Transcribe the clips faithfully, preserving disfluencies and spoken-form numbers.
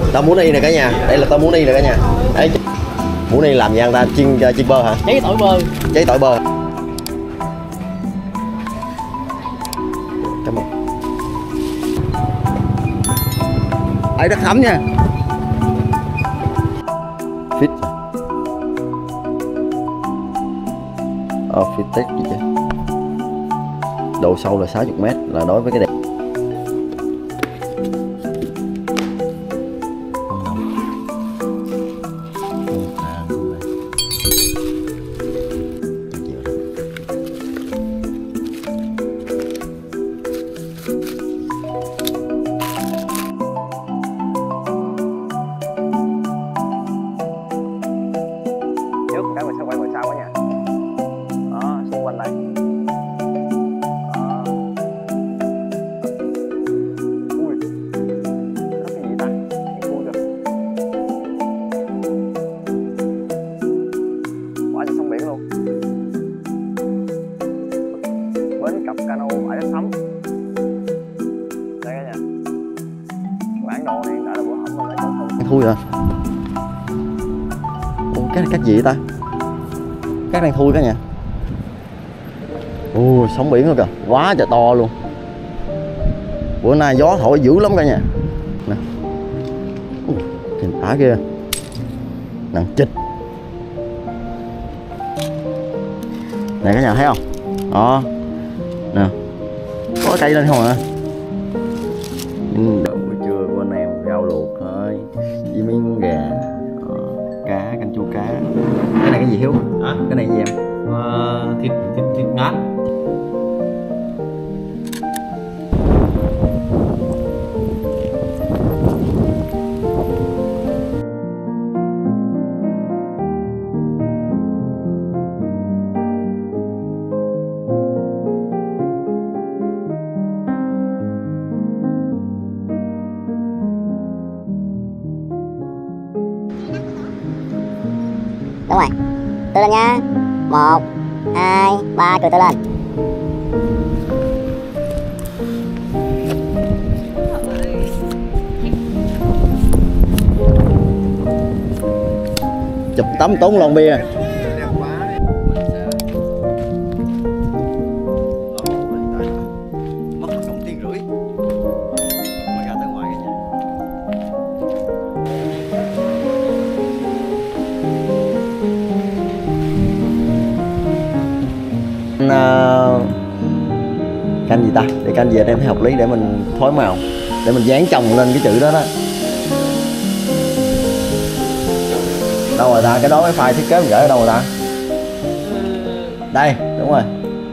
Tao muốn đi nè cả nhà, đây là tao muốn đi nè cả nhà. Đấy, muốn đi làm gì ăn ta, chiên chiên bơ hả? Cháy tỏi bơ. Cháy tỏi bơ. Cảm ơn. Ấy đất thấm nha. Fit. Ờ, fit tech gì chứ? Độ sâu là sáu mươi mét là đối với cái đẹp. Thui à? Ủa, cái này cách gì vậy ta? Cát đang thui cả nhà. Ồ, sóng biển luôn kìa, quá trời to luôn. Bữa nay gió thổi dữ lắm cả nhà. Nè, nhìn thả kia, nặng chịch. Này cả nhà thấy không? Đó, nè, có cây lên không à? Đợi buổi trưa của anh em rau luộc thôi, với miếng gà, ờ, cá, canh chua cá. Cái này cái gì Hiếu? Hả? Cái này gì em? Ờ, thịt thịt thịt ngát. Đúng rồi. Từ lên nha. Một, hai, ba, cười từ lên. Chụp tấm tốn lon bia. Mất cộng tiếng rưỡi. Mới ra tới ngoài cả nhà. Uh, canh gì ta, để canh gì anh em thấy hợp lý để mình phối màu, để mình dán chồng lên cái chữ đó đó. Đâu rồi ta, cái đó cái file thiết kế mình gửi ở đâu rồi ta? Đây, đúng rồi.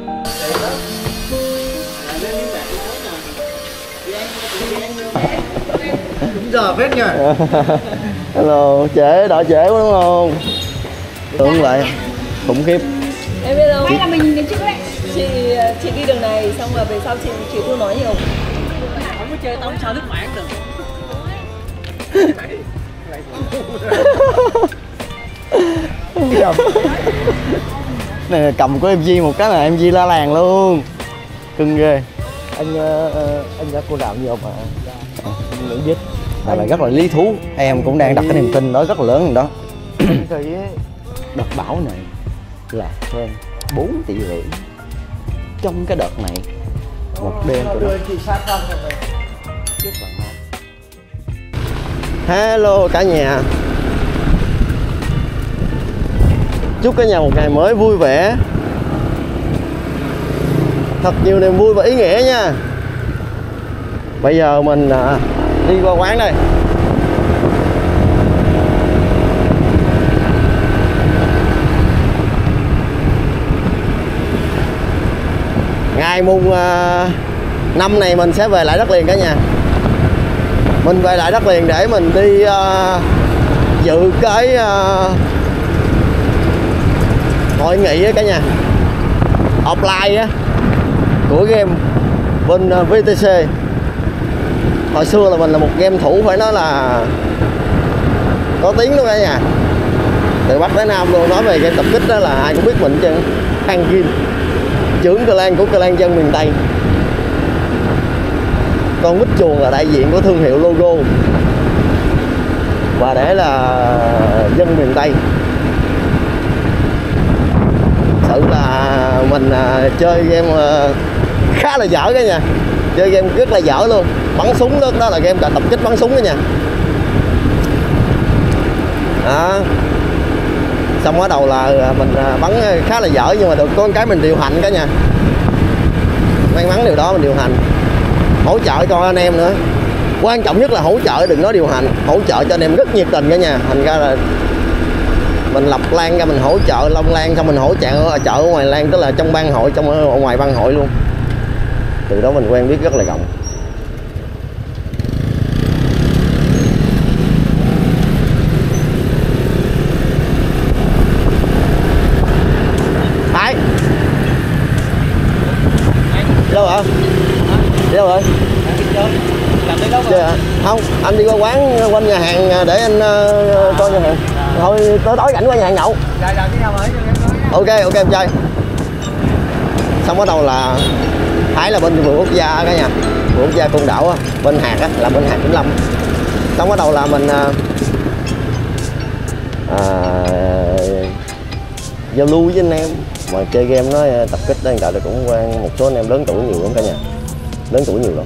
Đúng giờ phết nha. Hello, trễ, đợi trễ quá đúng không? Tưởng lại khủng khiếp. Em biết đâu, hay là mình đến trước đấy. Chị chị đi đường này xong rồi về sau chị chị tôi nói nhiều. Không có chơi tao không sao thức mãn được. Này cầm của em G một cái là em G la làng luôn. Cưng ghê. Anh uh, anh ra cô làm nhiều mà. Anh nghĩ biết. Này là rất là lý thú. Em cũng đang đặt cái niềm tin đó rất là lớn rồi đó. Thấy Đợt bão này là hơn bốn tỷ rưỡi. Trong cái đợt này một đêm tụi nó chết bằng ngon. Hello cả nhà. Chúc cả nhà một ngày mới vui vẻ, thật nhiều niềm vui và ý nghĩa nha. Bây giờ mình à, đi qua quán đây. Ngày mùng à, năm này mình sẽ về lại đất liền cả nhà. Mình về lại đất liền để mình đi à, dự cái à, hội nghị á cả nhà, offline á của game bên vê tê xê. Hồi xưa là mình là một game thủ phải nói là có tiếng luôn cả nhà, từ Bắc tới Nam luôn. Nói về game tập kích đó là ai cũng biết mình chứ. Ăn Kim, trưởng clan của clan dân miền Tây. Con Mít Chuồng là đại diện của thương hiệu logo. và để là dân miền Tây. Sự là mình à, chơi game à, khá là dở cả nha, chơi game rất là dở luôn. Bắn súng đó, đó là game tập kích bắn súng đó nha. Đó. Xong ở đầu là mình bắn khá là dở, nhưng mà được có cái mình điều hành cả nha. May mắn điều đó mình điều hành, hỗ trợ cho anh em nữa. Quan trọng nhất là hỗ trợ, đừng nói điều hành, hỗ trợ cho anh em rất nhiệt tình cả nhà. Thành ra là mình lập lan ra, mình hỗ trợ Long Lan, xong mình hỗ trợ ở chợ ở ngoài lan, tức là trong ban hội, trong ở ngoài ban hội luôn. Từ đó mình quen biết rất là rộng. Thái đi đâu hả? Đi đâu rồi? Chơi hả? Không, anh đi qua quán quanh nhà hàng để anh uh, coi nhà hàng. Thôi tối tối rảnh qua nhà hàng nhậu. Ok ok em trai. Xong bắt đầu là Thái là bên vườn quốc gia cả nhà, vườn quốc gia Côn Đảo á, bên hạt á, là bên hạt Vĩnh Long. Xong bắt đầu là mình à, giao lưu với anh em mà chơi game nó tập kích đó, hiện tại là cũng quen một số anh em lớn tuổi nhiều lắm cả nhà, lớn tuổi nhiều lắm.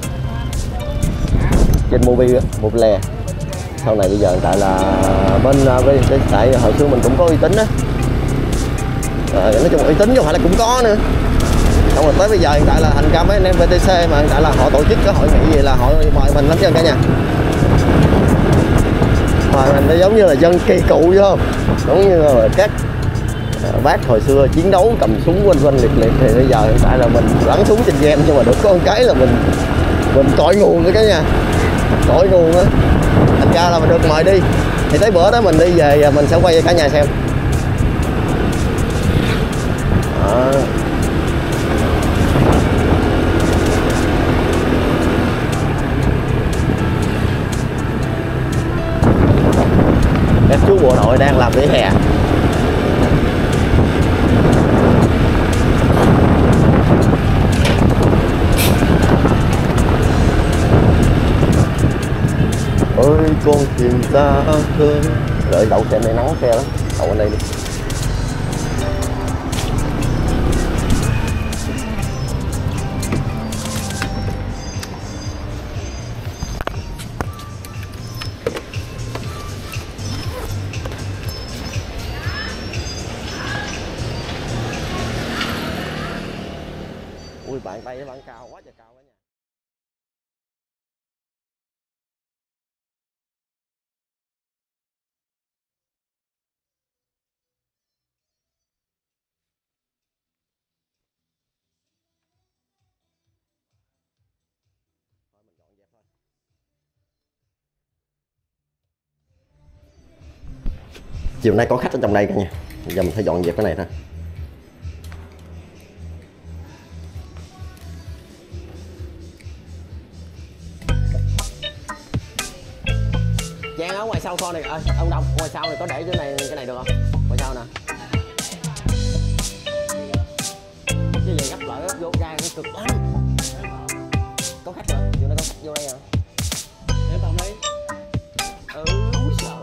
Trên mobile mobile sau này bây giờ hiện tại là bên tại hồi xưa mình cũng có uy tín á, à, nói chung uy tín chứ không phải là cũng có nữa. Xong rồi tới bây giờ hiện tại là thành ra mấy anh em vê tê xê mà hiện tại là họ tổ chức cái hội nghị gì là họ mời mình lắm chứ cả nhà. Mời mình nó giống như là dân kỳ cụ chứ không, giống như là các bác hồi xưa chiến đấu cầm súng quanh quanh liệt liệt, thì bây giờ hiện tại là mình bắn súng trên game, nhưng mà được có một cái là mình mình cội nguồn nữa cả nhà, cội nguồn á. Thành ra là mình được mời đi, thì tới bữa đó mình đi về mình sẽ quay cho cả nhà xem. Đó. Các chú bộ đội đang làm vỉa hè. Ôi con chim ra khơi. Đợi đậu xe này nắng xe lắm, đậu ở đây đi. Ui bàn tay bạn cao quá trời cao quá nha. Chiều nay có khách ở trong đây cả nhà, giờ mình phải dọn dẹp cái này thôi. Trang ở ngoài sau kho này ơi, ông Đông, ngoài sau này có để cái này cái này được không? Ngoài sau nè. Cái gì gấp lại gấp vô ra nó cực lắm. Có khách rồi, chiều nay có khách vô đây à? Để phòng đi. Ừ, sợ.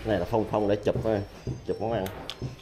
này là phong phong để chụp thôi, chụp món ăn.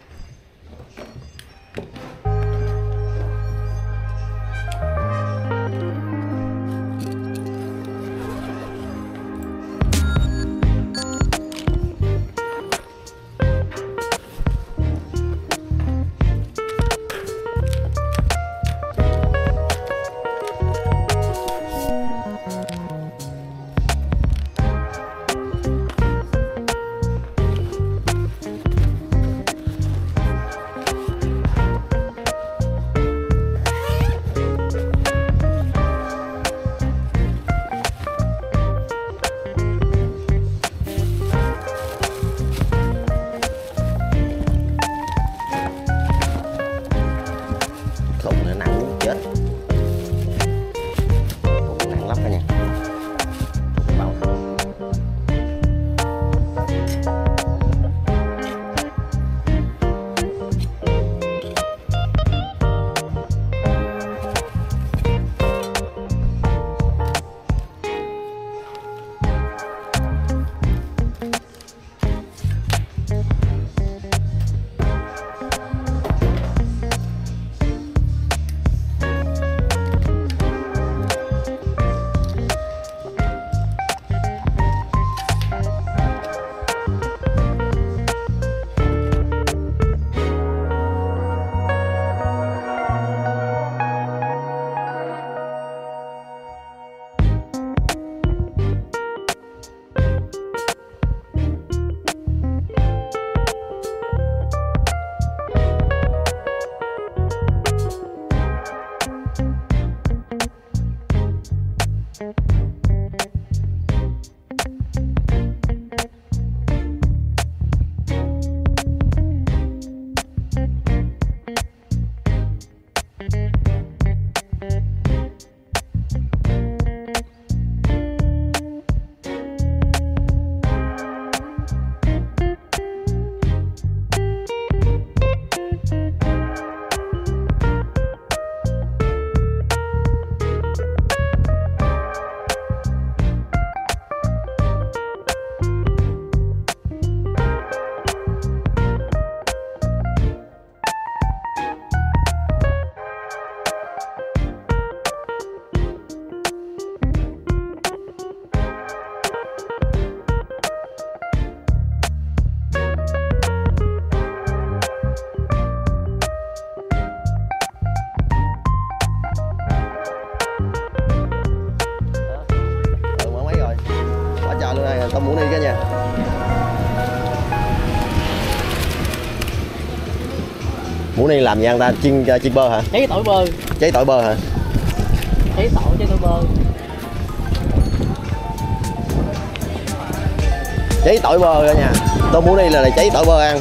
Tôm muỗng đi cả nhà. Muỗng này làm gì anh ta chiên chiên bơ hả? Cháy tỏi bơ. Cháy tỏi bơ hả? Cháy tỏi cháy tỏi bơ. Cháy tỏi bơ cả nhà. Tôm muỗng này là, là cháy tỏi bơ ăn.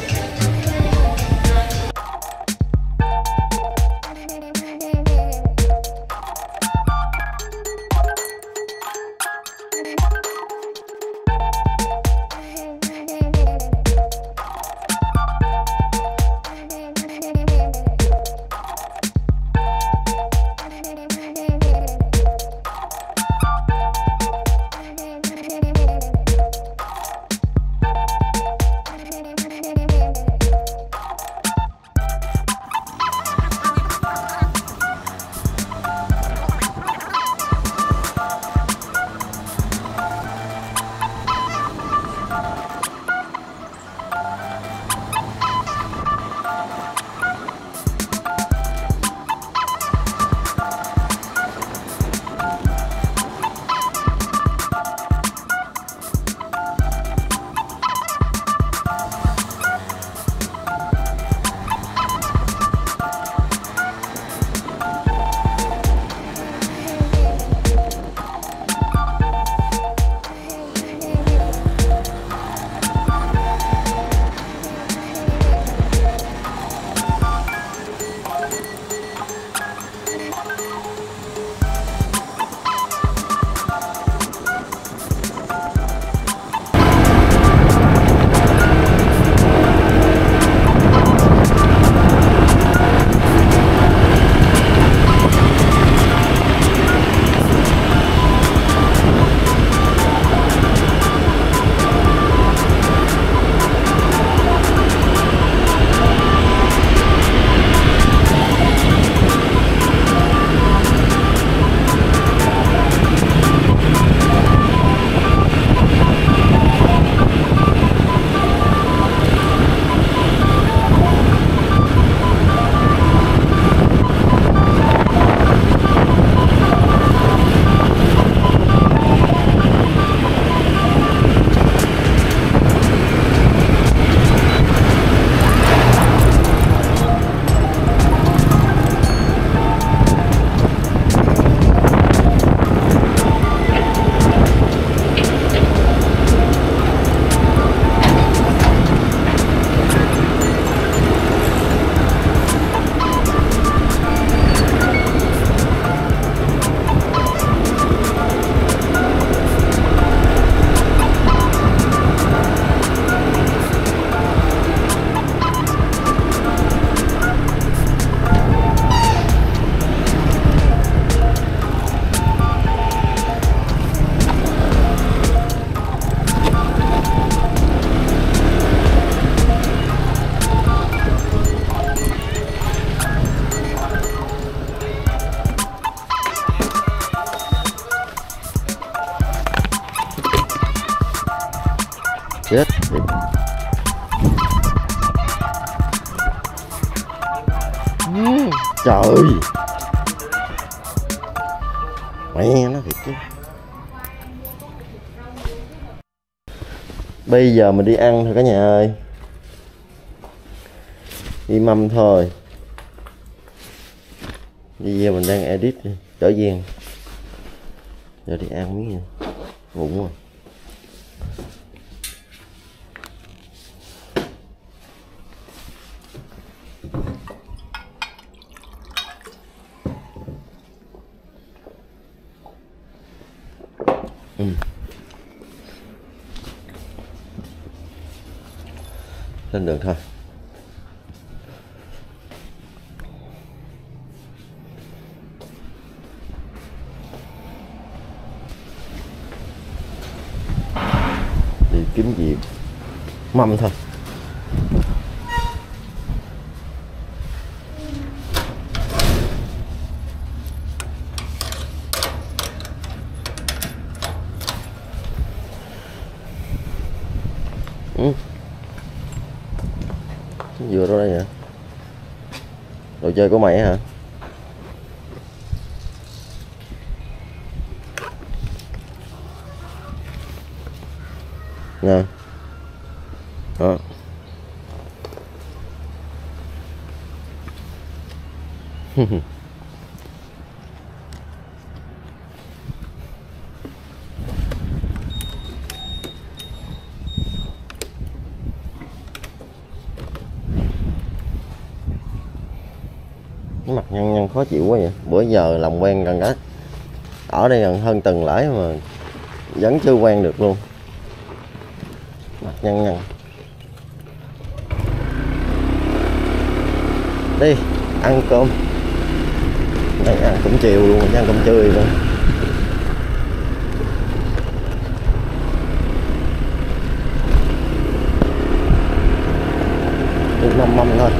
Chết thiệt. Ừ, trời ơi. Mẹ nó thiệt chứ. Bây giờ mình đi ăn thôi cả nhà ơi. Đi mâm thôi. Video mình đang edit trở gian. Giờ đi ăn miếng nha. Ngủ rồi. Ừ. Lên đường thôi. Đi kiếm gì mâm thôi. Ừ. Vừa đó đây hả? Đồ chơi của mày hả? Nè. Đó. Cái mặt nhăn nhăn khó chịu quá vậy. Bữa giờ làm quen gần đó. Ở đây gần hơn tuần lễ mà vẫn chưa quen được luôn. Mặt nhăn nhăn. Đi ăn cơm. Đây ăn cũng chiều luôn, chứ ăn cơm trưa luôn. Đi mâm mâm thôi.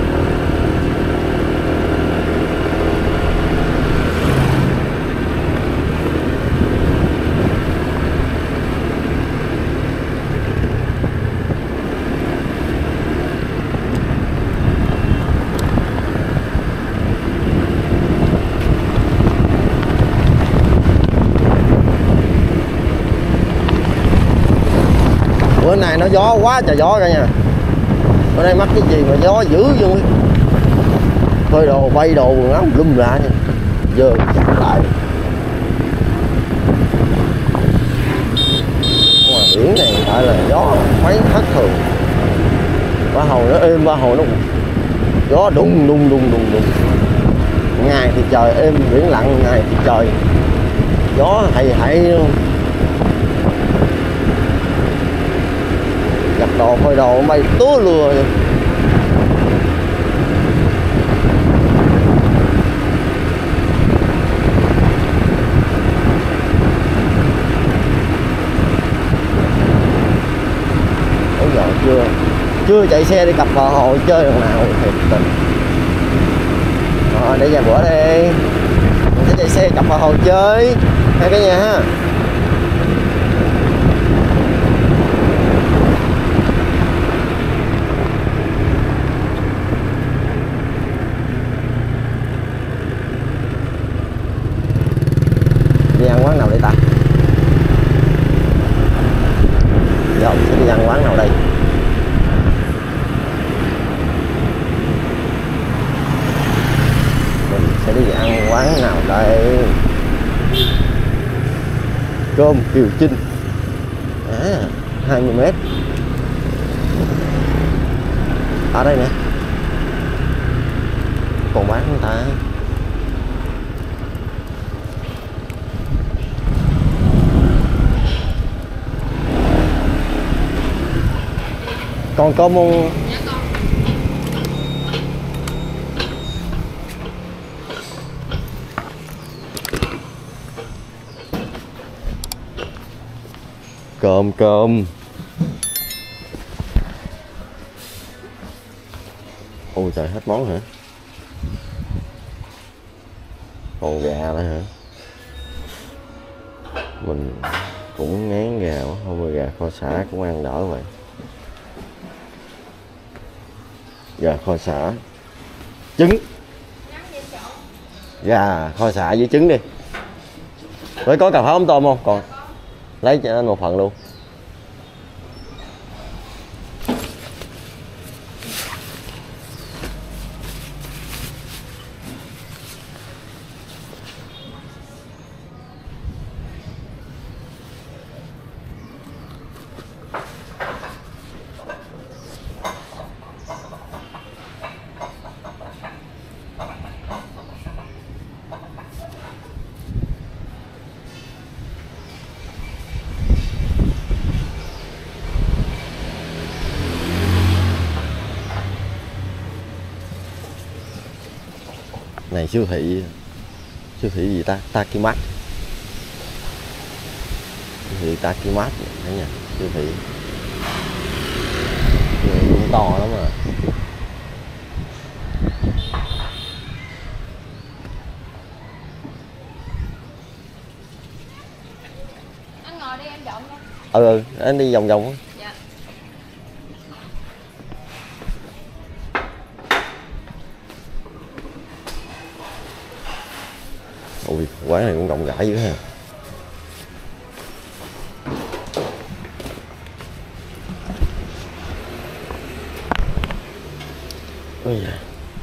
Bữa nay nó gió quá trời gió cả nhà. Bữa nay mắc cái gì mà gió dữ luôn. Phơi đồ bay đồ quần áo lum la nha. Giờ chặt lại. Ngoài biển này tại là gió mấy thất thường. Ba hồi nó êm, ba hồi nó gió đùng đùng đùng đùng đùng. Ngày thì trời êm biển lặng, ngày thì trời gió hay hay luôn. Giặt đồ phơi đồ bay túa lừa vậy. Ủa giờ chưa chưa chạy xe đi cặp bờ hồ chơi lần nào thiệt tình. Rồi để vài bữa đi mình sẽ chạy xe cặp bờ hồ chơi hai cái nhà ha. Đi ăn quán nào đây ta? Giờ mình sẽ đi ăn quán nào đây? Mình sẽ đi ăn quán nào đây? Cơm Kiều Trinh. À, hai mươi mét. Ở đây nè. Còn bán không ta? Còn cơm không? Cơm cơm. Ôi trời, hết món hả? Còn gà nữa hả? Mình cũng ngán gà quá, hôm nay gà kho xả cũng ăn đỡ vậy. Gà kho xả trứng, gà kho xả với trứng đi. Với có cà pháo ống tôm không? Còn lấy cho anh một phần luôn. Này siêu thị, siêu thị gì ta, Takimat, siêu thị Takimat thấy nha, siêu thị cũng to lắm à. Anh ngồi đi em dọn nha. Ừ, ừ anh đi vòng vòng. Dạ. Ui, quán này cũng rộng rãi dữ ha. Ôi da.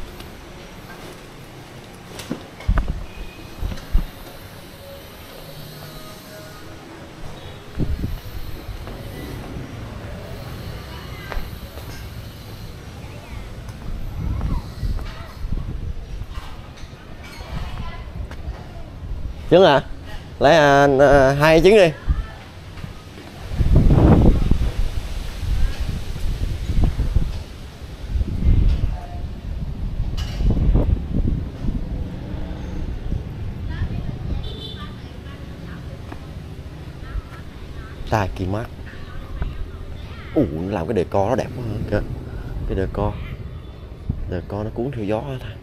Trứng à? Lấy à, à, hai trứng đi. Takimat. Ủa, nó làm cái decor nó đẹp quá kìa. Cái decor Decor nó cuốn theo gió thôi.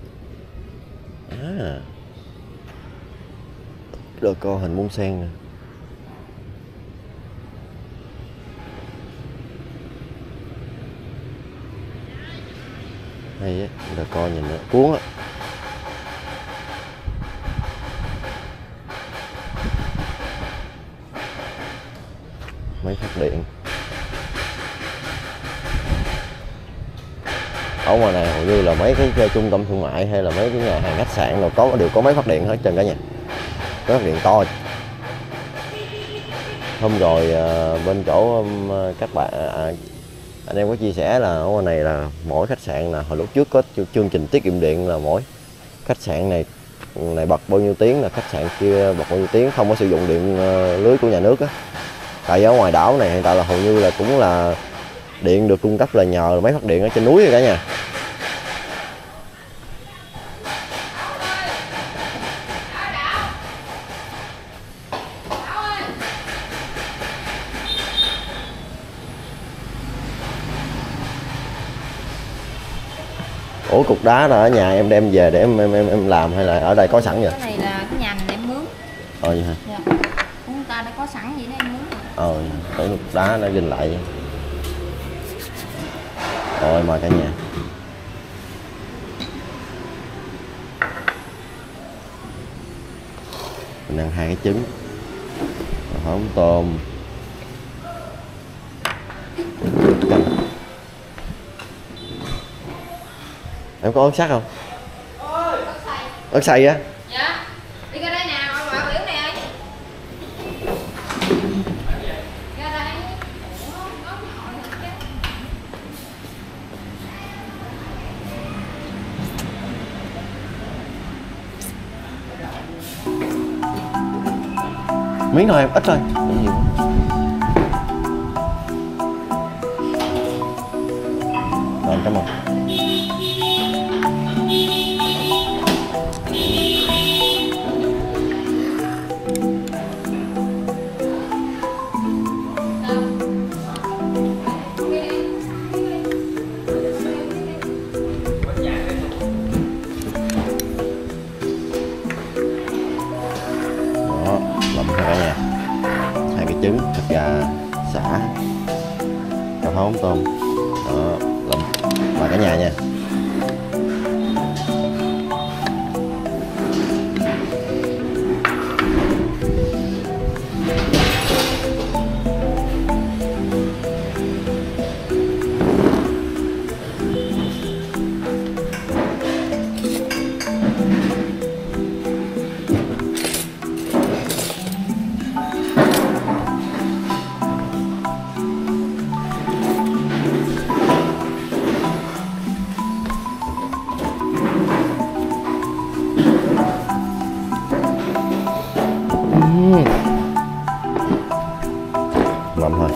À, decor hình bông sen nè. Hay á, decor nhìn nó cuốn á. Máy phát điện. Ở ngoài này hầu như là mấy cái, cái trung tâm thương mại hay là mấy cái nhà hàng khách sạn rồi có đều có máy phát điện hết trơn cả nhà. Máy phát điện to. Hôm rồi à, bên chỗ um, các bạn à, anh em có chia sẻ là ở ngoài này là mỗi khách sạn là hồi lúc trước có chương trình tiết kiệm điện, là mỗi khách sạn này này bật bao nhiêu tiếng là khách sạn kia bật bao nhiêu tiếng, không có sử dụng điện uh, lưới của nhà nước á. Tại ở ngoài đảo này hiện tại là hầu như là cũng là điện được cung cấp là nhờ máy phát điện ở trên núi rồi cả nhà. Ủa cục đá là ở nhà em đem về để em em em, em làm hay là ở đây có sẵn vậy? Cái này là cái nhà mình em mướn. Ờ vậy hả? Dạ. Chúng ta đã có sẵn vậy đó em mướn. Ờ, tưởng cục đá nó gìn lại. Rồi mời cả nhà. Mình ăn hai cái trứng, hóng tôm, canh. Em có ớt sắc không? Ớt xay á? Dạ. Đi ra đây nè, ngồi vào biểu này ơi. Ra đây. Miếng thôi em, ít thôi, không nhiều. Rồi, cảm ơn. trứng, thịt gà xả, cà pháo mắm tôm. Đó, làm mời cả nhà nha. Mắm thôi.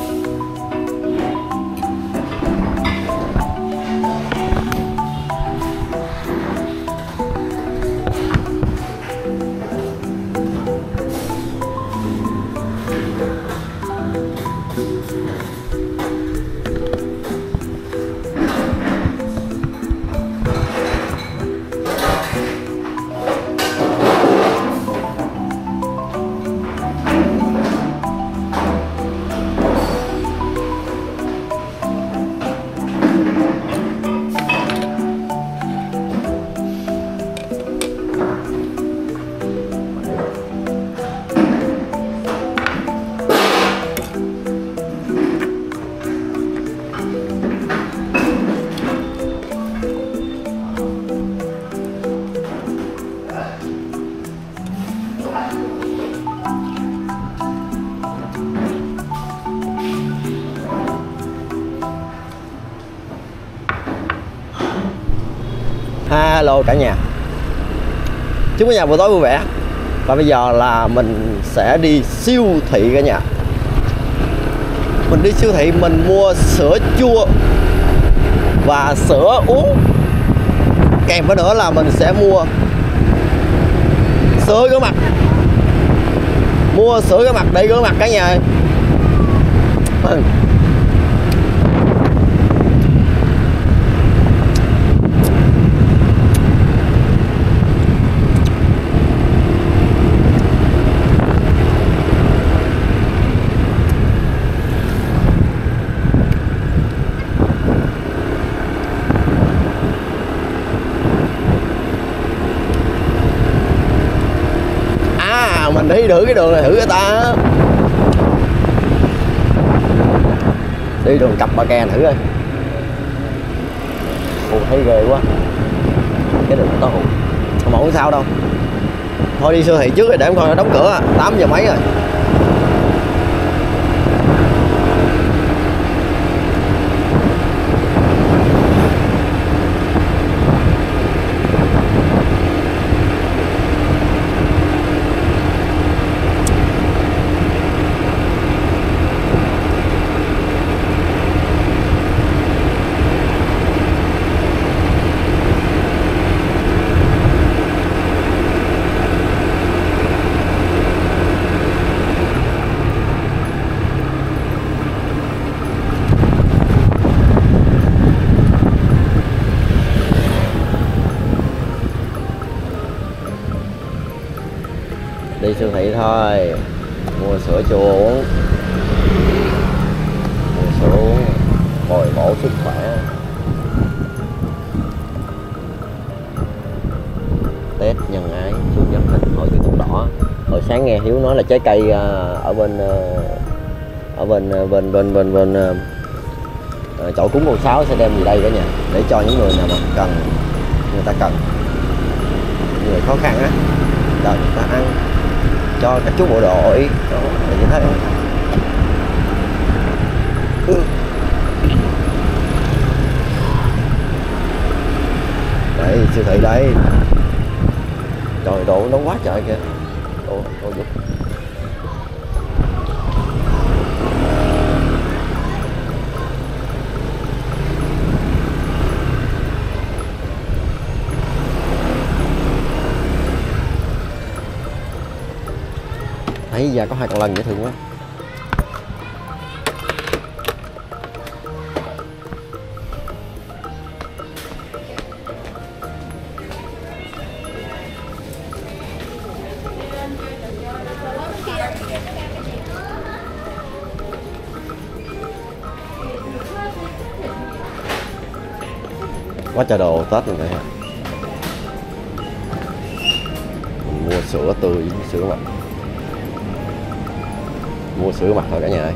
Hello cả nhà, chúc cả nhà buổi tối vui vẻ. Và bây giờ là mình sẽ đi siêu thị cả nhà. Mình đi siêu thị mình mua sữa chua và sữa uống. Kèm với nữa là mình sẽ mua sữa rửa mặt. Mua sữa rửa mặt để rửa mặt cả nhà. Ừ. Mình đi thử cái đường này thử người ta, đi đường cặp Ba Ke thử coi. Ồ, thấy ghê quá cái đường to hụt, mà không sao đâu. Thôi đi siêu thị trước rồi để em coi nó đóng cửa. Tám giờ mấy rồi. Đi siêu thị thôi, mua sữa chua uống, mua sữa uống bồi bổ sức khỏe. Tết nhân ái xuân giáp thìn hội chữ thập đỏ. Hồi sáng nghe Hiếu nói là trái cây ở bên ở bên bên bên bên bên chỗ cúng ông Sáu sẽ đem gì đây cả nhà, để cho những người nào mà cần, người ta cần, người khó khăn á, cần người ta ăn, cho các chú bộ đội đó, là như thế. Ừ. Đây siêu thị đây, trời độ nóng quá trời kìa. Ồ, ồ, giúp. Thấy giờ có hai con lân dễ thương quá. Quá trời đồ Tết rồi này. Mình mua sữa tươi, sữa mặt. Mua sữa mặt thôi cả nhà ơi.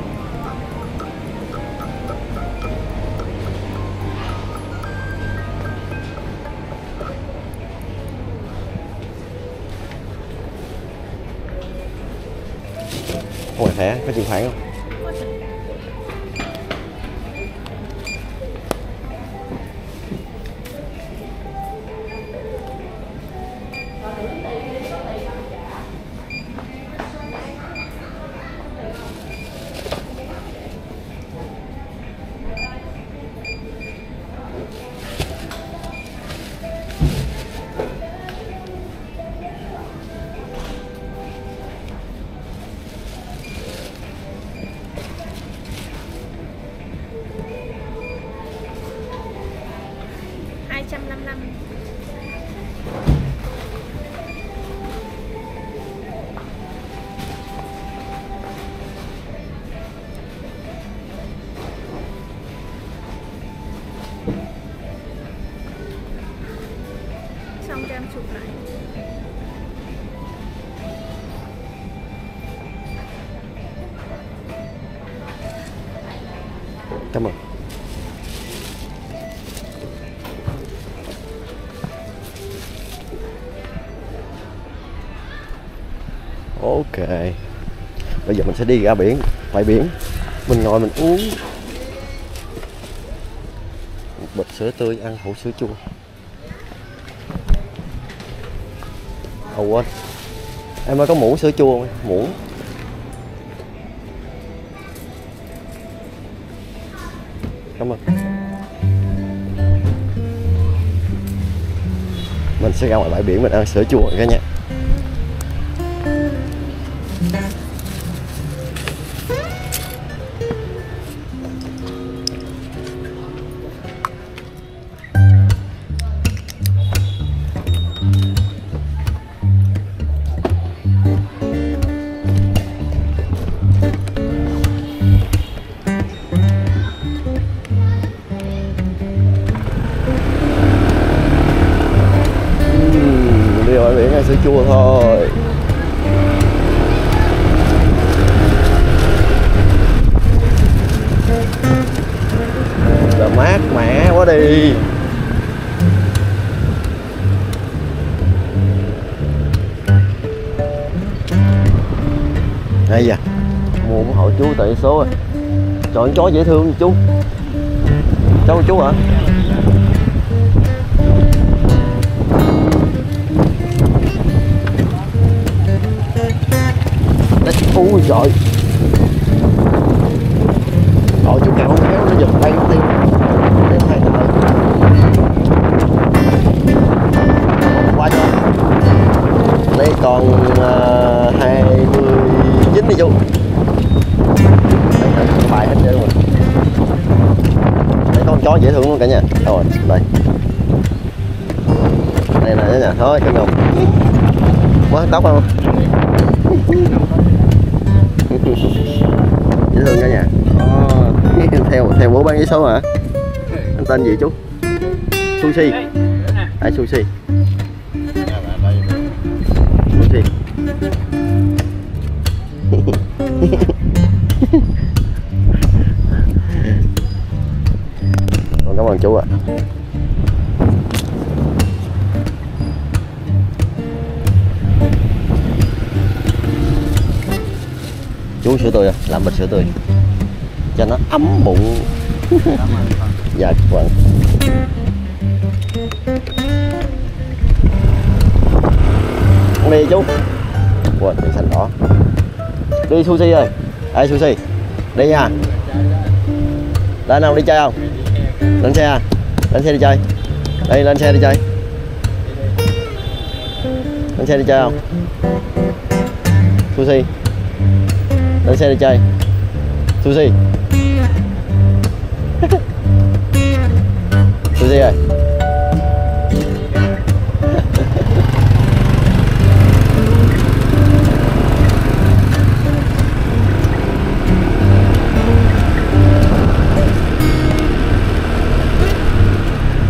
Ôi thẻ, có chuyển khoản không? hai trăm năm mươi lăm. Xong cho em chụp lại. Cảm ơn. Ok. Bây giờ mình sẽ đi ra biển, bãi biển. Mình ngồi mình uống một bịch sữa tươi, ăn hũ sữa chua. Ồ quên, em mới có muỗng sữa chua không? Muỗng. Cảm ơn. Mình sẽ ra ngoài bãi biển mình ăn sữa chua cả nhà. Đi bãi biển ăn sữa chua thôi. Là mát mẻ quá đi. Đây da, mua ủng hộ chú tại số rồi. Chọn chó dễ thương chú. Cháu chú hả? Ui trời. Rồi chú cạo kéo nó giật tay nó tiêu. Đem thay rồi. Qua chưa? Đây còn uh, hai mươi chín đi chú. Đây là bài hết trơn rồi. Đây có con chó dễ thương luôn cả nhà. Rồi đây. Đây là cả nhà thôi cái ngồng. Quá tóc không? Dễ thương cả nhà. Oh. theo theo bố bán giấy số hả? Anh tên gì chú? Sushi. À Sushi. Sushi. Cảm ơn chú ạ. Chú sữa tươi à? Làm bịch sữa tươi cho nó ấm bụng. Dạ vâng. Đi chú. Quên đèn xanh đỏ. Đi Sushi ơi. Ê Sushi. Đi nha. Lên không, đi chơi không? Lên xe à? Lên xe đi chơi. Đây lên xe đi chơi. Lên xe đi chơi không? Sushi. Lên xe đi chơi. Sushi. Sushi ơi.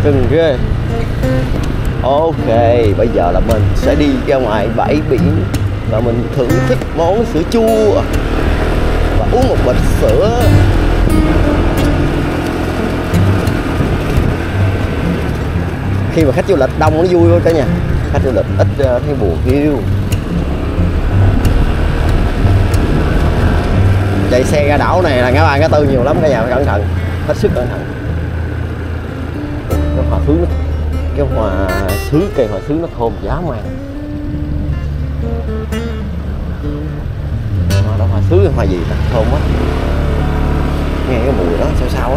Cưng ghê. Ok, bây giờ là mình sẽ đi ra ngoài bãi biển và mình thưởng thức món sữa chua và uống một bịch sữa. Khi mà khách du lịch đông nó vui thôi cả nhà, khách du lịch ít uh, thấy buồn hiu. Chạy xe ra đảo này là ngã ba ngã tư nhiều lắm cả nhà, phải cẩn thận, hết sức cẩn thận. Cái hoa sứ nó, cái hoa sứ cây hoa sứ nó thơm giá man. Hoa đó hoa sứ hoa gì ta thơm quá, nghe cái mùi đó sao sao á.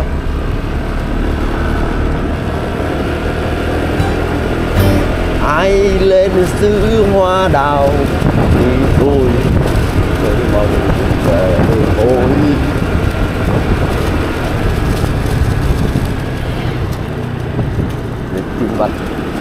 Ai lên xứ hoa đào thì tôi với mong về ôi. Để tìm bắt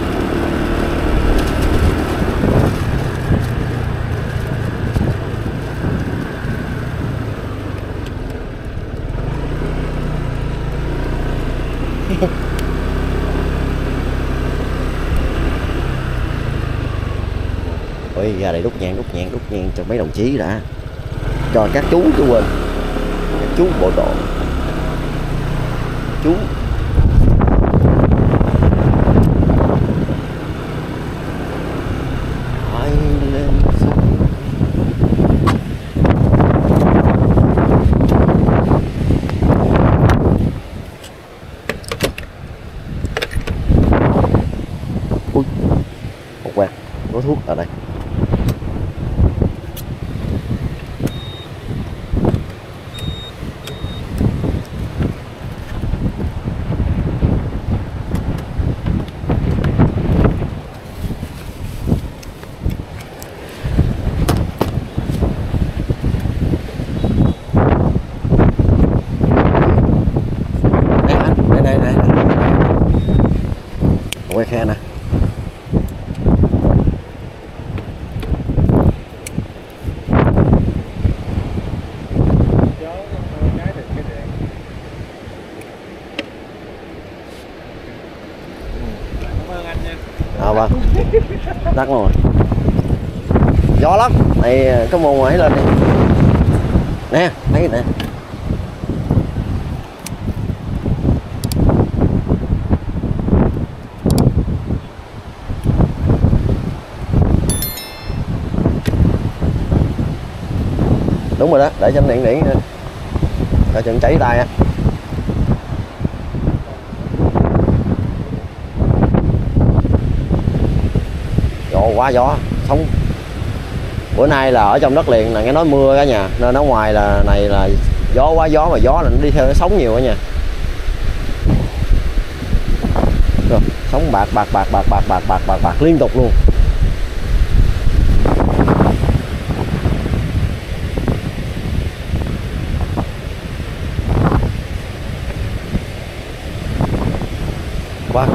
ôi ra đây đút nhang đút nhang đút nhang cho mấy đồng chí đã, cho các chú chú quên các chú bộ đội chú. Ai lên ui một quạt có thuốc ở đây. Quay khe nè. À vâng. Đắt rồi. Gió lắm. Này có mồ ngoại lên đi. Nè, thấy nè. Đúng rồi đó, để cho anh điện điện để cho anh cháy tay á. Gió quá gió, sống. Bữa nay là ở trong đất liền là nghe nói mưa cả nhà, nên ở ngoài là này là gió quá gió, mà gió là nó đi theo nó sóng nhiều cả nhà. Rồi, sóng bạc bạc bạc bạc bạc bạc bạc bạc bạc liên tục luôn. Quá.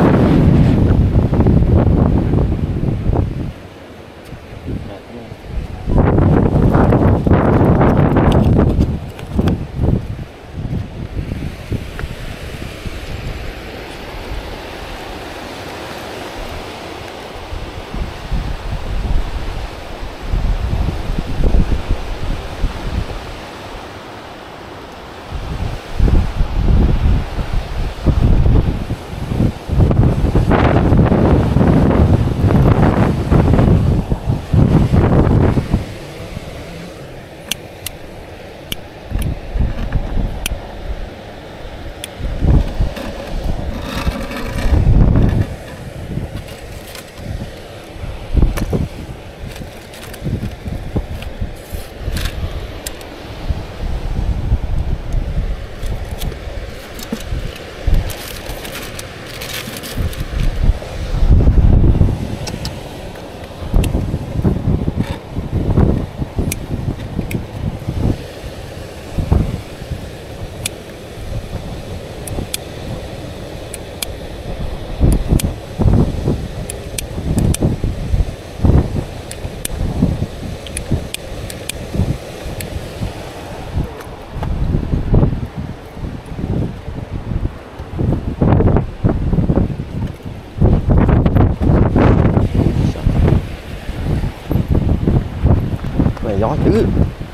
gió dữ.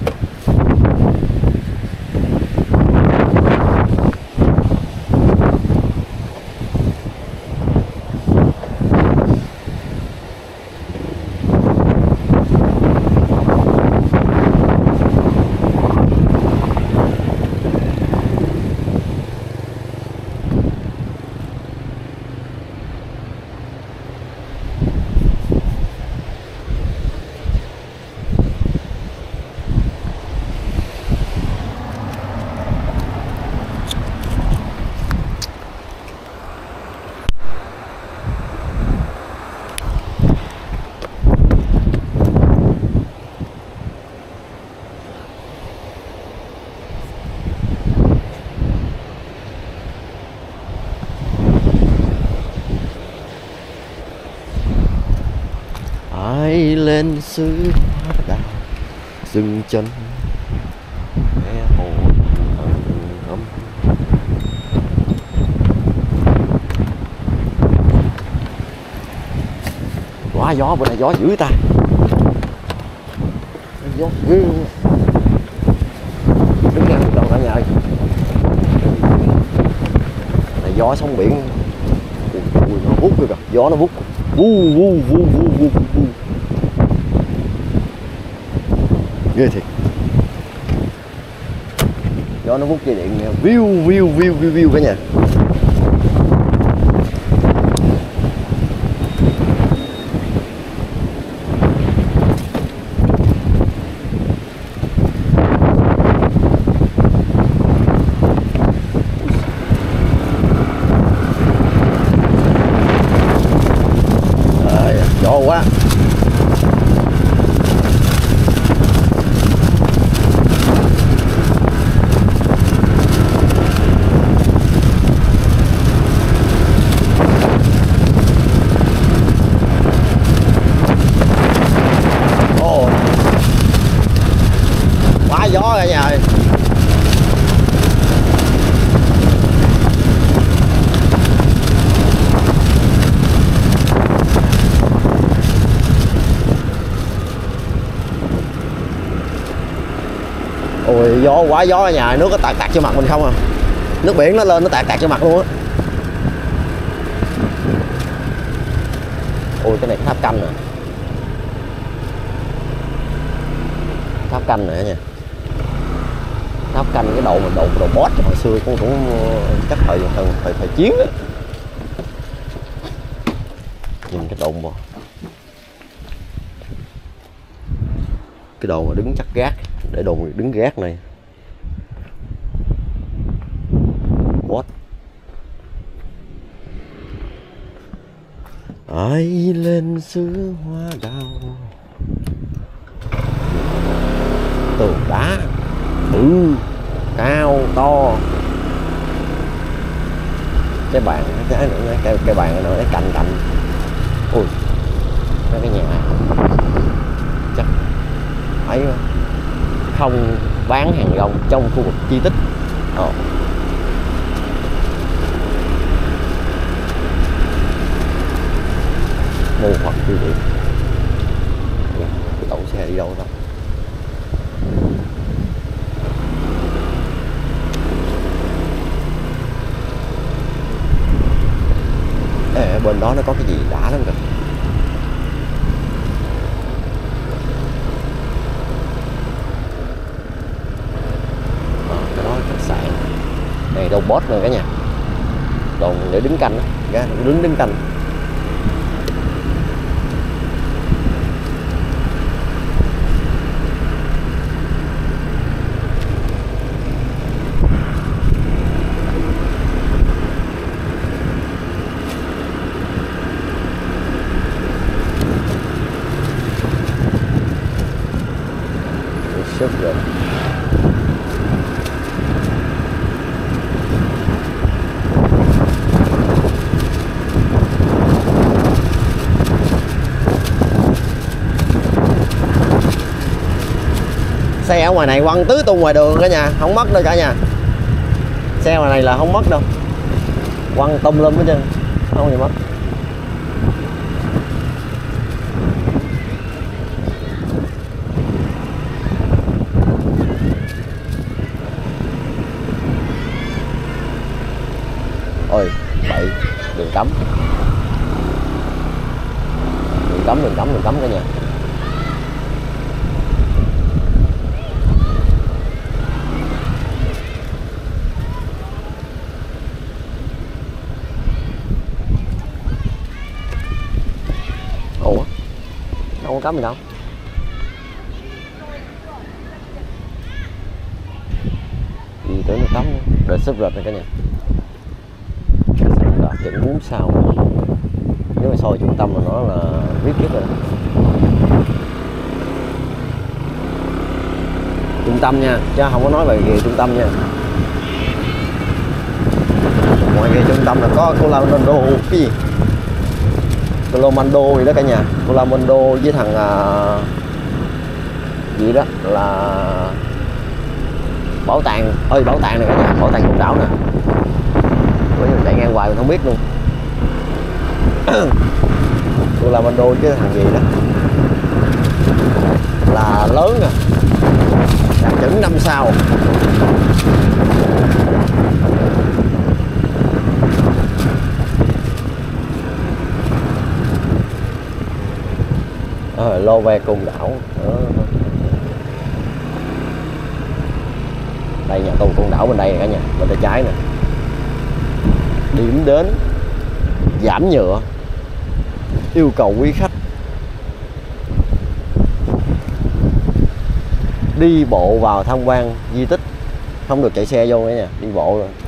Ai lên xứ hoa đào dừng chân nghe hồ ấm. Quá gió, bữa nay gió dữ ta. Gió ghê. Đứng ngang một đầu cả nhà ơi. Này gió sóng biển. Ui, nó vút kìa, gió nó vút. Vu vu vu vu vu vu. Ghê thiệt. Gió nó vút dây điện nè, viu viu viu viu viu cả nhà. Gió quá. Ồ, quá gió cả nhà ơi. Ôi gió quá gió ở nhà, nước nó tạt tạt cho mặt mình không à. Nước biển nó lên nó tạt tạt cho mặt luôn á. Ôi cái này tháp canh nè. Tháp canh nè nha. Tháp canh cái đầu mà đầu đầu boss hồi xưa cũng cũng chắc thời thời thời, thời chiến á. Nhìn cái đồn bò. Cái đồ mà đứng chắc gác để đồn đứng gác này. What? Ai lên xứ hoa đào. Tường đá bự cao to. Cái bàn cái cái cái bàn nó cạnh cạnh. Ui, cái nhà chắc ấy không bán hàng rong trong khu vực di tích. Ồ. Mô Phật Tư Điện. Cái tổ xe đi đâu đâu. Ê, bên đó nó có cái gì đã lắm kìa. Này đầu boss này cả nhà. Đồn để đứng canh á, đứng đứng canh. Sớm rồi. Xe ở ngoài này quăng tứ tung ngoài đường cả nhà, không mất đâu cả nhà. Xe ngoài này là không mất đâu, quăng tung lum hết trơn, không gì mất. Ôi bậy, đường cấm, đường cấm, đường cấm, đường cấm cả nhà. Ủa, đâu có cấm gì đâu. Gì tưởng nó cấm, đợi sắp rệt này cả nhà. Là chừng bốn sao. Nếu mà soi trung tâm mà nó là viết viết rồi. Trung tâm nha, chứ không có nói về ghề trung tâm nha. Ngoài ghề trung tâm là có Colamando cái gì? Colamando gì đó cả nhà. Colamando với thằng uh, gì đó là bảo tàng, ơi bảo tàng này cả nhà, bảo tàng Côn Đảo nè. Bây giờ chạy ngang hoài mình không biết luôn. Colamando chứ thằng gì đó là lớn nè, đạt chuẩn năm sao. Ờ, lô ve Côn Đảo. Đó. Đây nhà tù Côn Đảo bên đây nè cả nhà, bên tay trái nè. Điểm đến giảm nhựa, yêu cầu quý khách đi bộ vào tham quan di tích, không được chạy xe vô nữa nha, đi bộ rồi.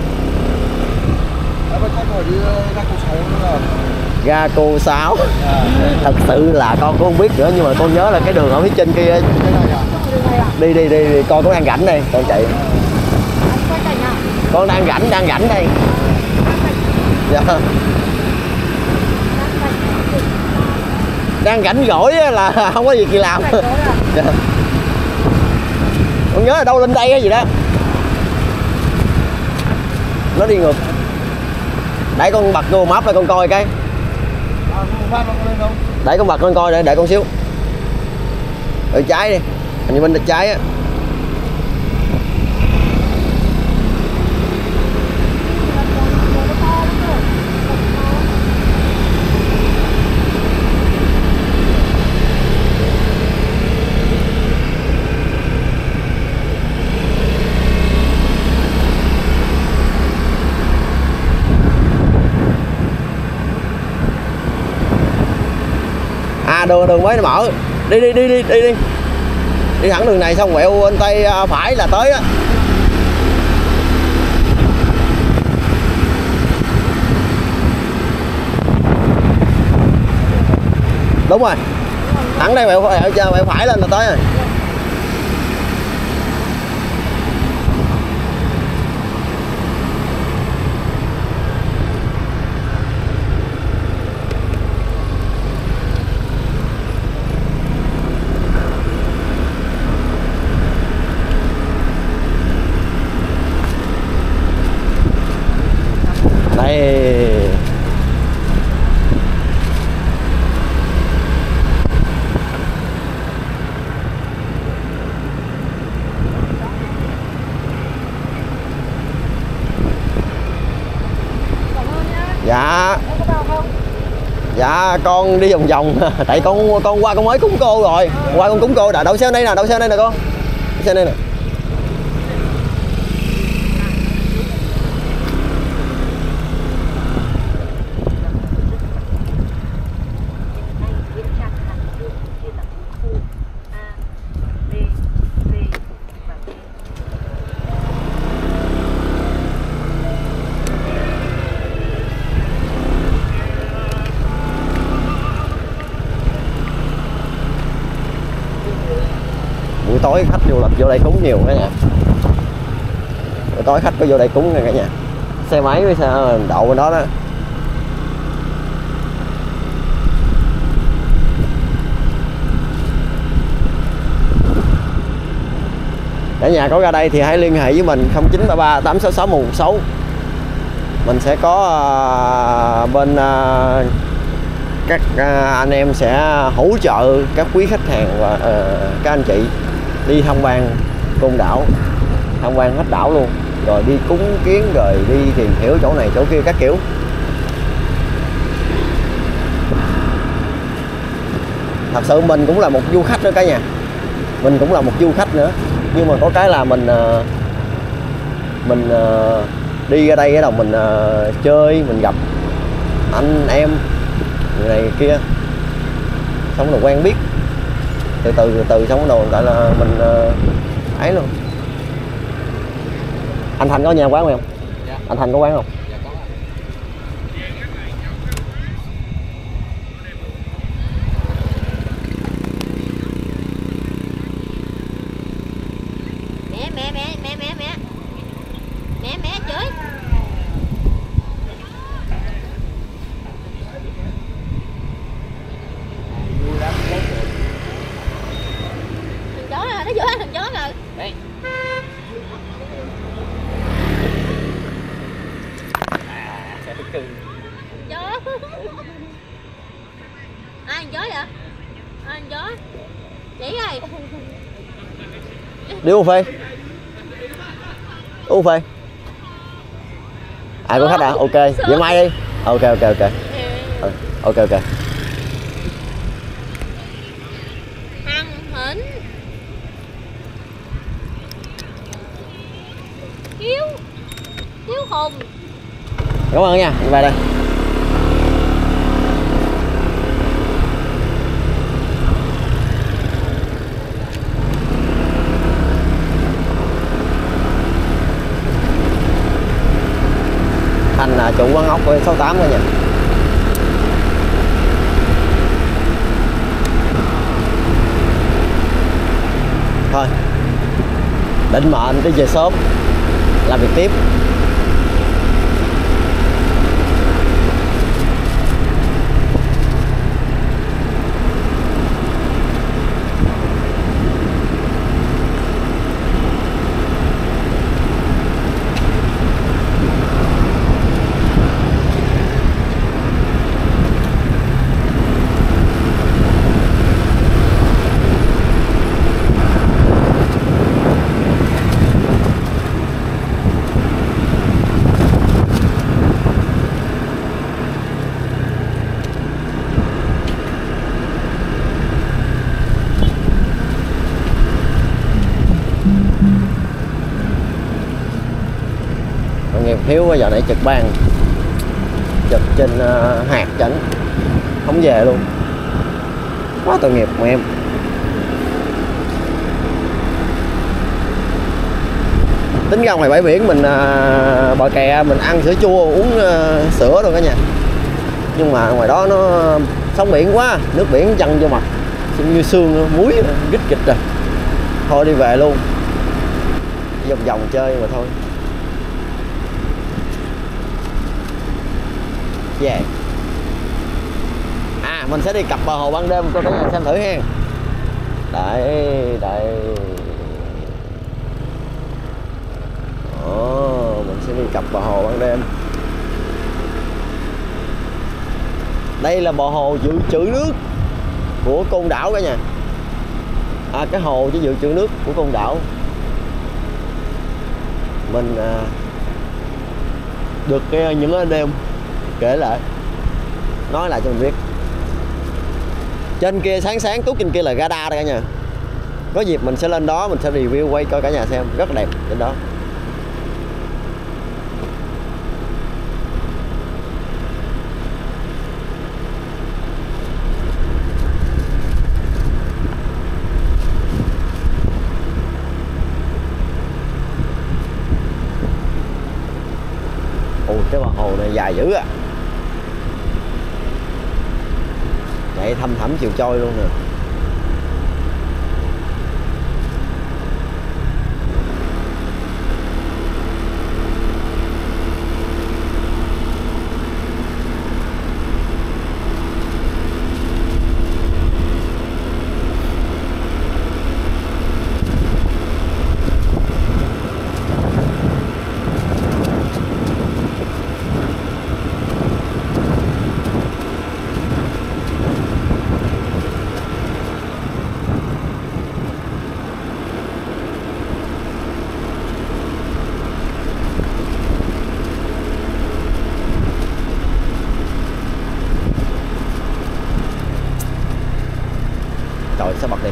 Ga cô sáu. Thật sự là con cũng không biết nữa, nhưng mà con nhớ là cái đường ở phía trên kia. Đi đi đi, đi. Con có đang rảnh đây, con chạy. Con đang rảnh, đang rảnh đây. Dạ. Đang rảnh rỗi là không có gì kỳ làm. Dạ. Con nhớ là đâu lên đây hay gì đó. Nó đi ngược. Để con bật Google Maps lại con coi cái. Để con bật con coi để để con xíu. Ở trái đi. Hình như bên tay trái á. À đường đường mới nó mở. Đi đi đi đi đi đi. Đi thẳng đường này xong quẹo bên tay phải là tới á. Đúng rồi. Thẳng đây quẹo quẹo, quẹo phải lên là tới rồi. Đây. Dạ. Dạ con đi vòng vòng tại con con qua con mới cúng cô rồi. Qua con cúng cô đã đậu xe đây nè, đậu xe đây nè con. Đậu xe đây nè. Buổi tối khách du lịch vô đây cúng nhiều cả nhà. Buổi tối khách có vô đây cúng nè cả nhà. Xe máy với xe đậu bên đó đó. Cả nhà có ra đây thì hãy liên hệ với mình không chín ba ba tám sáu sáu một sáu. Mình sẽ có uh, bên uh, các uh, anh em sẽ hỗ trợ các quý khách hàng và uh, các anh chị đi tham quan Côn Đảo, tham quan hết đảo luôn. rồi đi cúng kiến, rồi đi tìm hiểu chỗ này chỗ kia các kiểu. Thật sự mình cũng là một du khách nữa cả nhà, mình cũng là một du khách nữa, nhưng mà có cái là mình mình đi ra đây cái đầu mình chơi, mình gặp anh em người này người kia, xong rồi quen biết từ từ từ từ xong rồi tại là mình ấy luôn. Anh Thành có nhà quán không? Dạ. Anh Thành có quán không? Dạ, có. Mẹ mẹ mẹ mẹ mẹ mẹ mẹ mẹ chửi. Thằng chó à, nó vô ăn thằng chó rồi. Đây. Chó. Ai ăn chó vậy? Ai ăn chó? Chỉ rồi. Đi uống phê. Uống phê. Ai có khách à? Ok, vậy mai đi. Ok ok ok. Ừ, ok ok. Thằng Hỉnh. Hiếu. Hiếu hùng. Cảm ơn nha, về đây. Thành là chủ quán ốc của sáu tám rồi nha. Thôi, định mệnh tới về sớm làm việc tiếp. Nghiệp Hiếu giờ này trực ban, trực trên uh, hạt chảnh, không về luôn, quá tội nghiệp mà em. Tính ra ngoài bãi biển mình uh, bờ kè mình ăn sữa chua uống uh, sữa rồi cả nhà, nhưng mà ngoài đó nó sóng biển quá, nước biển chăn vô mặt như xương muối gích kịch rồi, thôi đi về luôn, vòng vòng chơi mà thôi. Về yeah. À mình sẽ đi cặp bờ hồ ban đêm cho cả nhà xem thử ha. Đây đây. Ồ, mình sẽ đi cặp bờ hồ ban đêm. Đây là bờ hồ dự trữ nước của Côn Đảo cả nhà. À cái hồ chỉ dự trữ nước của Côn Đảo. Mình à, được cái những anh em kể lại, nói lại cho mình biết. Trên kia sáng sáng tút trên kia là Gada đây cả nhà. Có dịp mình sẽ lên đó, mình sẽ review quay cho cả nhà xem, rất đẹp trên đó. Ồ, cái bờ hồ này dài dữ à. Chạy thăm thẳm chiều trôi luôn nè.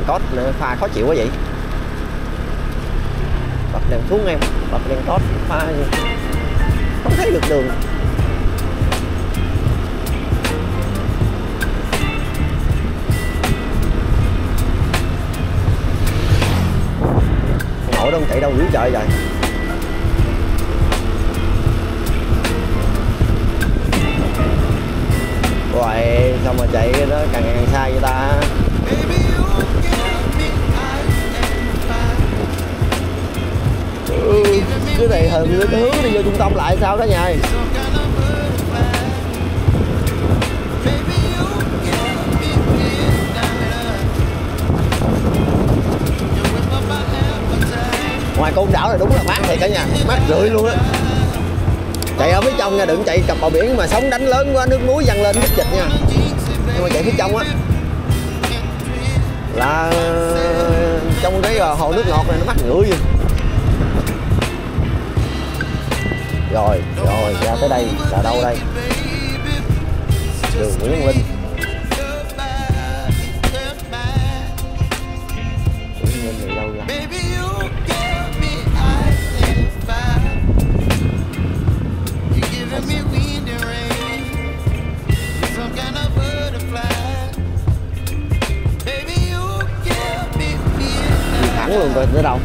cốt pha khó chịu quá vậy. Bật đèn xuống em, bật đèn cốt pha không thấy được đường. Nội đâu chạy đâu dữ trời vậy. Rồi sao mà chạy nó càng ngày càng xa vậy ta. Ừ, cái này hình như cái hướng đi vô trung tâm lại sao đó nha. Ngoài Côn Đảo này đúng là mát thiệt cả nhà, mát rượi luôn á. Chạy ở phía trong nha, đừng chạy cặp bờ biển mà sóng đánh lớn quá nước núi dâng lên đứt dịch nha. Nhưng mà chạy phía trong á là trong cái hồ nước ngọt này nó mát rượi gì. Rồi, rồi ra tới đây là đâu đây? Đường Nguyễn Linh. Nguyễn Linh này đâu ra? Thẳng luôn rồi tới đâu?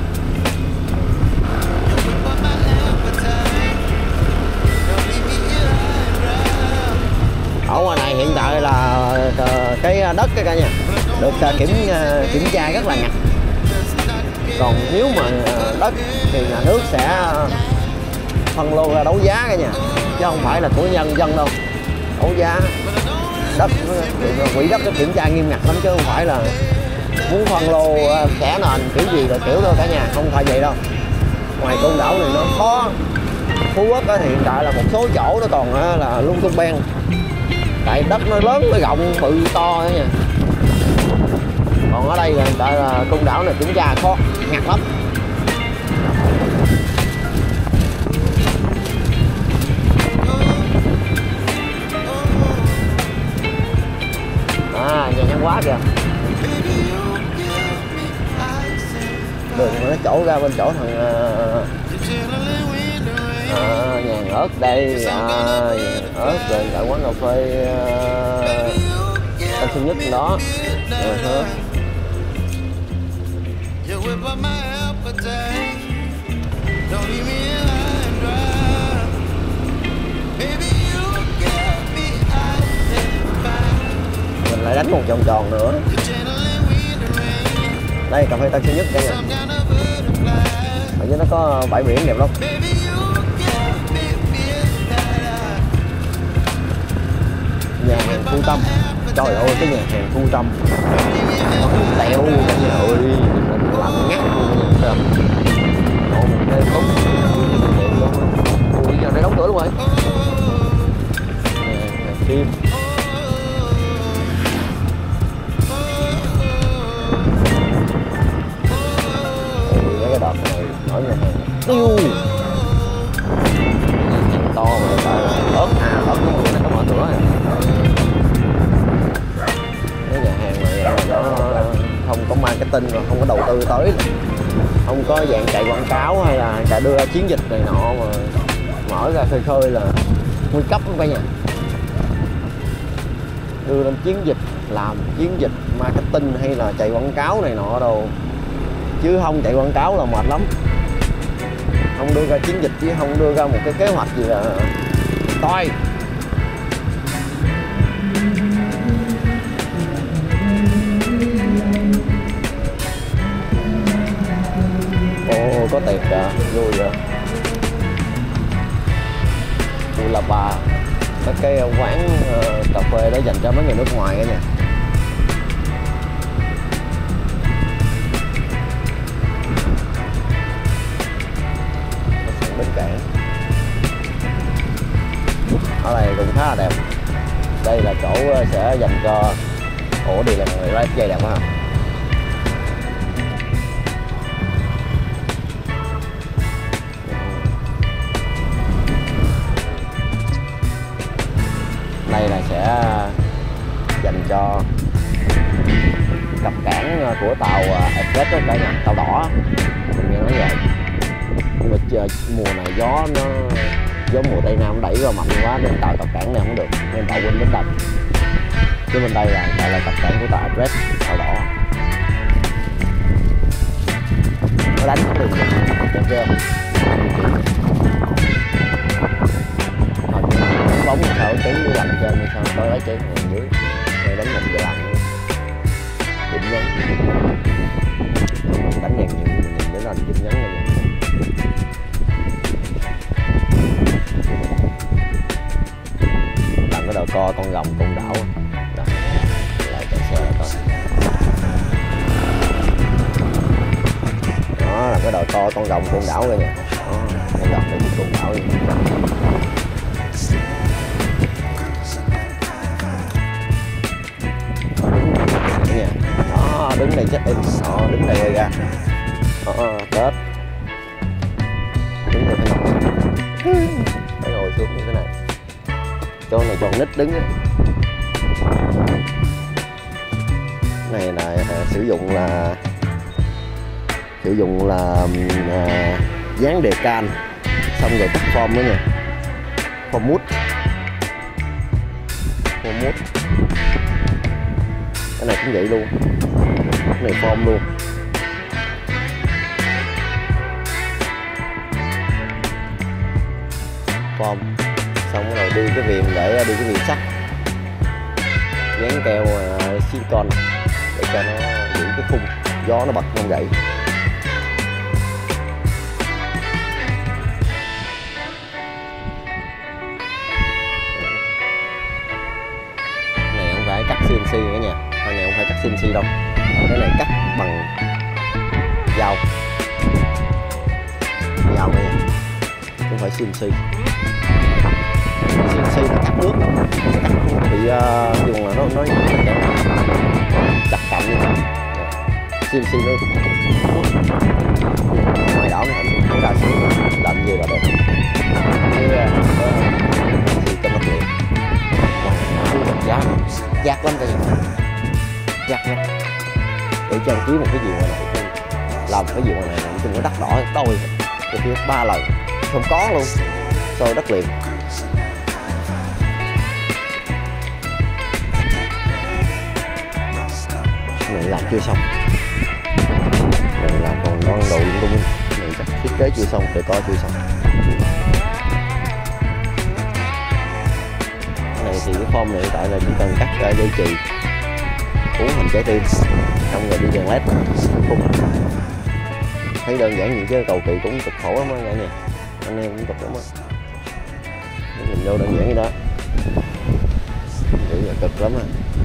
Ở ngoài này hiện tại là cái đất cái cả nhà được kiểm kiểm tra rất là ngặt. Còn nếu mà đất thì nhà nước sẽ phân lô ra đấu giá cả nhà, chứ không phải là của nhân dân đâu. Đấu giá đất, quỹ đất nó kiểm tra nghiêm ngặt lắm chứ không phải là muốn phân lô xẻ nền kiểu gì là kiểu đâu cả nhà, không phải vậy đâu. Ngoài Côn Đảo này nó có Phú Quốc thì hiện tại là một số chỗ nó còn là lung tung ben, tại đất nó lớn, nó rộng, bự to đó nha. Còn ở đây là hiện tại là Côn Đảo này kiểm tra khó ngặt lắm. À, nhà nhăn quá kìa. Đường nó chỗ ra bên chỗ thằng à, nhà ớt đây, à, ớt rồi tại quán cà phê Tân Sơn Nhất đó. Rồi hả? Mình lại đánh một vòng tròn nữa. Đây cà phê Tân Sơn Nhất đây nè. Ở dưới nó có bãi biển đẹp lắm. Nhà hàng Thu Tâm. Trời ơi cái nhà hàng Thu Tâm bánh tẹo cả nhà ơi, làm ngắt luôn nha. Một cây cúc đẹp luôn. Ui giờ đây đóng cửa luôn rồi. Nhà Kim. Cái đợt này ở nhà hàng tiêu hàng to mà tại là ớt à ớt cái mùi này nó mở cửa này. Cái nhà hàng này là nó không có marketing và không có đầu tư tới, không có dạng chạy quảng cáo hay là chạy đưa ra chiến dịch này nọ mà mở ra khơi khơi là nguy cấp không phải nha. Đưa lên chiến dịch, làm chiến dịch marketing hay là chạy quảng cáo này nọ đâu, chứ không chạy quảng cáo là mệt lắm. Không đưa ra chiến dịch chứ không đưa ra một cái kế hoạch gì là toi. Ồ có tiệc à, vui vậy. Vui là bà các cái quán uh, cà phê đó dành cho mấy người nước ngoài đó nha. Bến cảng ở đây cũng khá là đẹp. Đây là chỗ sẽ dành cho ổ đi là người lái dây đẹp ha. Đây là sẽ dành cho cặp cảng của tàu Express đó cả nhà, tàu đỏ mình nghe nói vậy. Nhưng mà chờ, mùa này gió nó gió mùa tây nam đẩy vào mạnh quá nên tàu cặp cảng này không được, nên tàu Vinh đến đập. Chứ bên đây là tại là cặp cảng của tàu Express, tàu đỏ. Nó đánh không được, được chưa? Bóng sao tí lặn trên sao tới lấy trên dưới đây đánh một giờ lặn điểm nhấn đánh nhàn nhiều nhìn để làm điểm nhấn này làm cái đầu co con rồng con đảo đó. Lại chạy xe lại coi đó là cái đầu to con rồng con đảo rồi nè, đó con rồng để con đảo đi. Đó, đứng đây check in, đó, đứng đây quay ra, đó, Tết, đứng đây phải ngồi, phải ngồi xuống như thế này, chỗ này cho nít đứng á. Này là à, sử dụng là sử dụng là à, dán đề can, xong rồi cắt form đó nha, form mút, form mút. Cái này cũng vậy luôn, cái này form luôn. Form xong rồi đi cái viền để đi cái viền sắt, dán keo uh, silicon để cho nó giữ cái khung gió nó bật không gãy. Này không phải cắt xê en xê nữa nha, cái này không phải cắt xê en xê đâu, cái này cắt bằng dao dao này không phải xê en xê. xê en xê là cắt nước, cắt bị uh, dùng là nó nó chặt chậm như vậy. xê en xê nó ngoài đảo này nó ra xuống làm gì là đẹp, như thì cho nó đẹp. Giác giác lắm cái gì giác lắm để trang trí một cái gì ngoài này, làm cái gì ngoài này nói chung nó đắt đỏ đôi từ phía ba lần không có luôn, xôi đất liền. Này làm chưa xong, này làm còn con đồ lung tung, này chắc thiết kế chưa xong, để coi chưa xong. Này thì cái form này hiện tại là chỉ cần cắt uh, dây chì cuốn hình trái tim xong rồi đi đèn led khung. Thấy đơn giản gì chứ cầu kỳ cũng cực khổ lắm á cả nhà, anh em cũng cực lắm á, nhìn vô đơn giản như đó nghĩ là cực lắm á.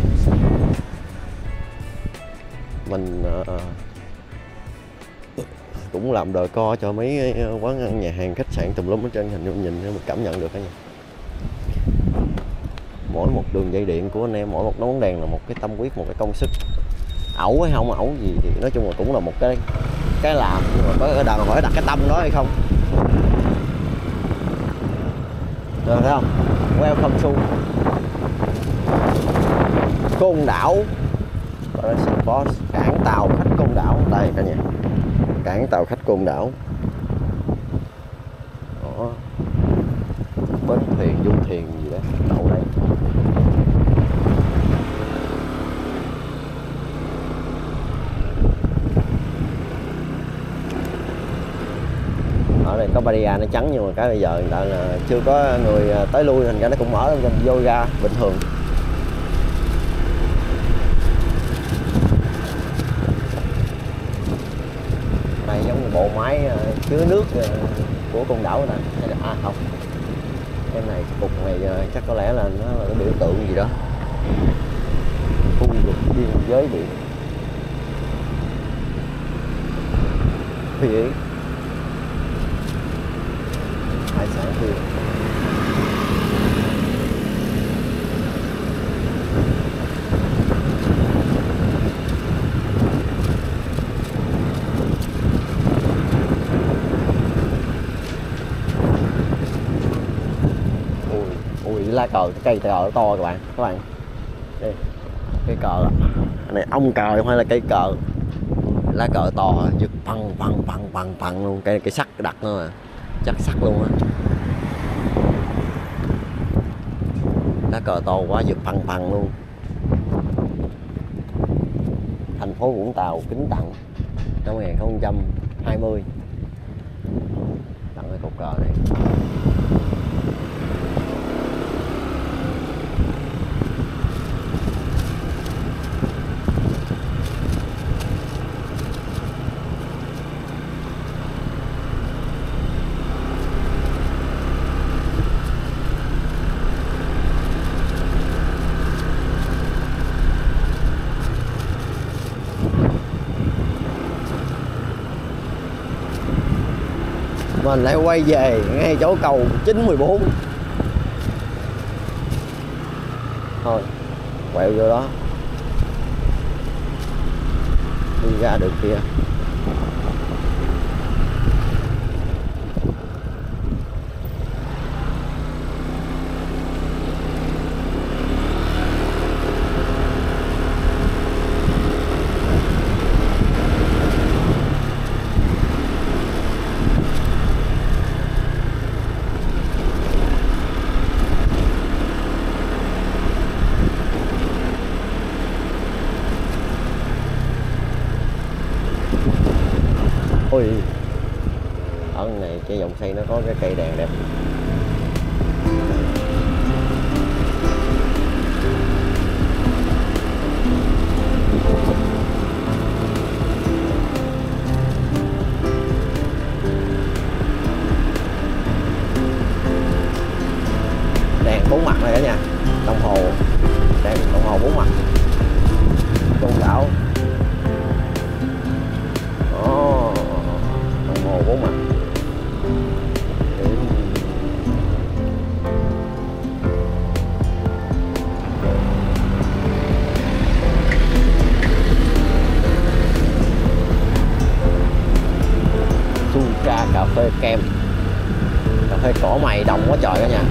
Mình uh, cũng làm đời co cho mấy quán ăn nhà hàng khách sạn tùm lum ở trên, hình nhìn mình cảm nhận được cả nhà. Mỗi một đường dây điện của anh em, mỗi một nón đèn là một cái tâm huyết, một cái công sức. Ẩu hay không ẩu gì thì nói chung là cũng là một cái cái làm, nhưng mà có đòi hỏi đặt cái tâm đó hay không. Được thấy không? Welcome to Côn Đảo, cảng tàu khách Côn Đảo. Đây cả nhà, cảng tàu khách Côn Đảo. Đó. Bến thuyền, du thuyền gì đó đậu đây. Ở đây có barrier nó trắng, nhưng mà cái bây giờ hiện tại là chưa có người tới lui, thành ra nó cũng mở lên vô ra bình thường. Đây giống như bộ máy chứa nước của Côn Đảo này. À không, cái này cục này chắc có lẽ là nó là cái biểu tượng gì đó, khu vực biên giới biển Thủy hải sản Thủy. Ui lá cờ, cái cây cờ to các bạn, các bạn đây, cây cờ này ong cờ hay là cây cờ, lá cờ to giật phăng phăng phăng phăng phăng luôn, cây cây sắt đặt nữa mà chắc sắt luôn á, lá cờ to quá giật phăng phăng luôn. Thành phố Vũng Tàu kính tặng năm hai nghìn không trăm hai mươi, tặng cái cột cờ này. Mình lại quay về ngay chỗ cầu chín mười bốn. Thôi quẹo vô đó đi ra được kia. Ôi, ở này cái dòng xây nó có cái cây đèn đẹp. Đèn bốn mặt này đó nha, đồng hồ, đèn đồng hồ bốn mặt, côn đảo. Đồng hồ bốn mặt. Sutra cà phê kem, cà phê cỏ mày đông quá trời cả nhà.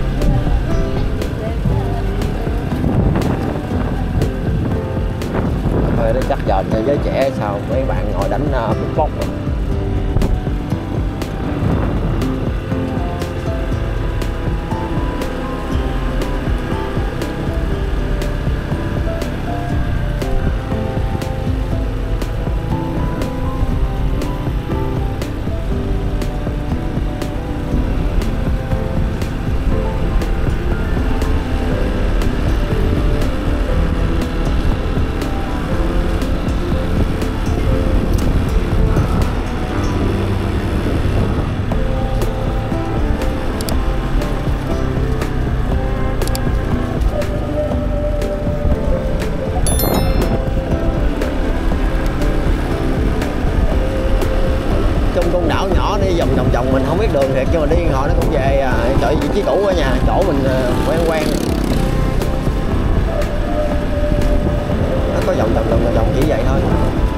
Cà phê đó chắc giờ cho giới trẻ sao mấy bạn ngồi đánh uh, beatbox rồi. Con đảo nhỏ đi vòng vòng vòng mình không biết đường thiệt, nhưng mà đi họ nó cũng về chỗ vị trí cũ ở nhà, chỗ mình quen quen. Nó có vòng vòng vòng vòng chỉ vậy thôi.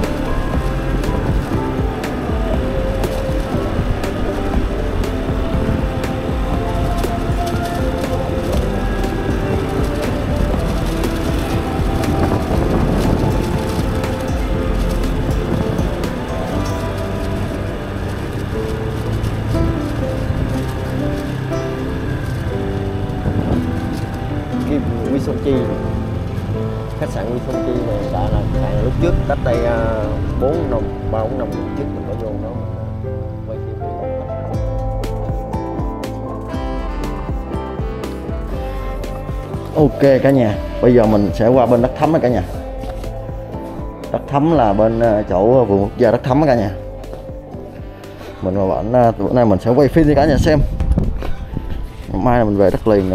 Wisochi, khách sạn Wisochi này đã là khách sạn lúc trước cách đây bốn năm ba bốn năm trước mình có vô đó mình quay phim. Ok cả nhà, bây giờ mình sẽ qua bên Đất Thấm cả nhà. Đất Thấm là bên chỗ vườn quốc gia Đất Thấm cả nhà. Mình và bạn bữa nay mình sẽ quay phim cho cả nhà xem. Mai là mình về đất liền rồi.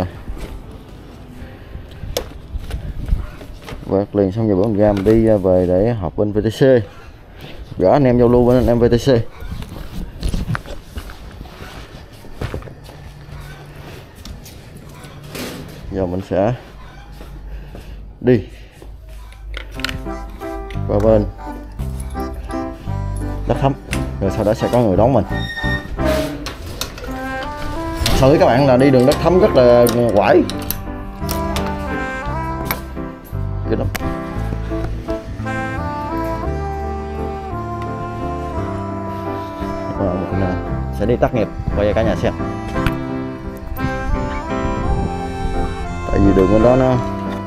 Và liền xong rồi bữa mình ra mình đi về để họp bên vê tê xê, gỡ anh em giao lưu với anh em vê tê xê. Giờ mình sẽ đi qua bên Đất Thấm, rồi sau đó sẽ có người đón mình. Thật với các bạn là đi đường Đất Thấm rất là quải. đi tác nghiệp quay cho cả nhà xem. Tại vì đường bên đó nó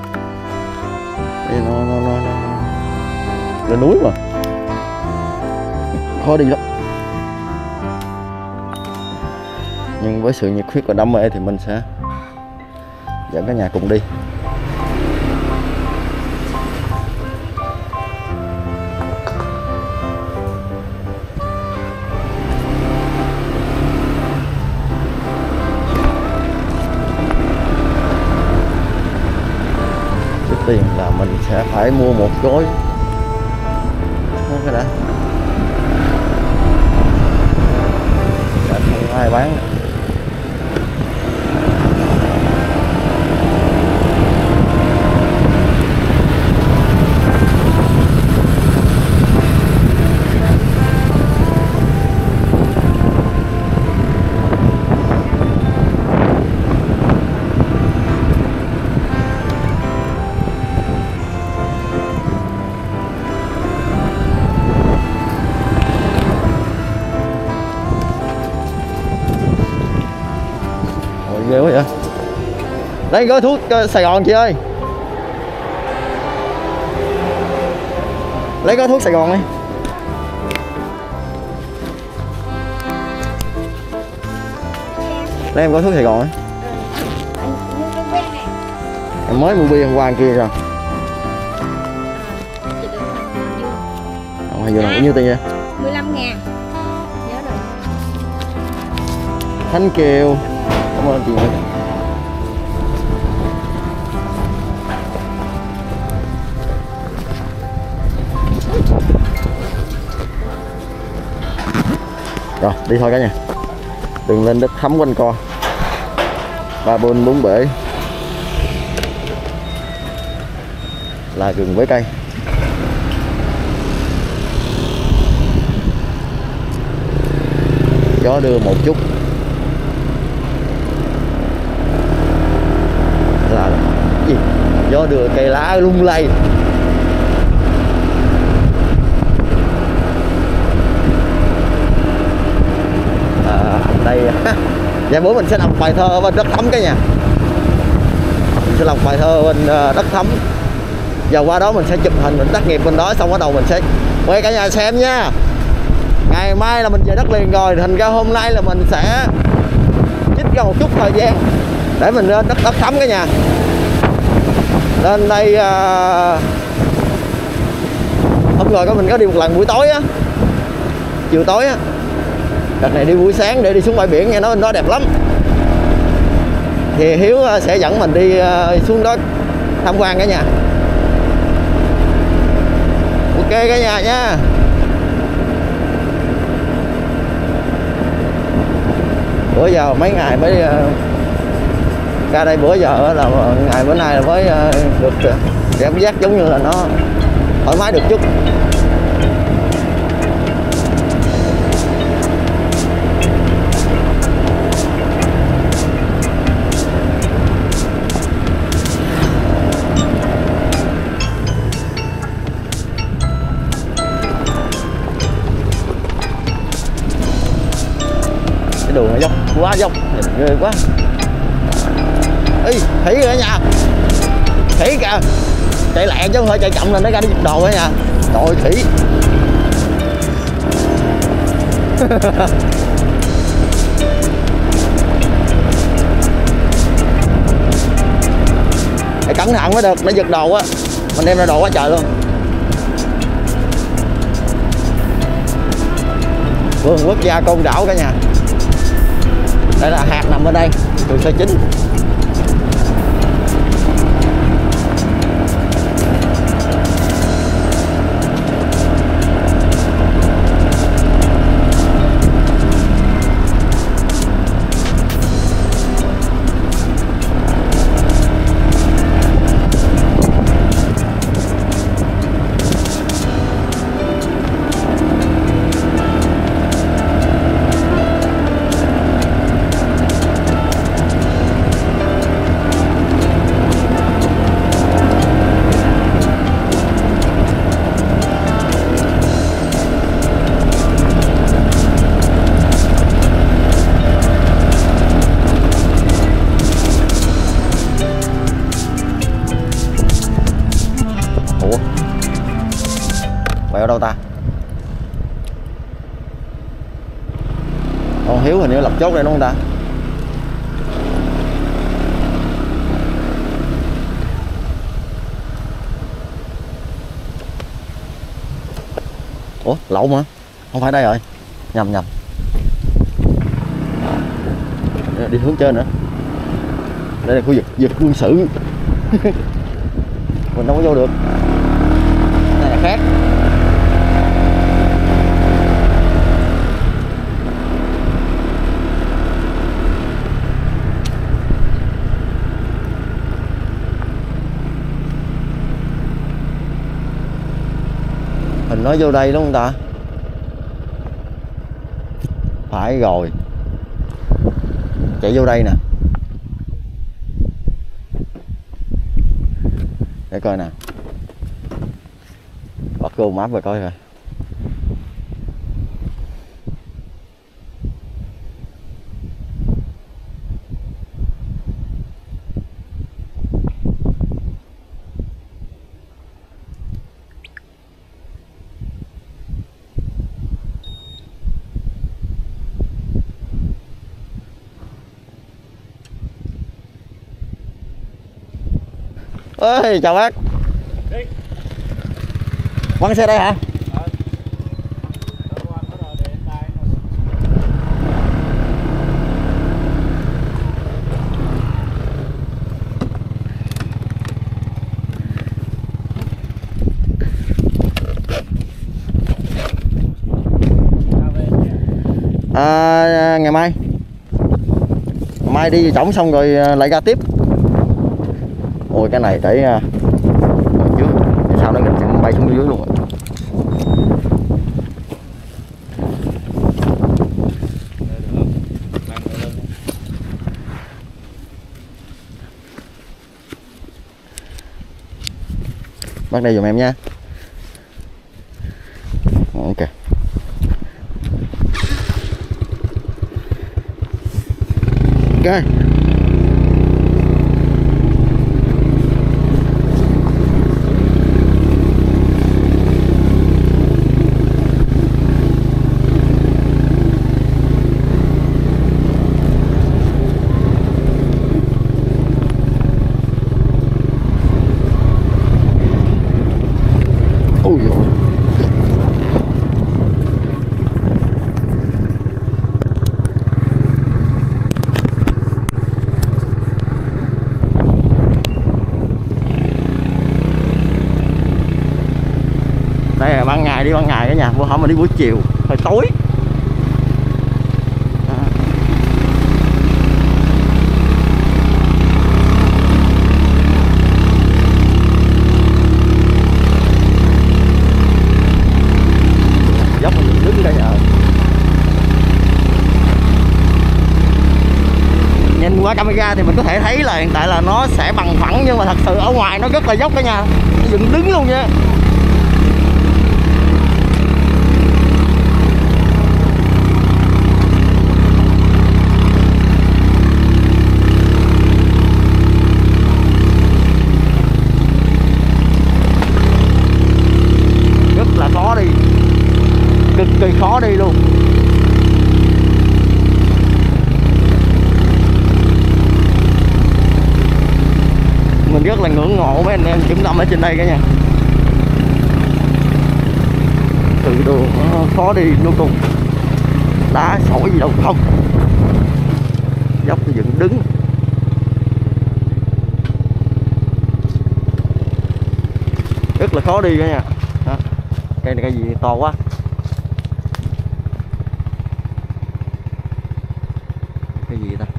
nó nó nó, nó lên núi mà khó đi lắm, nhưng với sự nhiệt huyết và đam mê thì mình sẽ dẫn cả nhà cùng đi. Trước tiên là mình sẽ phải mua một gói cái đã, đã không ai bán. Ghê quá vậy. Lấy gói thuốc Sài Gòn chị ơi. Lấy gói thuốc Sài Gòn đi. Lấy em gói thuốc Sài Gòn ấy. Em mới mua bia hôm qua kia rồi. Không, hai giờ nào bao nhiêu tiền vậy? mười lăm ngàn. Nhớ rồi. Thanh Kiều. Cảm ơn chị. Rồi đi thôi cả nhà. Đừng lên đất thấm quanh co. Ba bên bốn bể là rừng với cây. Gió đưa một chút là gì? Gió đưa cây lá lung lay. À, đây dạ bữa mình sẽ đọc bài thơ ở bên đất thấm cái nhà. Mình sẽ đọc bài thơ bên đất thấm. Giờ qua đó mình sẽ chụp hình mình tác nghiệp bên đó, xong bắt đầu mình sẽ quay cả nhà xem nha. Ngày mai là mình về đất liền rồi, thành ra hôm nay là mình sẽ trích ra một chút thời gian để mình lên đất đất thấm cả nhà. Lên đây uh, hôm rồi có mình có đi một lần buổi tối á, chiều tối á. Đợt này đi buổi sáng để đi xuống bãi biển, nghe nói bên đó đẹp lắm. Thì Hiếu sẽ dẫn mình đi uh, xuống đó tham quan cả nhà. Ok cả nhà nha. Bữa giờ mấy ngày mới uh, ra đây, bữa giờ là ngày bữa nay là mới uh, được cảm giác giống như là nó thoải mái được chút. Cái đường nó dốc quá, dốc ghê quá. Ê, Thủy kìa nha. Thủy kìa. Chạy lẹ chứ không phải chạy chậm lên nó ra nó giật đồ đó nha. Trời Thủy. Phải cẩn thận mới được, nó giật đồ á. Mình đem ra đồ quá trời luôn. Vườn quốc gia Côn Đảo cả nhà. Đây là hạt nằm ở đây, Trường Sa Chính. đâu ta? Ông Hiếu hình như lập chốt đây đúng không ta? Ủa lậu mà, không phải đây rồi, nhầm nhầm, đi hướng trên nữa. Đây là khu vực vực quân sự. Mình đâu có vô được, này là khác. Mình nói vô đây đúng không ta? Phải rồi, chạy vô đây nè, để coi nè, bật Google Maps về coi rồi. Ơi chào bác. Quăng xe đây hả? À, ngày mai ngày mai đi trỏng xong rồi lại ra tiếp. Ôi cái này để dưới, sao nó gần bay xuống dưới luôn rồi. Bắt đây giùm em nha. Ok. Ok. Đây là ban ngày, đi ban ngày cả nhà, bữa hôm mà đi buổi chiều hơi tối. Dốc mình đứng đây nhờ. Nhìn qua camera thì mình có thể thấy là hiện tại là nó sẽ bằng phẳng, nhưng mà thật sự ở ngoài nó rất là dốc cả nhà, dựng đứng luôn nha. Cực kỳ khó đi luôn. Mình rất là ngưỡng mộ mấy anh em kiểm lâm ở trên đây cả nhà. Từ đường khó đi vô cùng, đá sỏi gì đâu không, dốc thì dựng đứng. Rất là khó đi cả nhà. Đó. Cây này cây gì to quá. Cái gì ta?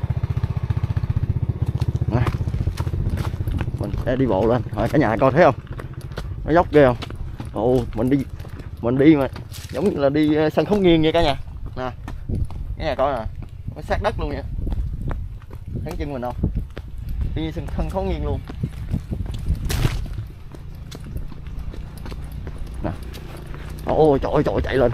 Nè. Mình sẽ đi bộ lên, hỏi cả nhà coi thấy không? Nó dốc ghê không? Ồ, mình đi mình đi mà giống như là đi sân khấu nghiêng vậy cả nhà. Nè. Cái nhà coi nè, nó sát đất luôn nha. Thấy chân mình không? Đi sân sân khấu nghiêng luôn. Nè. Ôi trời ơi, trời chạy lên.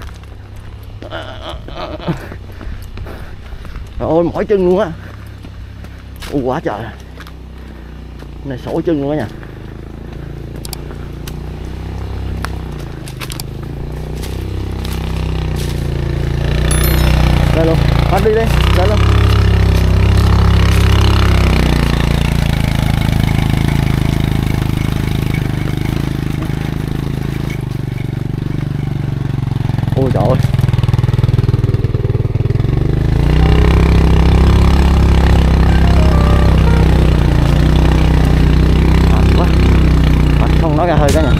Trời ơi, mỏi chân luôn á. U quá trời. Này sổ chân luôn á nha. Đây luôn, hết đi đi, đây luôn. Ôi trời ơi. Mệt quá. Mệt không nói ra hơi cả nhà.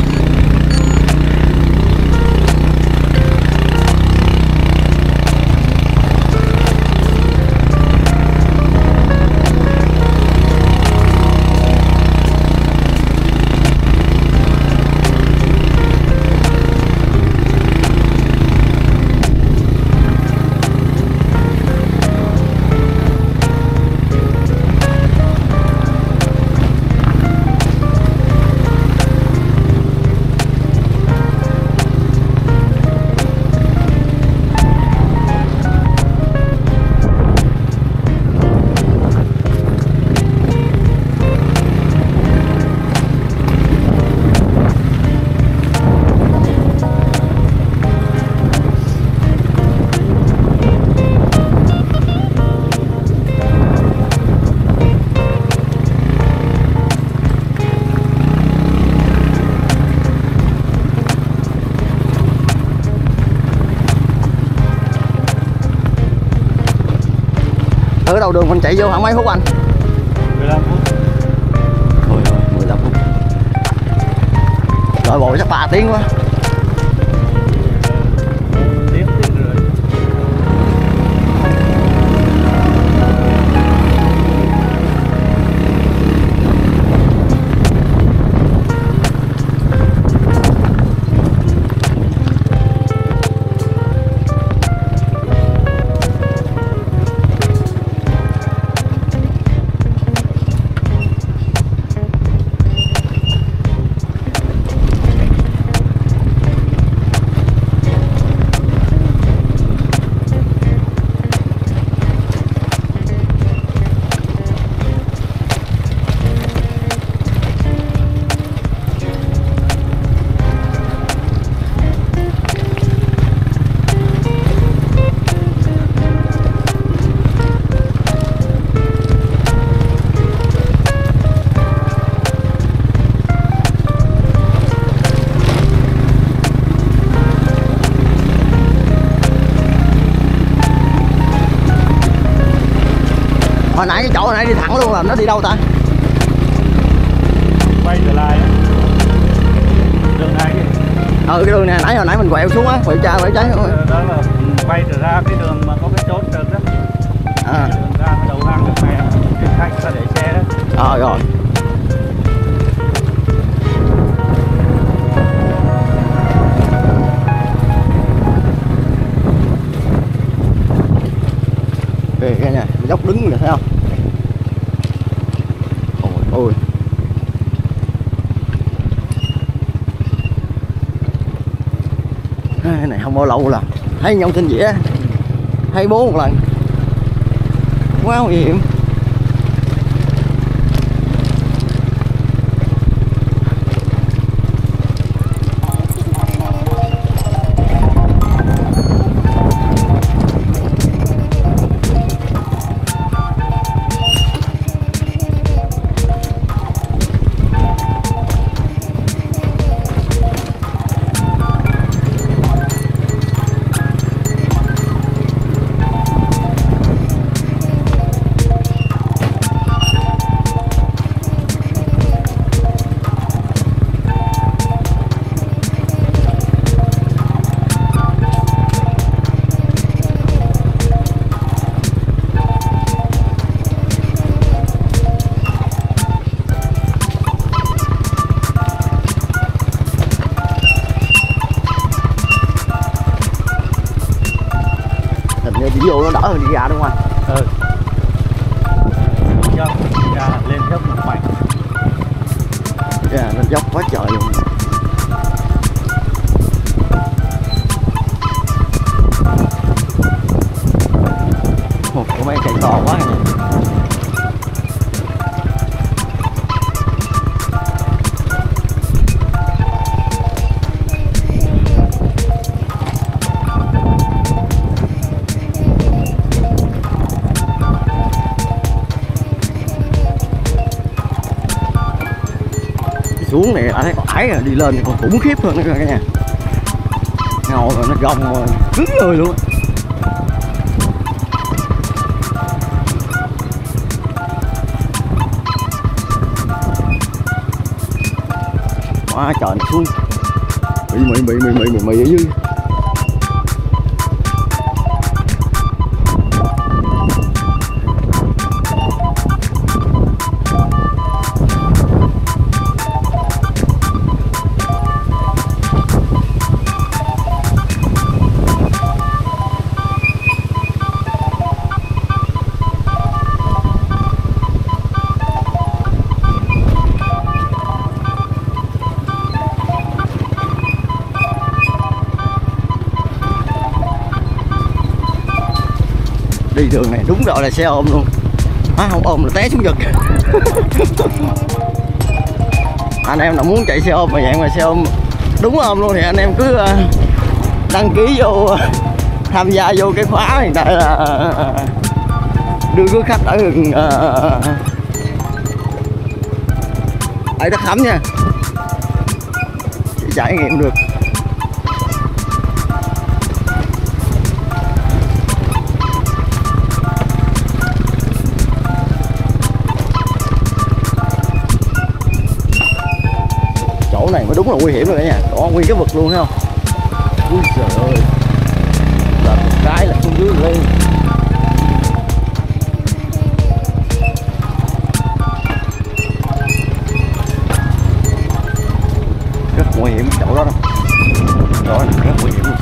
Ở đầu đường mình chạy vô khoảng mấy phút anh? mười lăm phút. Thôi rồi, mười lăm phút. Rồi bộ chắc ba tiếng quá. Tiếng tiếng rưỡi. Hồi nãy cái chỗ hồi nãy đi thẳng luôn là nó đi đâu ta? Quay trở lại á. Đường này kìa. Ừ cái đường này nãy hồi nãy mình quẹo xuống á, quẹo cha quẹo trái thôi. Đó là quay trở ra cái đường mà có cái chốt được đó. À. Đường ra cái đầu hang đường này cái khách ta để xe đó. Ờ rồi. Kìa cái nhà dốc đứng rồi thấy không? Ôi ôi. Cái này không bao lâu là thấy nhau trên dĩa, thấy bố một lần, quá nguy hiểm. Đi vô nó đỡ hơn đi ra đúng không anh? Ừ. Dốc ra lên dốc một mạnh. Dạ, yeah, lên dốc quá trời luôn. Một cái máy chạy to quá này. xuống này đã thấy có ải rồi, đi lên thì còn khủng khiếp hơn nữa cả nhà. Ngồi rồi nó gồng rồi cứng người luôn. Quá trời nó xuống bị mị mị mị mị mị mị ở dưới. Đi đường này đúng rồi là xe ôm luôn, à, không ôm là té xuống vực. Anh em nào muốn chạy xe ôm mà dạng mà xe ôm đúng ôm luôn thì anh em cứ uh, đăng ký vô uh, tham gia vô cái khóa hiện tại là uh, đưa rước khách ở uh, ở Đất Khẩm nha, trải nghiệm được. Chỗ này mới đúng là nguy hiểm rồi cả nhà, có nguyên cái vực luôn thấy không? Ui trời ơi, là một cái là xuống dưới lên. Rất nguy hiểm chỗ đó đâu, đó là rất nguy hiểm luôn.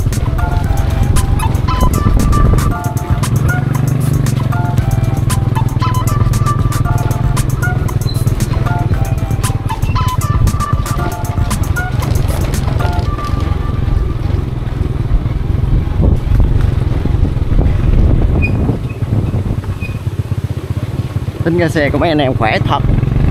Tính ra xe của mấy anh em khỏe thật.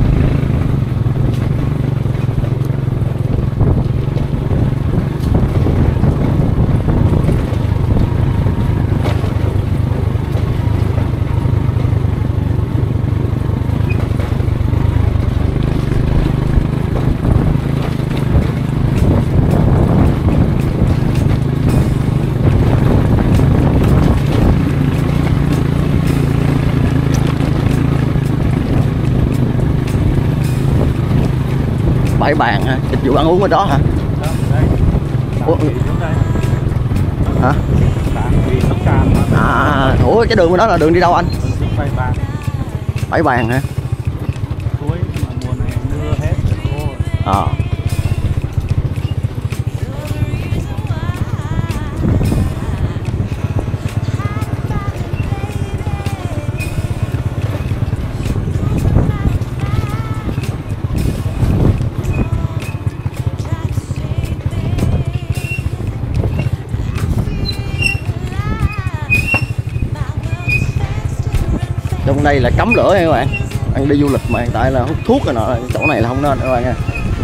Bãi bàn hả? Dịch vụ ăn uống ở đó hả? Ủa? Hả? À, ủa cái đường bên đó là đường đi đâu anh? Bãi bàn hả? À. Trong đây là cấm lửa nha các bạn. Anh đi du lịch mà hiện tại là hút thuốc rồi nọ, chỗ này là không nên các bạn nha.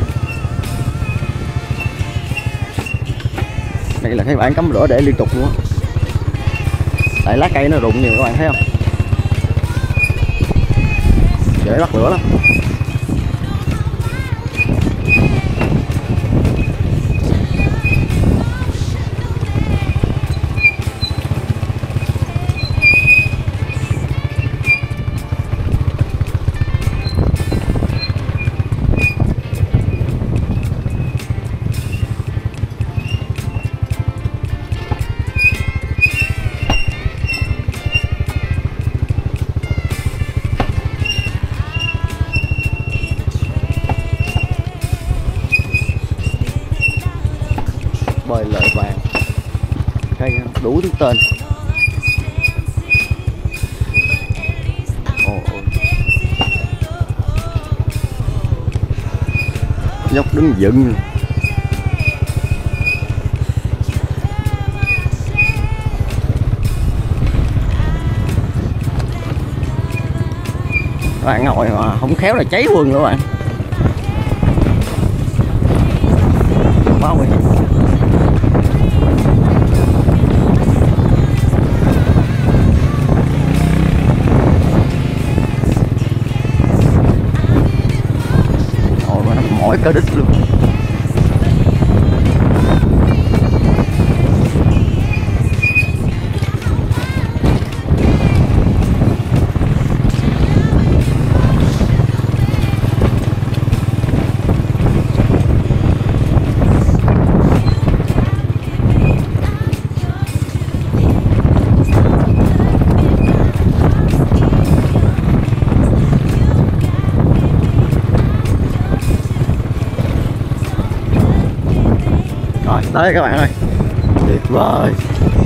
Đây là cái bảng cấm lửa để liên tục luôn. Tại lá cây nó rụng nhiều các bạn thấy không? Dễ bắt lửa lắm. Bơi lợi vàng, cây đủ thứ tên. Ồ, dốc đứng dựng. Các bạn ngồi mà không khéo là cháy quần nữa bạn. Quá nguy hiểm. mỏi cơ đít luôn. Đấy các bạn ơi, tuyệt vời.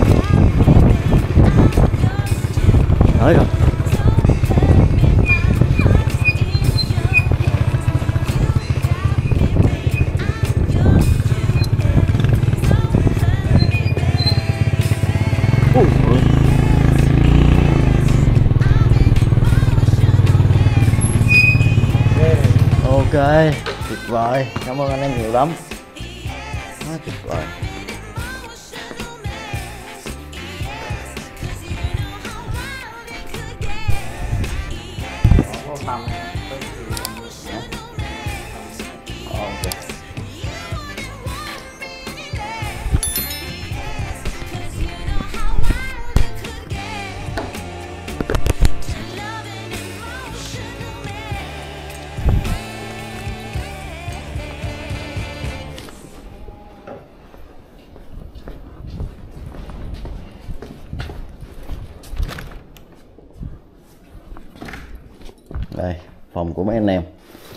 Đấy rồi. Ok, tuyệt vời. Cảm ơn anh em nhiều lắm. Quá tuyệt vời. Đây, phòng của mấy anh em.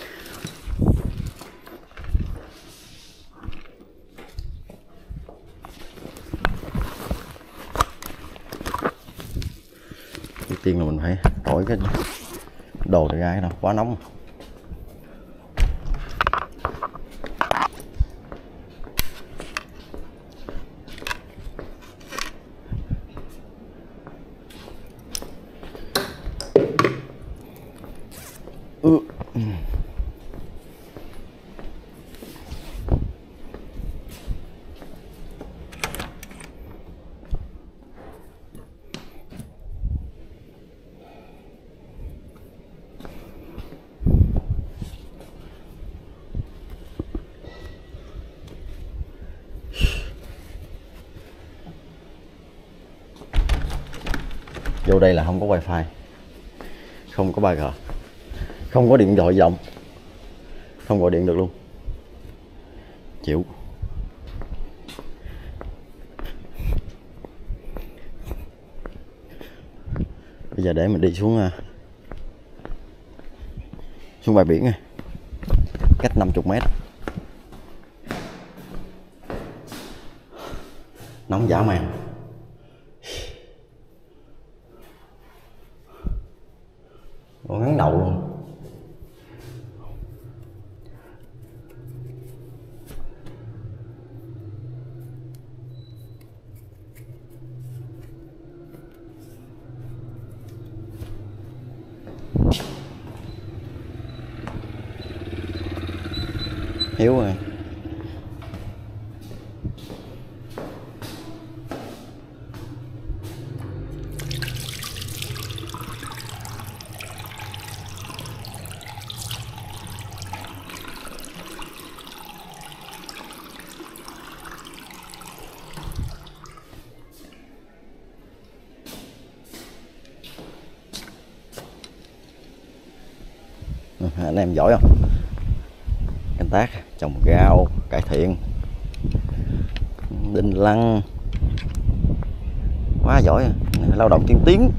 Đầu tiên là mình phải đổi cái đồ này ra, cái nào quá nóng. Ừ. Vô đây là không có wifi, không có ba G, không có điện thoại di động, không gọi điện được luôn. Chịu. Bây giờ để mình đi xuống xuống bãi biển này, cách năm mươi mét. Nóng dã man. Còn ngắn đầu luôn. Hiếu rồi. Anh em giỏi không? Canh tác, trồng rau, cải thiện, đinh lăng, quá giỏi, lao động tiên tiến.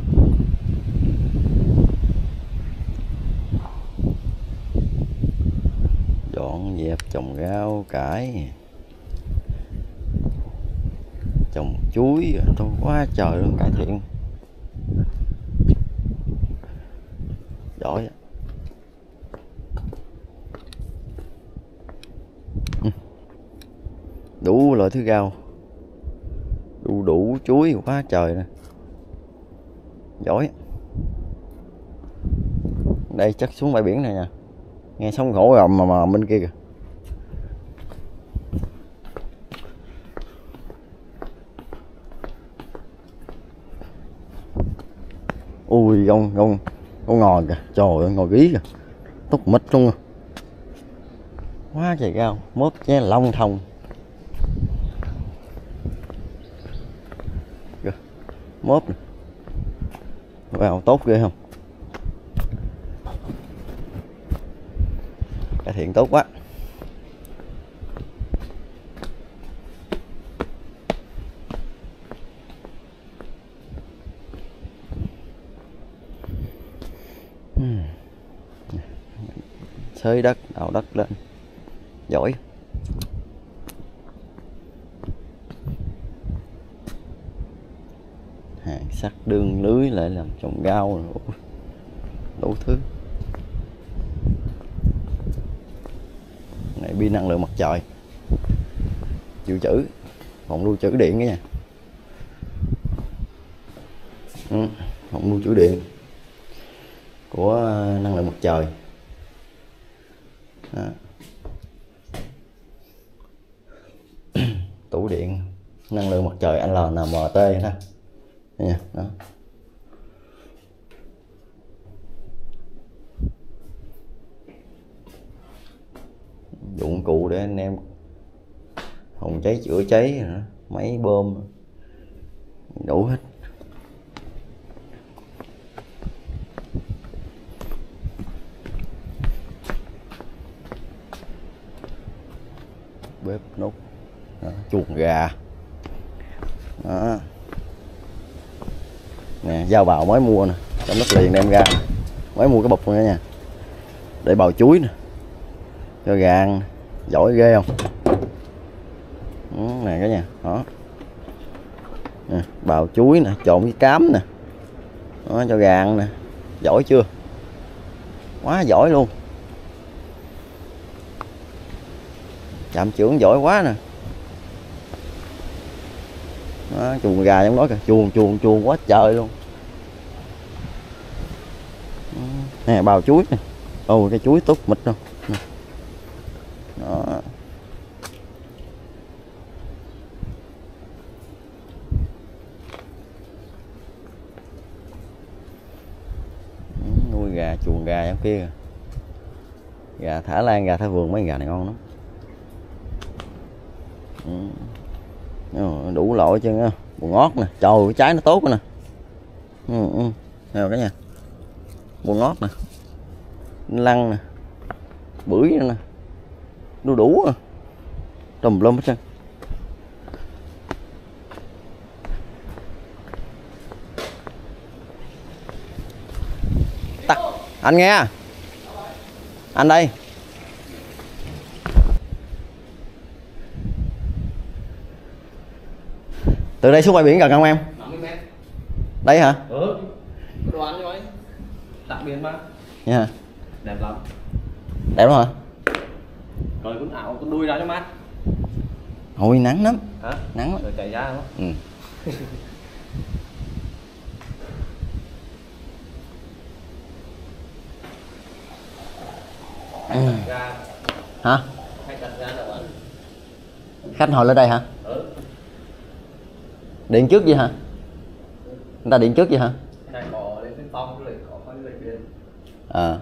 Dọn dẹp, trồng rau, cải, trồng chuối, tôi quá trời luôn, cải thiện, giỏi. Đủ loại thứ rau, đu đủ, chuối quá trời nè, giỏi. Đây chắc xuống bãi biển này nè, nghe sóng gỗ ầm mà mà bên kia kìa. Ui con con con ngò kìa, trời ơi ngò gí kìa, túc mít luôn. Quá trời cao, mốt che long thông. Kìa, mốt nè. Vào tốt ghê không? Cải thiện tốt quá. Xới đất, đào đất lên. Giỏi. Hàng sắt đường lưới lại làm trồng rau rồi. Đủ thứ. Này pin năng lượng mặt trời. Dự trữ. Phòng lưu trữ điện cái nha. Ừ, phòng lưu trữ điện của năng lượng mặt trời. Đó. Tủ điện năng lượng mặt trời L N M T đó nha. Đó. Dụng cụ để anh em phòng cháy chữa cháy, máy bơm đủ hết. Bếp nút. Đó, chuồng gà. Đó. Nè, dao bào mới mua nè, trong đất liền đem ra. Mới mua cái bịch nữa nha. Để bào chuối nè. Cho gà ăn. Giỏi ghê không? Đó, nè cả nhà. Đó. Nè, bào chuối nè, trộn với cám nè. Đó, cho gà ăn nè. Giỏi chưa? Quá giỏi luôn. Trạm trưởng giỏi quá nè. Đó, chuồng gà trong đó kìa, chuồng chuồng chuồng quá trời luôn. Nè bào chuối nè. Ôi cái chuối tốt mịt đâu. Đó. Nuôi gà, chuồng gà trong kia kìa. Gà thả lan, gà thả vườn, mấy gà này ngon lắm. Ừ. Đủ loại chứ nha. Bùa ngót nè, trời cái trái nó tốt nè. Ừ, ừ. Nè cả nhà. Bùa ngót nè. Lăng nè. Bưởi nè. Đu đủ nè. Tùm lum hết trơn. Tắt. Anh nghe. Anh đây. Từ đây xuống bãi biển gần không em? năm mươi mét. Đây hả? Ừ. Có đồ ăn cho ấy. Tặng biển mà. Nha. Yeah. Đẹp lắm. Đẹp lắm hả? Rồi cũng ảo con đuôi ra cho mát. Hồi nắng lắm. Hả? Nắng lắm. Rồi chạy ra không? Ừ. Ừ. Ra. Hả? Khách đặt ra là ăn. Khách hồi lên đây hả? Ừ. Điện trước gì hả? Người ta điện trước gì hả? Này có lên trên phòng du lịch, có phòng du lịch điện. À.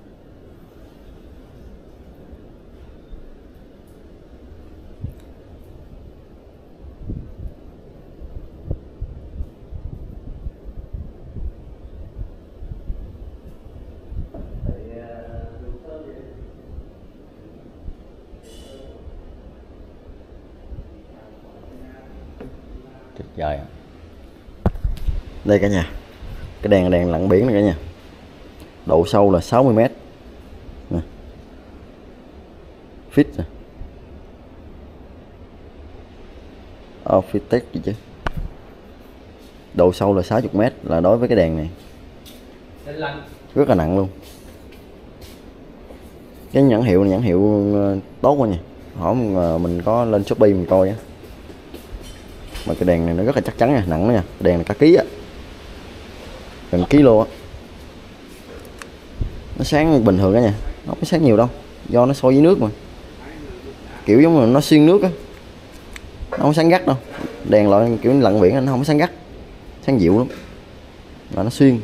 Tuyệt vời. Đây cả nhà. Cái đèn đèn lặn biển này cả nhà. Độ sâu là sáu mươi mét. Nè. Fit nè. Offitek gì chứ. Độ sâu là sáu mươi mét là đối với cái đèn này. Rất là nặng luôn. Cái nhãn hiệu này nhãn hiệu tốt quá nha. Hỏi mình có lên Shopee mình coi á. Mà cái đèn này nó rất là chắc chắn nha, nặng đó nha. Đèn này cả ký á. Gần ký lô á. Nó sáng bình thường á nha. Nó không sáng nhiều đâu. Do nó sôi với nước mà. Kiểu giống là nó xuyên nước á. Nó không sáng gắt đâu. Đèn loại kiểu lặn biển nó không sáng gắt. Sáng dịu lắm. Là nó xuyên.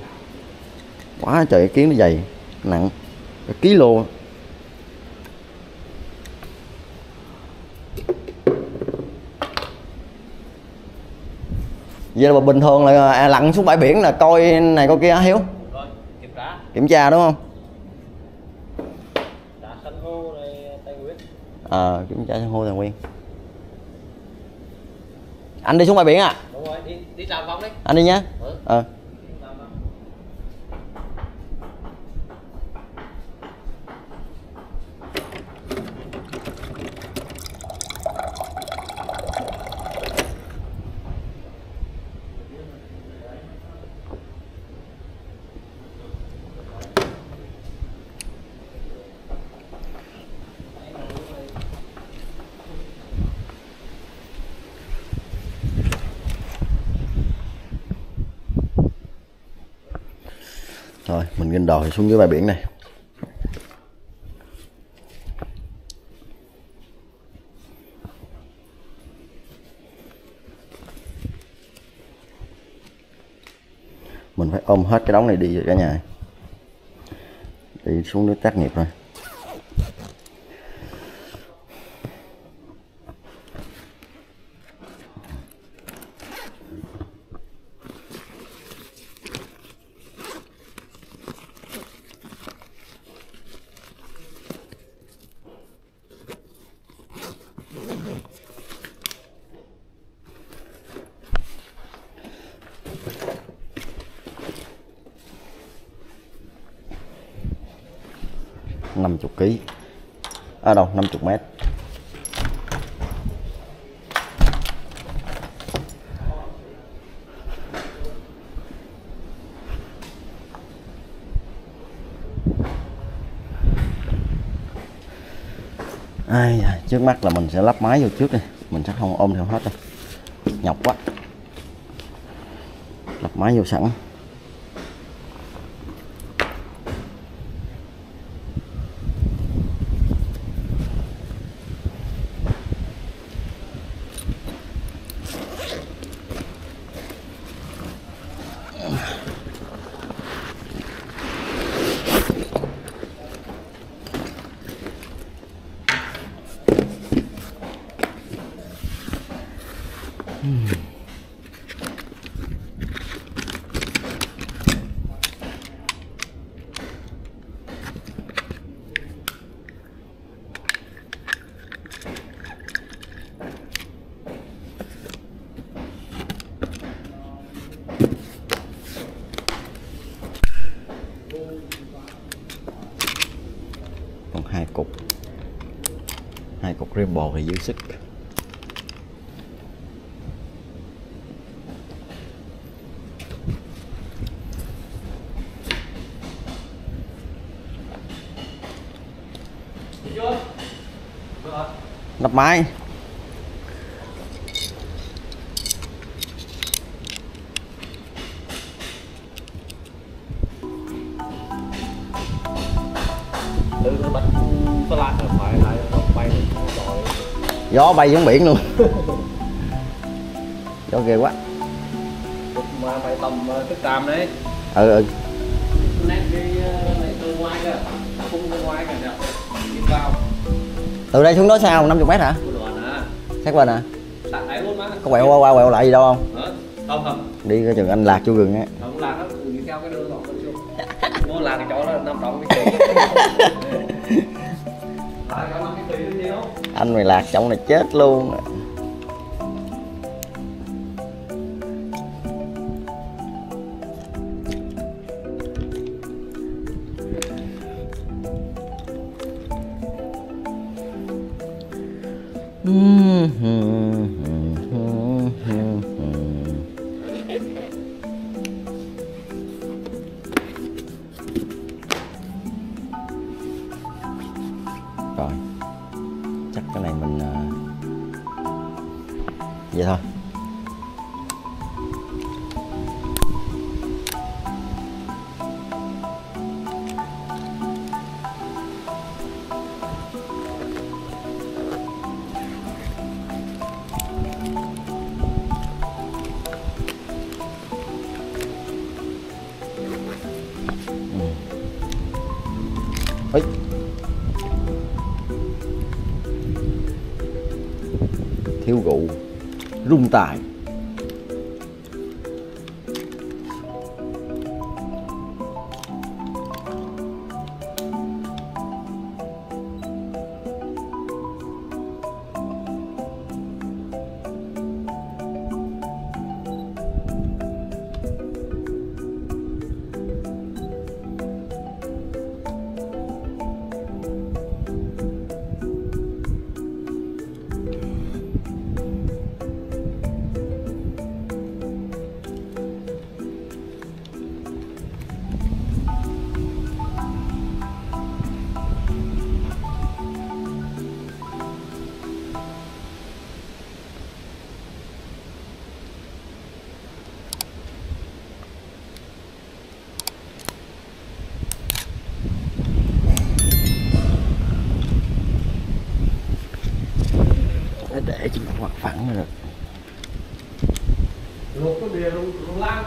Quá trời kiến nó dày. Nặng. Cả ký lô á. Vậy là bình thường là à, lặn xuống bãi biển là coi này coi kia hả Hiếu? Rồi, kiểm tra. Kiểm tra đúng không? Đá san hô này Tài Nguyên. Ờ, à, kiểm tra san hô Tài Nguyên. Anh đi xuống bãi biển à? Đúng rồi, đi đi chào vòng đi. Anh đi nhá. Ừ. Ờ. Rồi, mình ganh đò xuống dưới bãi biển này. Mình phải ôm hết cái đống này đi cả nhà. Đi xuống nước tác nghiệp rồi. năm mươi ký. À đâu, năm mươi mét. Ai da, trước mắt là mình sẽ lắp máy vô trước đi. Mình sẽ không ôm theo hết đâu. Nhọc quá. Lắp máy vô sẵn. Còn hai cục hai cục rêm bò thì giữ sức. Lắp máy. Từ từ bật có lát là phải lại bay rồi. Gió bay xuống biển luôn. Gió ghê quá. Mà phải tầm cái cam đấy. Ừ ừ. Nét cái này từ ngoài kìa. Khung từ ngoài kìa. Đi vào. Từ đây xuống đó sao? năm mươi mét hả? À. Sát bên hả? Tại luôn má. Có quẹo qua qua quẹo lại gì đâu không? Hả? Không không. Đi coi chừng anh lạc vô rừng á. Không lạc đó, đi theo cái đường đó chưa. Mua lạc cái chỗ đó nằm trong cái cây. Lại có năm cái tùy nhiêu. Anh mày lạc trong này chết luôn. Rồi, chắc cái này mình vậy thôi. Ê. Thiếu rượu rung tài. mặt phẳng rồi. luộc cái bìa luôn luôn lan.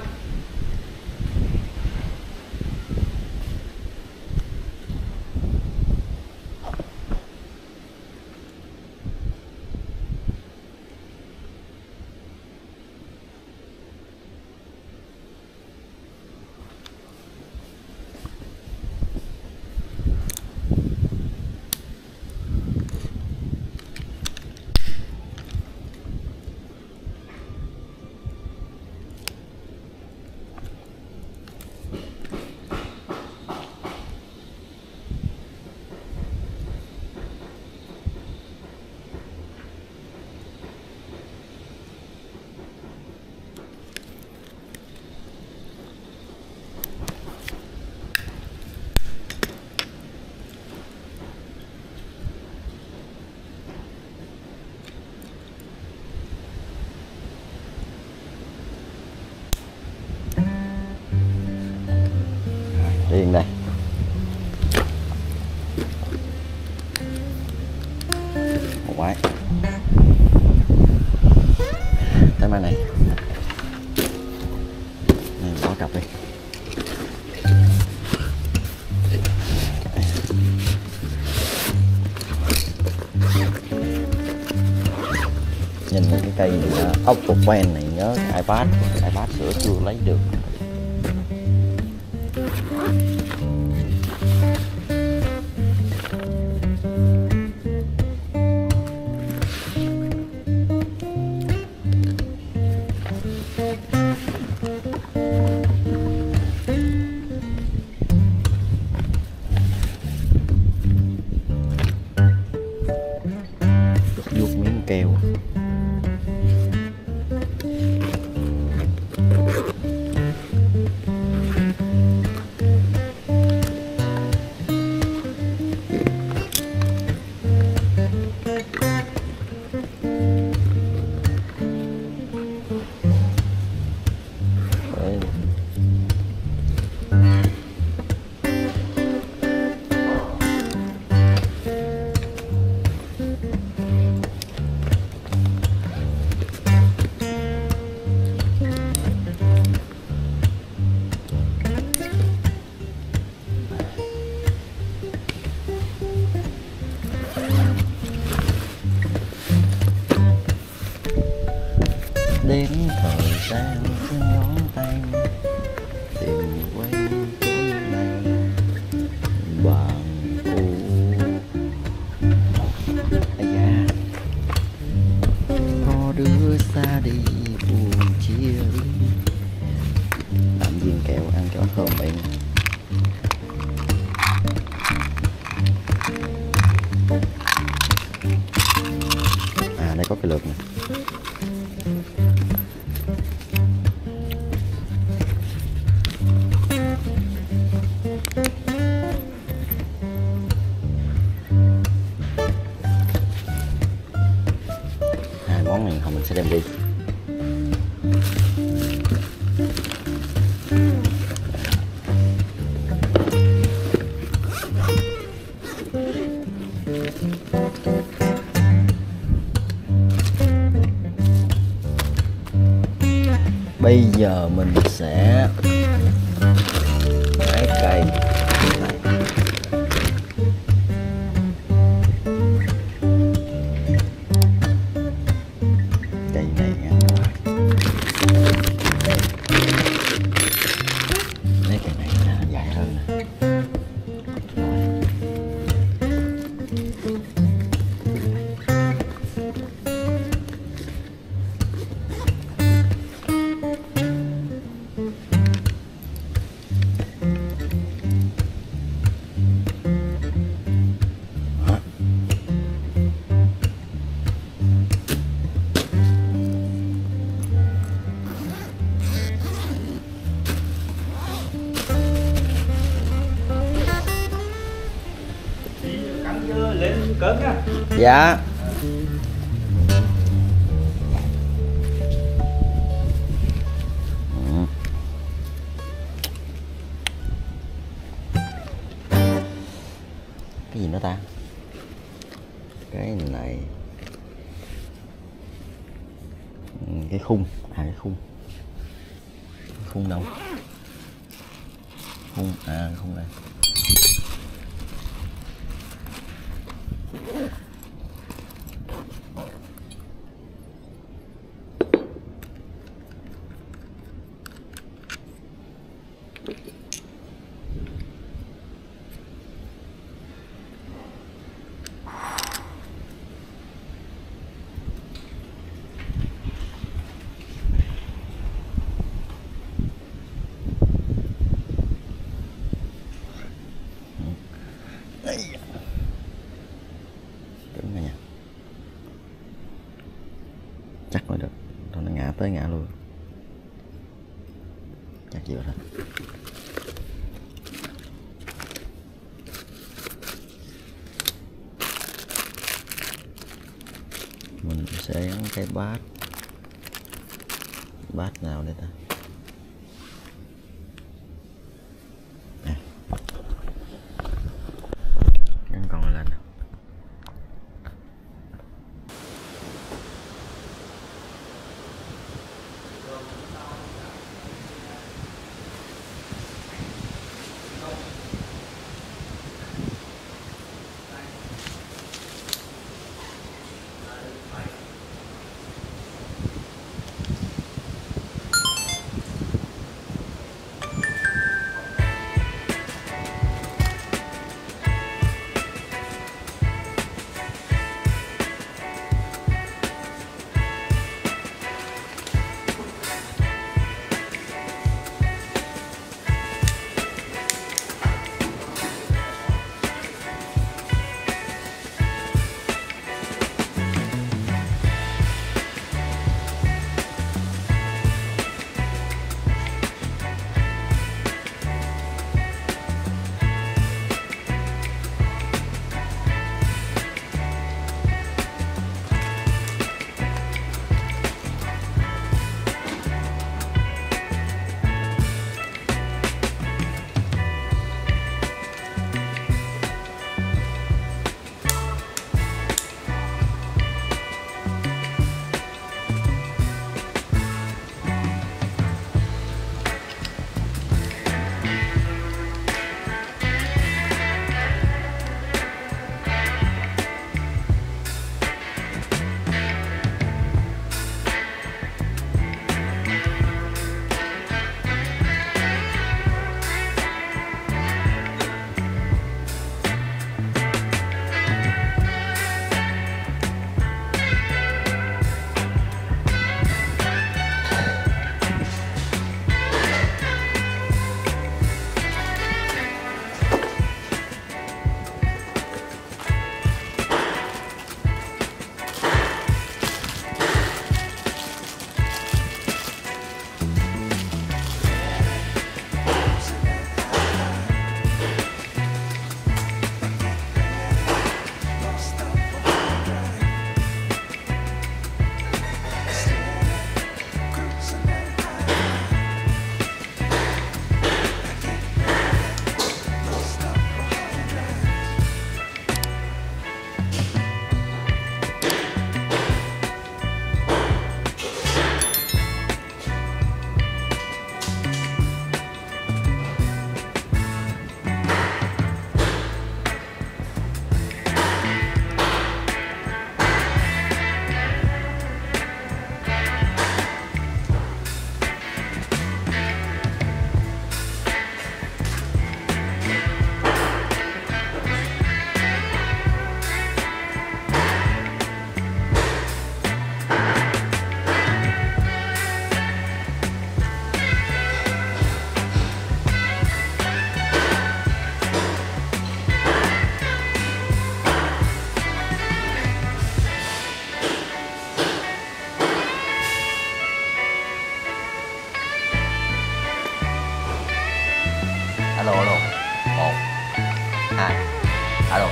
Điền đây. Một quái. Tới mang này. Này bỏ cặp đi. Nhìn cái cây ốc cục quen này nhớ cái iPad, cái iPad sửa chưa lấy được. Vuốt miếng keo. Đấy. Đến thời gian trên ngón tay tìm quên tối nay bằng cũ. Ây da, có đứa xa đi buồn chia ly. Làm viên kẹo ăn cho thơm miệng. À đây có cái lược này. Hai món này mình sẽ đem đi. Bây giờ mình sẽ hái cây này. Cây này ngắn quá. Lấy cây này ra dài hơn nè. Lên cớm nha. Dạ. Ừ. Cái gì nữa ta? Cái này cái khung, hai cái khung. Khung đâu? Khung à, khung này. Cứng rồi nha, chắc rồi được, thôi nó ngã tới ngã luôn, chắc chịu thôi. Mình sẽ gắn cái bát, bát nào đây ta? Còn lên alo alo, một hai alo.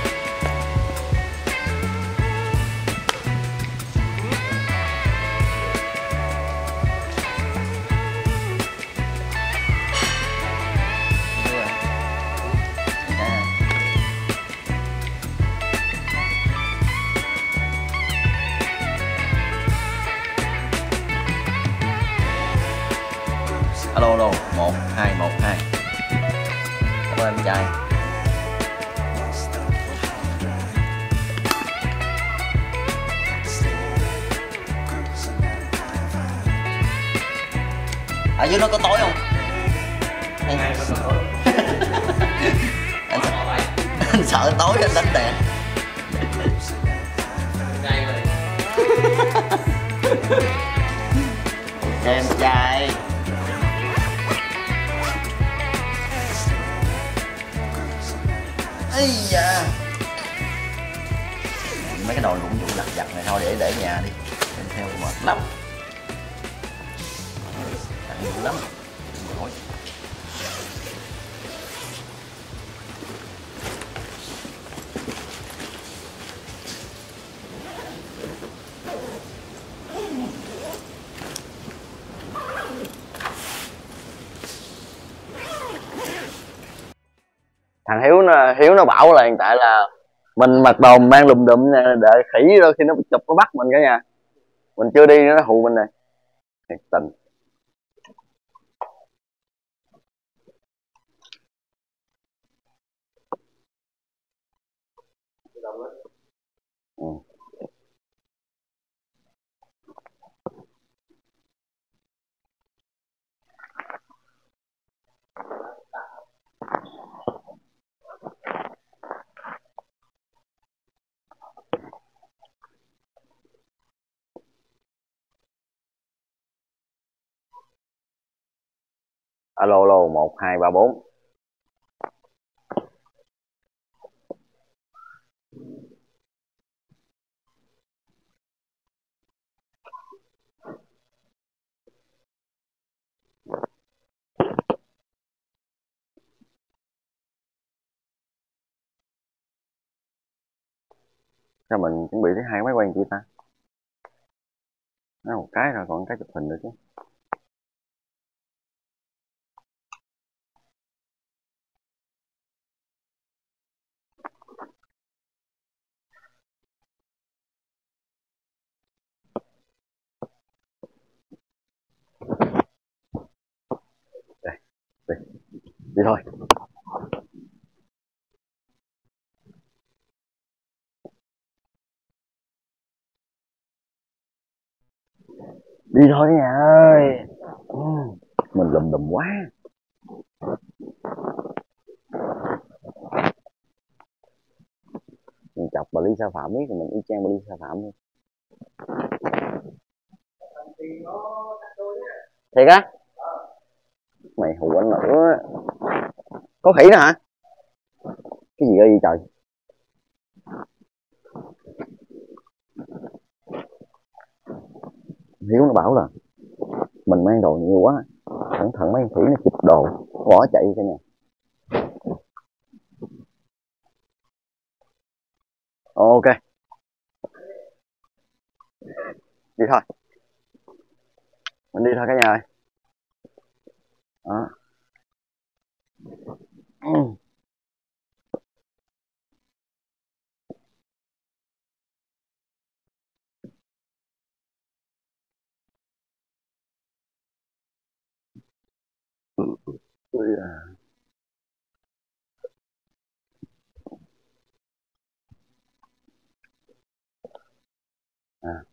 Ở dưới nó có tối không? Hay... Này có tối. anh, anh sợ tối anh đánh đèn. Ngay rồi. Em trai. Ây da. Mấy cái đồ lụng dụng lặt vặt này thôi để để nhà đi. Đem theo mệt lắm. Nặng nhiều lắm. Nổi. Thằng Hiếu nó Hiếu nó bảo là hiện tại là mình mặc đồ mang lùm đùm nè, đợi khỉ đôi khi nó chụp nó bắt mình cả nhà. Mình chưa đi nó hù mình nè. Thiệt tình. Ừ. Alo alo một hai ba bốn. Sao mình chuẩn bị tới hai máy quay chị ta? Nó một cái rồi còn cái chụp hình nữa chứ. Đây, đây, đi thôi. Đi thôi nhà ơi. Ừ, mình lùm đùm quá. Mình chọc bà Lý Sa Phạm biết rồi mình y chang bà Lý Sa Phạm luôn. Thiệt á? Mày hù anh nữa. Có khỉ nữa hả? Cái gì ơi vậy trời? Hiếu nó bảo là mình mang đồ nhiều quá, cẩn thận mấy con khỉ nó chụp đồ bỏ chạy cả nhà. Ok, đi thôi, mình đi thôi cả nhà ơi. Đó. Ừ. Ui à. À.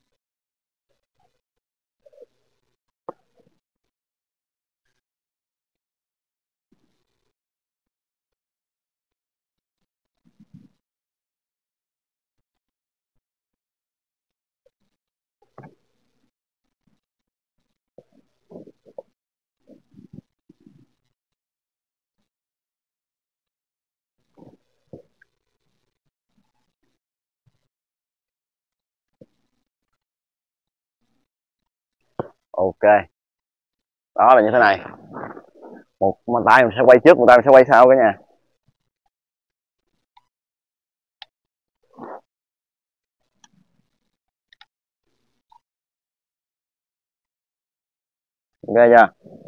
Ok, đó là như thế này, một tay mình sẽ quay trước, một tay mình sẽ quay sau cả nhà. Ok chưa?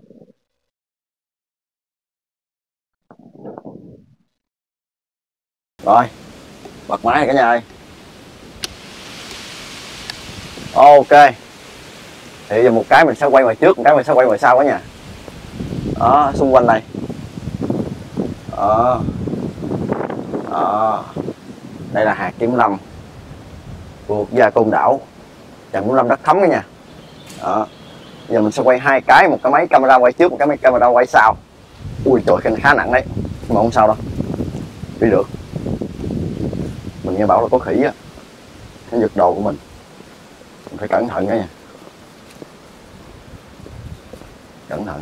Rồi, bật máy cả nhà ơi. Ok, thì giờ một cái mình sẽ quay ngoài trước, một cái mình sẽ quay ngoài sau cả nhà. Đó, xung quanh này. Đó. Đó. Đây là hạt kiểm lâm của quốc gia Côn Đảo, trạm kiểm lâm Đất Thấm cả nhà. Đó. Giờ mình sẽ quay hai cái, một cái máy camera quay trước, một cái máy camera quay sau. Ui trời, cái này khá nặng đấy, nhưng mà không sao đâu, đi được. Mình nghe bảo là có khỉ á, nó giật đồ của mình, mình phải cẩn thận đó nha, cẩn thận.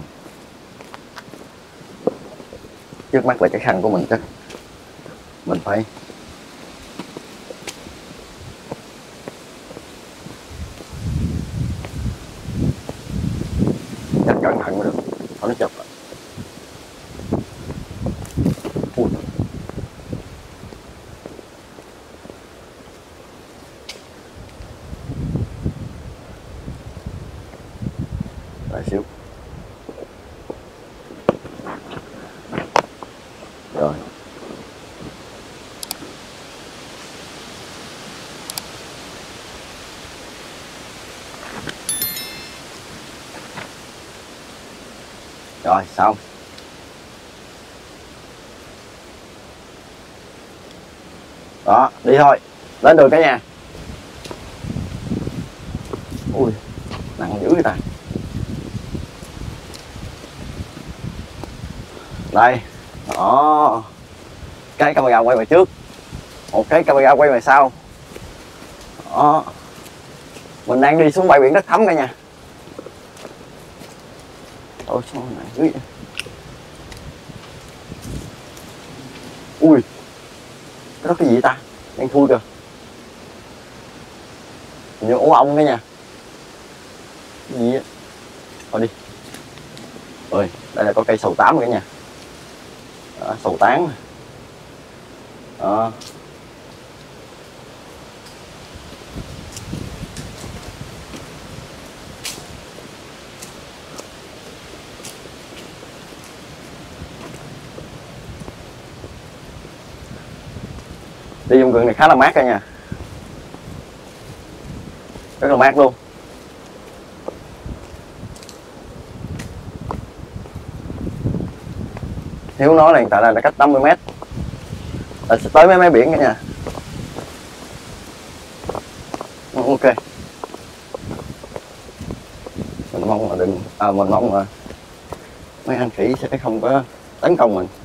Trước mắt là cái khăn của mình chắc mình phải chắc cẩn thận mới được, không nó chụp. Ui. Đợi xíu. Rồi. Rồi xong. Đó, đi thôi, lên đường cả nhà. Ui, nặng dữ vậy ta. Đây, đó, cái camera quay về trước, một cái camera quay về sau. Đó, mình đang đi xuống bãi biển Đất Thấm cả nhà. Ôi sao nặng dữ vậy. Ui, cái đó cái gì ta, đang thui kìa, hình như ổ ong đấy nha. Cái gì á, thôi đi. Ơi, đây là có cây sầu tám cả nhà. Đó, sầu tán. Đó. Đi vùng rừng này khá là mát cả nhà, rất là mát luôn. Hiếu nói là hiện tại là, là cách năm mươi mét là sẽ tới mấy máy biển cả nhà. Ok, mình mong là đừng à, mình mong là mấy anh khỉ sẽ không có tấn công mình.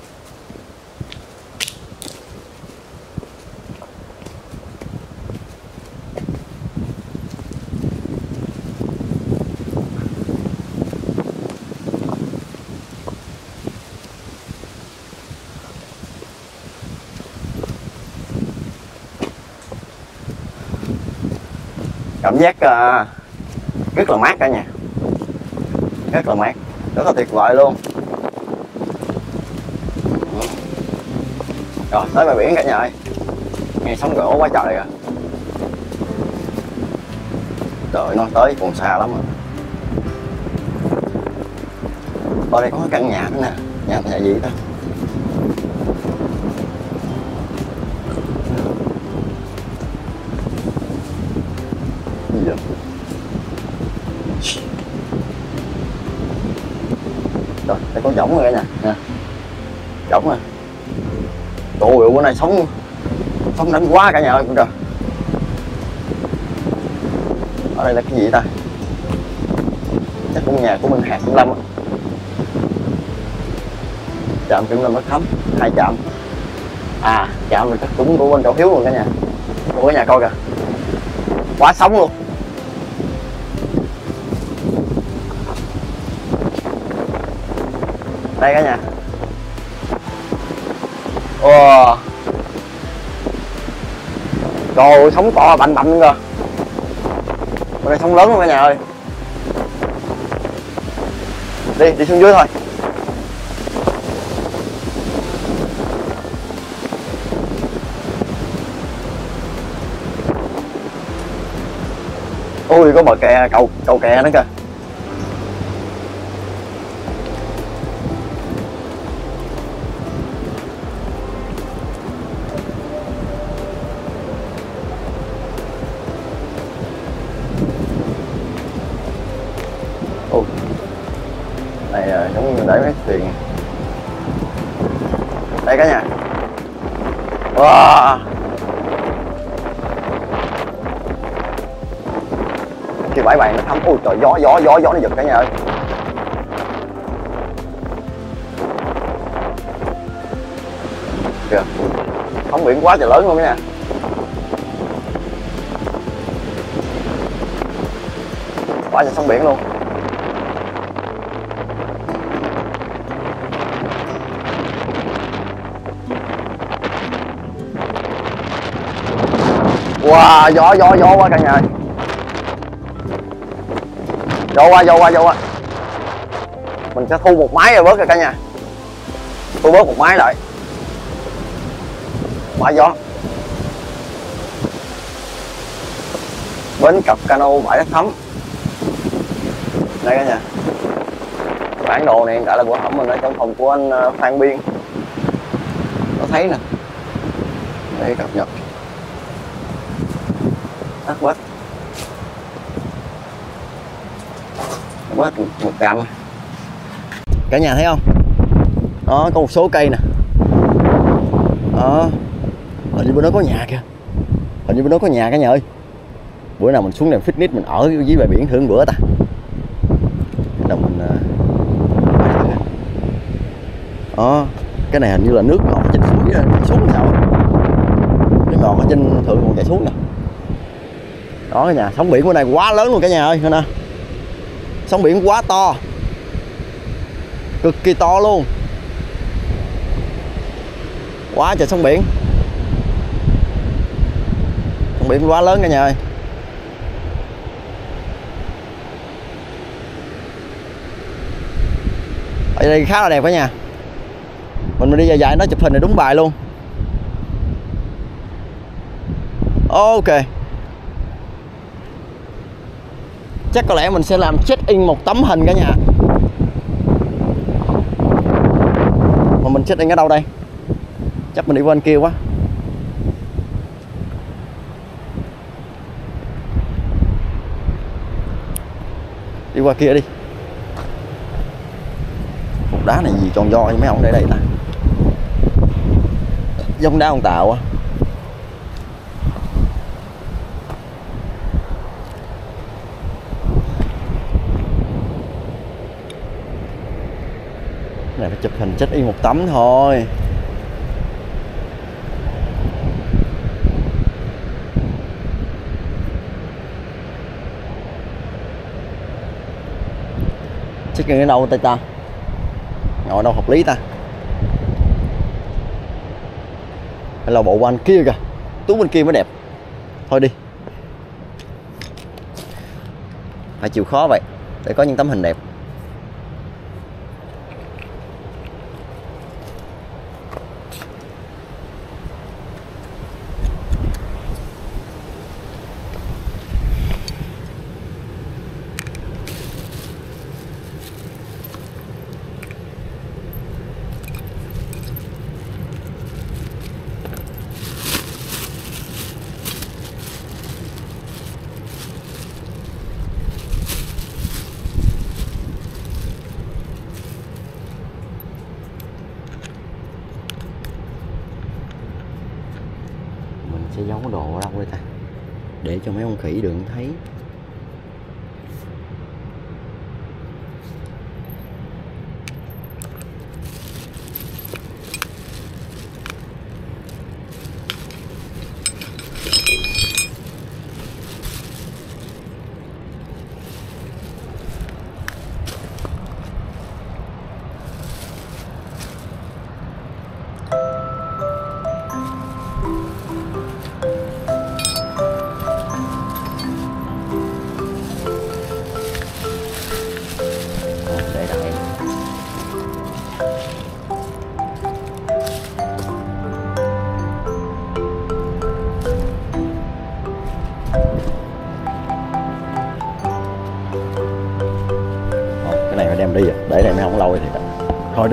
Cảm giác uh, rất là mát cả nhà, rất là mát, rất là tuyệt vời luôn. Rồi tới bãi biển cả nhà ơi, nghe sóng gỗ quá trời kìa. Trời, nó tới còn xa lắm rồi. Ở đây có cái căn nhà nữa nè, nhà nhà gì ta? Gì vậy? Rồi, đây có võng rồi cả nhà nè, võng rồi. Trời ơi, bữa nay sóng sóng đánh quá cả nhà ơi. Trời, ở đây là cái gì ta? Chắc cũng nhà của mình hạt Kiểm Lâm á. Trạm Kiểm Lâm Đất Thấm, hai trạm. À, trạm này chắc cũng của bên chỗ Hiếu luôn cả nhà. Của cả nhà coi kìa, quá sóng luôn. Đây cả nhà. Wow. Trời ơi, sóng to bành bành luôn kìa. Bên đây sóng lớn luôn cả nhà ơi. Đi, đi xuống dưới thôi. Ui, có bờ kè, cầu cầu kè nữa kìa. Ui, này giống như để mấy thuyền. Đây cả nhà. Wow. Khi bãi bạn nó thấm, ui trời, gió gió gió gió nó giật cả nhà ơi. Kìa, sóng biển quá trời lớn luôn nha. Quá trời sóng biển luôn. Wow, gió gió gió quá cả nhà ơi. Vô qua vô qua vô qua. Mình sẽ thu một máy rồi bớt rồi cả nhà. Thu bớt một máy lại. Quá gió. Bến cặp cano bãi đất thấm. Đây cả nhà. Bản đồ này hiện tại là của hỏng mình ở trong phòng của anh Phan Biên. Có thấy nè. Đây cập nhật. Tắt quét. Quét một cam. Cả nhà thấy không? Đó, có một số cây nè. Đó. Hình như bên đó có nhà kìa. Hình như bên đó có nhà cả nhà ơi. Bữa nào mình xuống làm fitness mình ở dưới bãi biển thử một bữa ta. Nào mình đó, cái này hình như là nước ngọt trên suối rồi, chảy xuống sao? Nước ngọt ở trên thượng còn chảy xuống nè. Đó cả nhà, sóng biển bữa nay quá lớn luôn cả nhà ơi, nè. Sóng biển quá to. Cực kỳ to luôn. Quá trời sóng biển. Sóng biển quá lớn cả nhà ơi. Ở đây khá là đẹp cả nhà. Mình đi dài dài nó chụp hình này đúng bài luôn. Ok. Chắc có lẽ mình sẽ làm check in một tấm hình cả nhà. Mà mình check in ở đâu đây? Chắc mình đi qua bên kia quá. Đi qua kia đi. Cục đá này gì tròn do mấy ông để đây ta? Giống đá ông Tàu á. Này phải chụp hình check in một tấm thôi. Check in ở đâu tay ta? Ngồi đâu hợp lý ta? Hay là bộ bên kia kìa, tú bên kia mới đẹp. Thôi đi, phải chịu khó vậy để có những tấm hình đẹp. Sẽ giấu đồ ở đâu đây ta, để cho mấy con khỉ đừng thấy. Đem đi rồi, để này mấy không lâu thì thôi đi.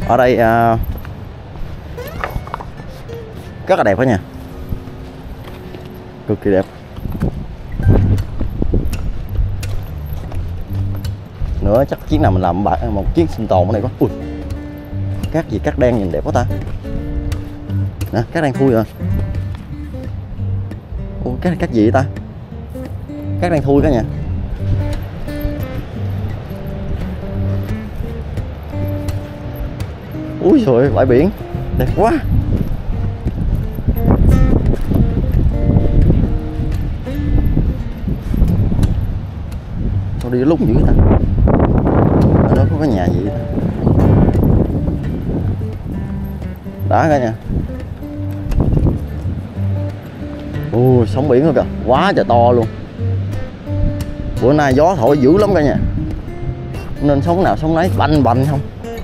Ở đây uh, rất là đẹp đó nha, cực kỳ đẹp. Nữa chắc chiếc nào mình làm một chiếc sinh tồn ở đây quá. Ui, cát gì cát đen nhìn đẹp quá ta. Nè, cát đen thui rồi. Ủa, cát cát gì vậy ta? Cát đen thui cả nhà. Úi trời, bãi biển đẹp quá. Sao đi lúng dữ vậy ta? Ở đó có cái nhà gì vậy ta? Đã cả nha. Ôi, sóng biển rồi kìa, quá trời to luôn. Bữa nay gió thổi dữ lắm cả nhà, nên sóng nào sóng nấy banh banh không.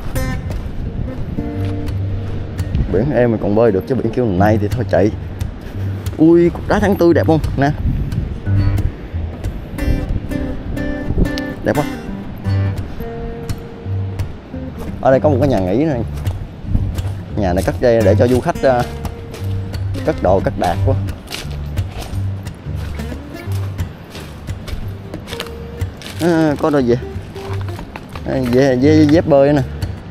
Biển em mà còn bơi được, chứ biển kêu này thì thôi chạy. Ui, cục đá tháng tư đẹp không nè, đẹp quá. Ở đây có một cái nhà nghỉ này, nhà này cất đây để cho du khách uh, cất đồ cất đạc quá. À, có đôi gì à, dép, dép, dép bơi nè,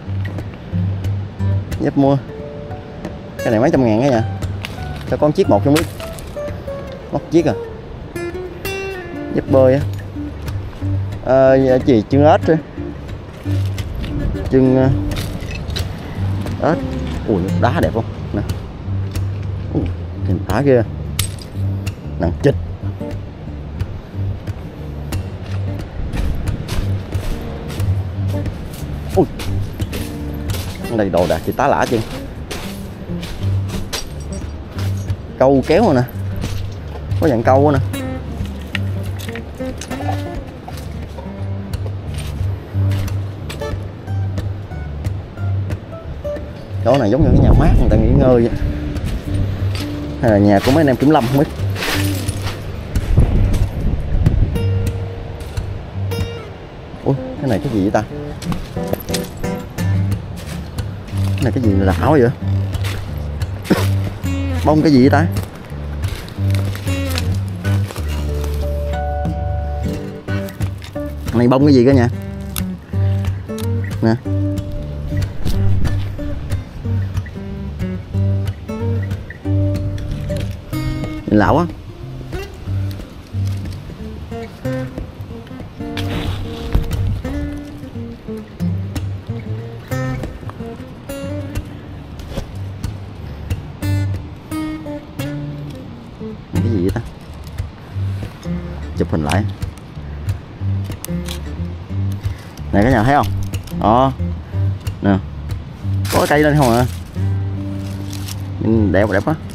dép mua cái này mấy trăm ngàn cái nha, cho con chiếc một không biết mất chiếc à. Dép bơi á, à, gì chân ếch á, chân ếch. Ui, đá đẹp không nè, nhìn đá kia nặng chịch. Ui, đây đồ đạc thì tá lả chứ. Câu kéo rồi nè, có dạng câu nè. Chỗ này giống như cái nhà mát người ta nghỉ ngơi vậy, hay là nhà của mấy anh em kiểm lâm không biết. Ui, cái này cái gì vậy ta? Cái này cái gì lão vậy? Bông cái gì vậy ta? Này bông cái gì cả nhà? Nè. Nhìn lão á. Cái gì vậy ta? Chụp hình lại. Này cả nhà thấy không? Đó. Nè. Có cây lên không à? Đẹp đẹp quá.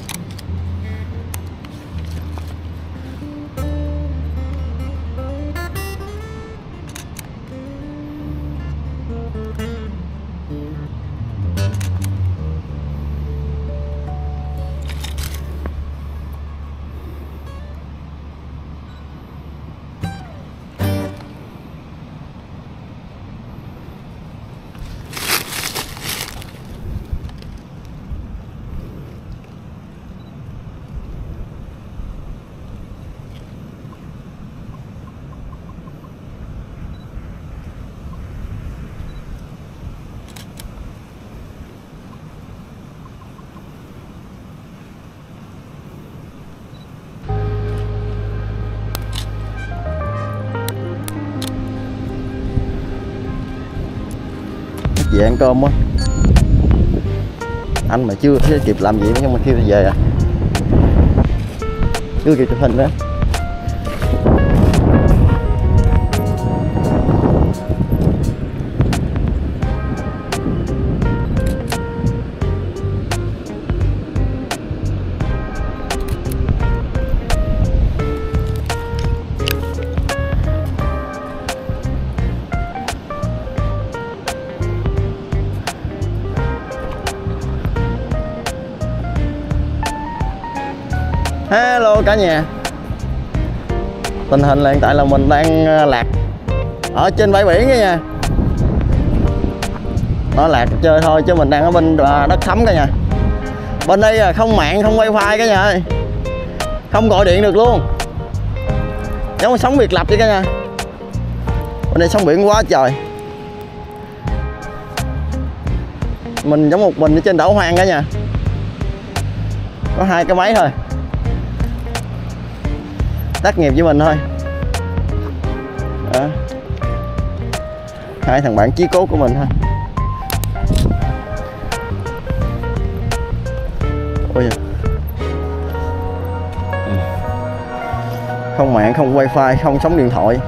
Về ăn cơm á, anh mà chưa kịp làm gì nhưng mà kêu về à, chưa kịp chụp hình nữa. Hello cả nhà. Tình hình là hiện tại là mình đang lạc ở trên bãi biển nha. nó lạc chơi thôi, chứ mình đang ở bên đất thấm cả nhà. Bên đây là không mạng không wifi cả nhà ơi, không gọi điện được luôn, giống như sống biệt lập vậy cả nhà. Bên đây sóng biển quá trời, mình giống một mình ở trên đảo hoang cả nhà, có hai cái máy thôi, tác nghiệp với mình thôi. Đó. Hai thằng bạn chí cốt của mình thôi. Ôi da. Không mạng không wifi không sóng điện thoại,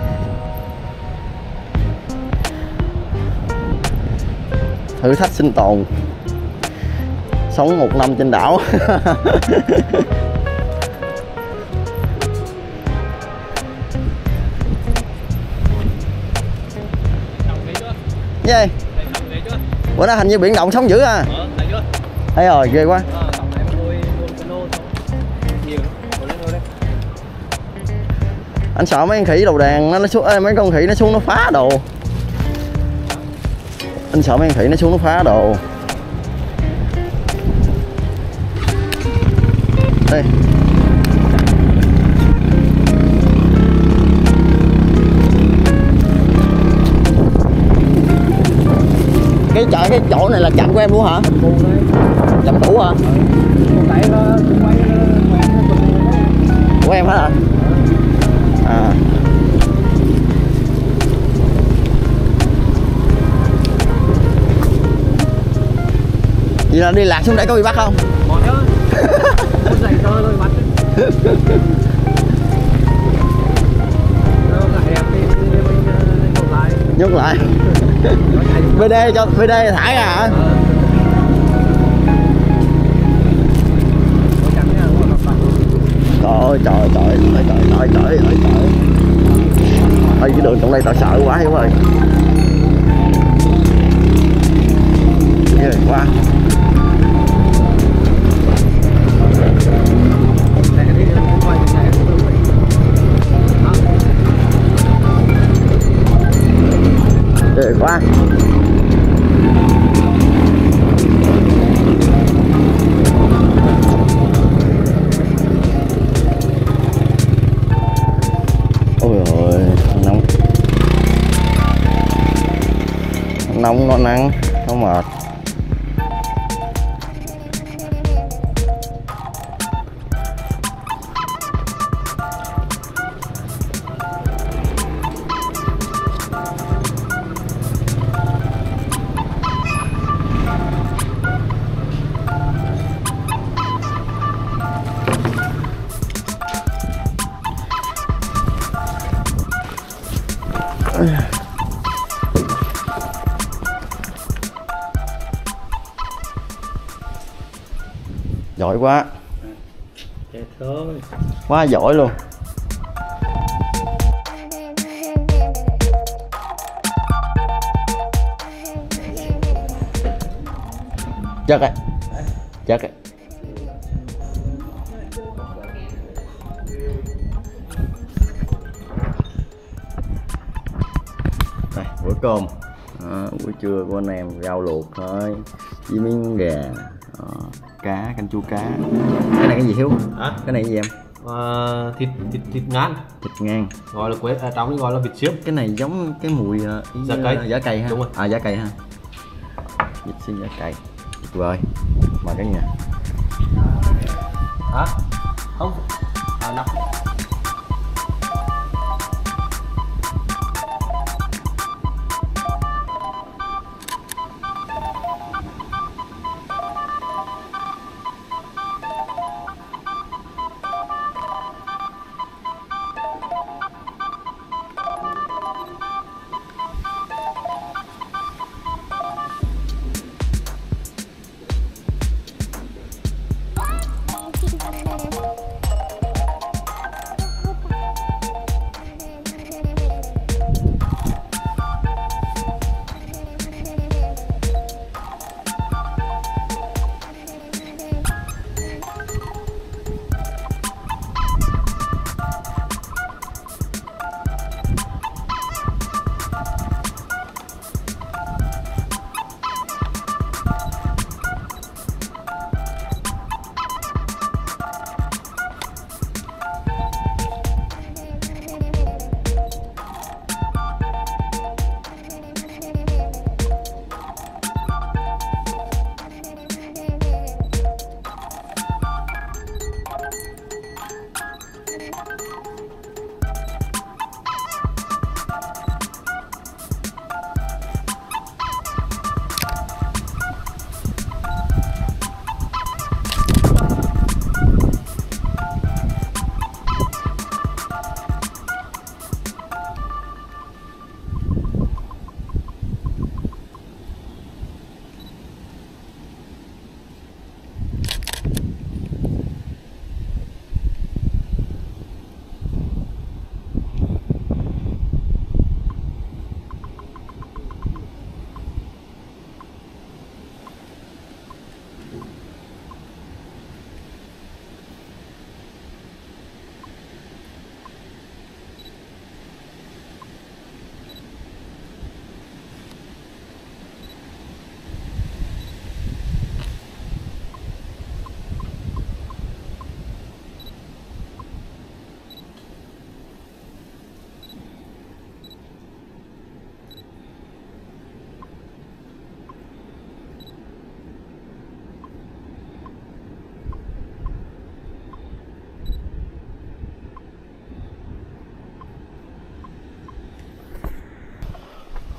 thử thách sinh tồn, sống một năm trên đảo. Gì? Bữa đó hình như biển động sóng dữ à? Ờ, thấy chưa? Thấy rồi, ghê quá. Ờ, tổng này nuôi nuôi cano nhiều lắm, nuôi đấy. Anh sợ mấy con khỉ đầu đàn nó xuống, mấy con khỉ nó xuống nó phá đồ. Anh sợ mấy con khỉ nó xuống nó phá đồ. Đây. Cái chợ cái chỗ này là chậm của em luôn hả? Chậm cũ hả? Của em hết hả? À. Vậy là đi lạc xuống đây có bị bắt không? Bỏ chứ. Không dậy to thôi bắt. Nó lại đẹp đi mình nhốt lại. Nhốt lại. bê đê cho bê đê thải ra hả? Trời ơi trời trời trời trời trời trời trời trời. Ơi cái đường trong đây tao sợ quá hiểu rồi. Ghê quá. Ghê quá. Ôi ơi nóng, nóng nó nắng nó mệt. Giỏi quá. Chết thôi. Quá giỏi luôn. Chắc ấy. Chắc ấy. Đây, bữa cơm. Đó, buổi trưa của anh em rau luộc thôi với miếng gà. Đó, cá, canh chua cá. Cái này cái gì Hiếu? Hả? Cái này cái gì em? À, thịt thịt thịt ngan. Thịt ngan. Gọi là quế à, trong gọi là vịt xiêm. Cái này giống cái mùi uh, giá cây. Giá cây ha. Đúng rồi. À giá cây ha. Vịt xiêm giá cây. Tuyệt vời. Mời cả nhà. Hả? Không. À đâu.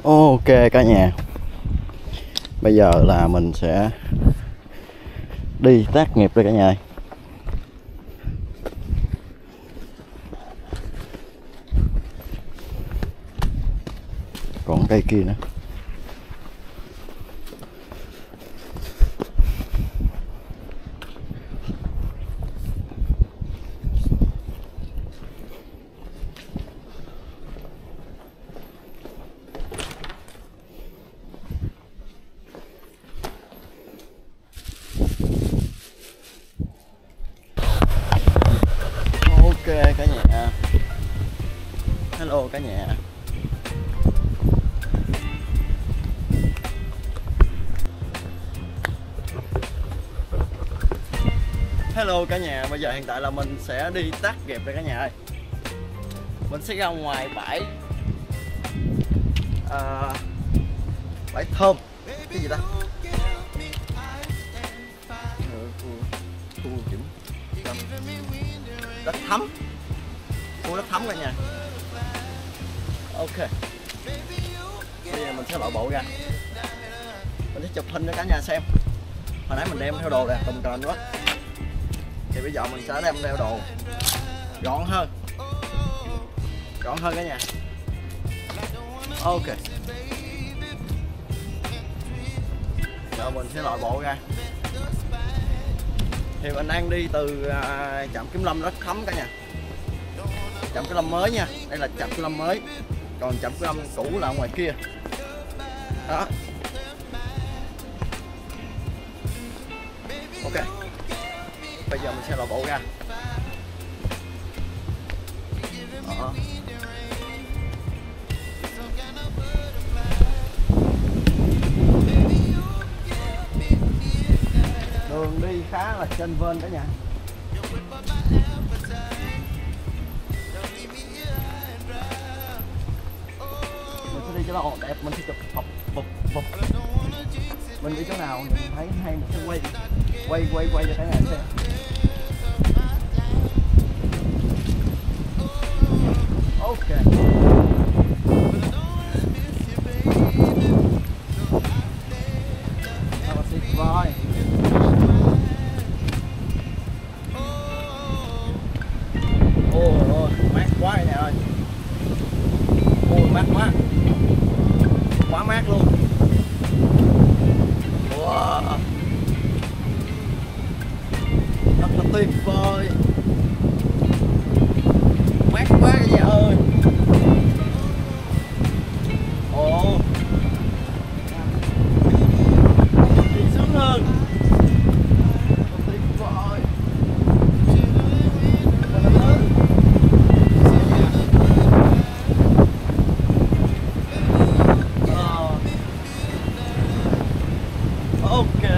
Ok cả nhà, bây giờ là mình sẽ đi tác nghiệp đây cả nhà. Còn cây kia nữa. Ok cả nhà. Hello cả nhà. Hello cả nhà, bây giờ hiện tại là mình sẽ đi tác nghiệp đây cả nhà ơi. Mình sẽ ra ngoài bãi à, bãi thơm, cái gì ta? Khu kiểm đất thấm, khu đất thấm cả nhà. Ok, bây giờ mình sẽ loại bộ ra, mình sẽ chụp hình cho cả nhà xem. Hồi nãy mình đem theo đồ nè, tùm trời quá. Thì bây giờ mình sẽ đem theo đồ gọn hơn, gọn hơn cả nhà. Ok, giờ mình sẽ loại bộ ra. Thì mình đang đi từ à, trạm Kiểm Lâm Đất Thấm cả nhà. Trạm Kiểm Lâm mới nha, đây là trạm Kiểm Lâm mới, còn trạm Kiểm Lâm cũ là ở ngoài kia đó. Ok, bây giờ mình sẽ loại bộ ra. Đó. Đường đi khá là chênh vênh đó nha. Mình sẽ đi chỗ nào đẹp, mình sẽ chụp phục phục phục. Mình đi chỗ nào thấy hay mình sẽ quay quay quay quay cho cả nhà xem. Ok, thật là tuyệt vời. Ôi ôi, mát quá nè ơi. Ôi mát quá, quá mát luôn. Wow, thật là tuyệt vời, mát quá cả nhà ơi. Ồ, đi sướng hơn, thật tuyệt vời. Ok,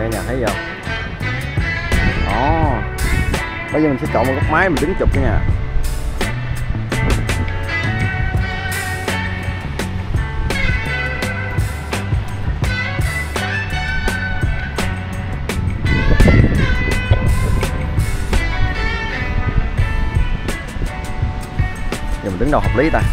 cả nhà thấy không? Đó. Bây giờ mình sẽ chọn một góc máy mình đứng chụp cả nhà. Giờ mình đứng đâu hợp lý ta?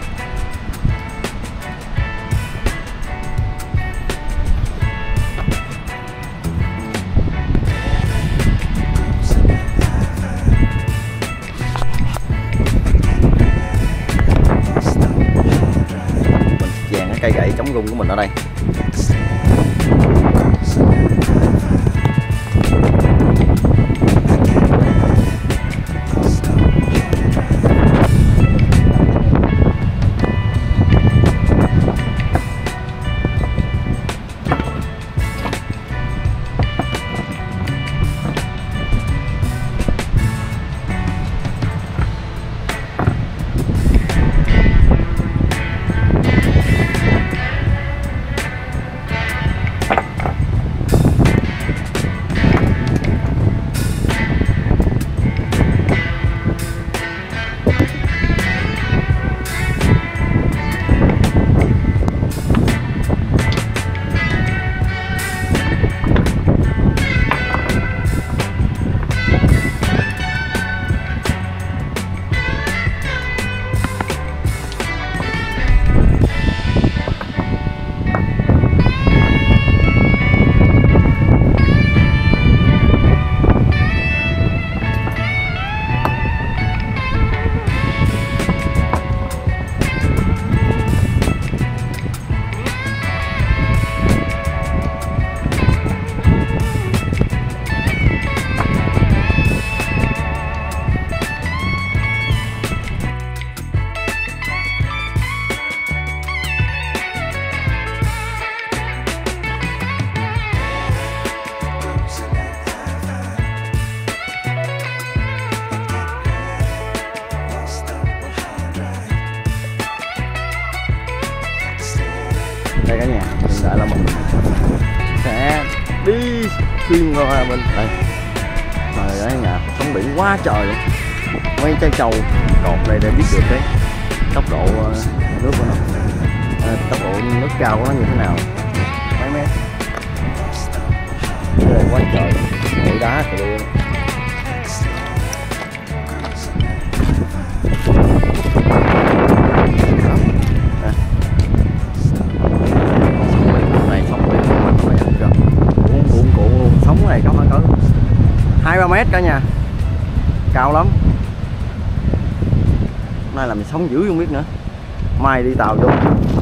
Cây gậy chống rung của mình ở đây. Đây cả nhà, hiện tại là mình sẽ đi xuyên qua bên đây. Trời ơi nhà, sóng biển quá trời luôn. Mấy trái trâu cột đây để biết được cái tốc độ nước của nó, à, tốc độ nước cao của nó như thế nào. Mấy mét. Đây quá trời, bụi đá từ đây. Hai ba mét cả nhà, cao lắm. Hôm nay là mình sống dữ không biết nữa, mai đi tàu vô.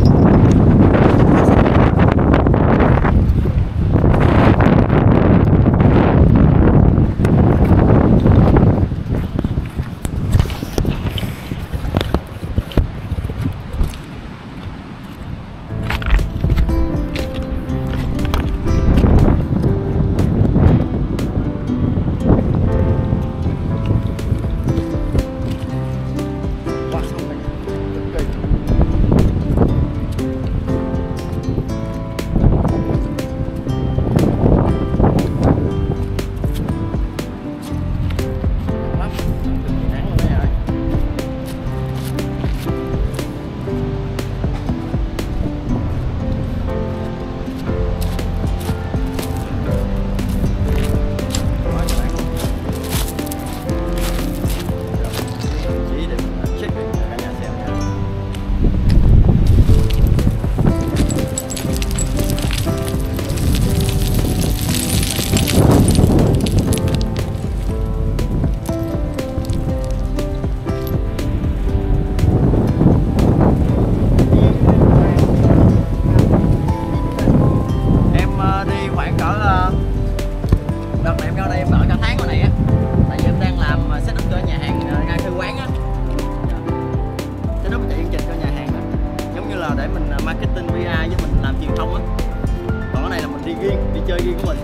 chơi riêng của mình.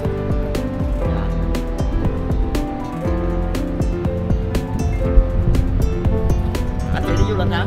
Anh chị đi du lịch hả?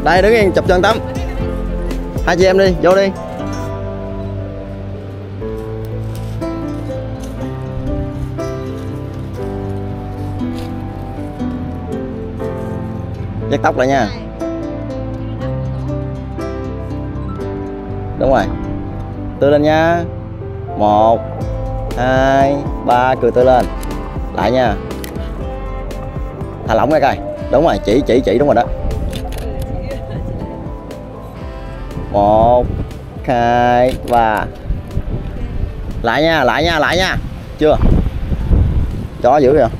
Đây đứng yên chụp chân tắm. Hai chị em đi, vô đi. Dắt tóc lại nha. Đúng rồi. Tươi lên nha. Một, hai, ba, cười tươi lên. Lại nha. Thả lỏng ra coi. Đúng rồi, chỉ chỉ chỉ đúng rồi đó. Một, hai, ba. Lại nha, lại nha, lại nha. Chưa? Chó dữ kìa.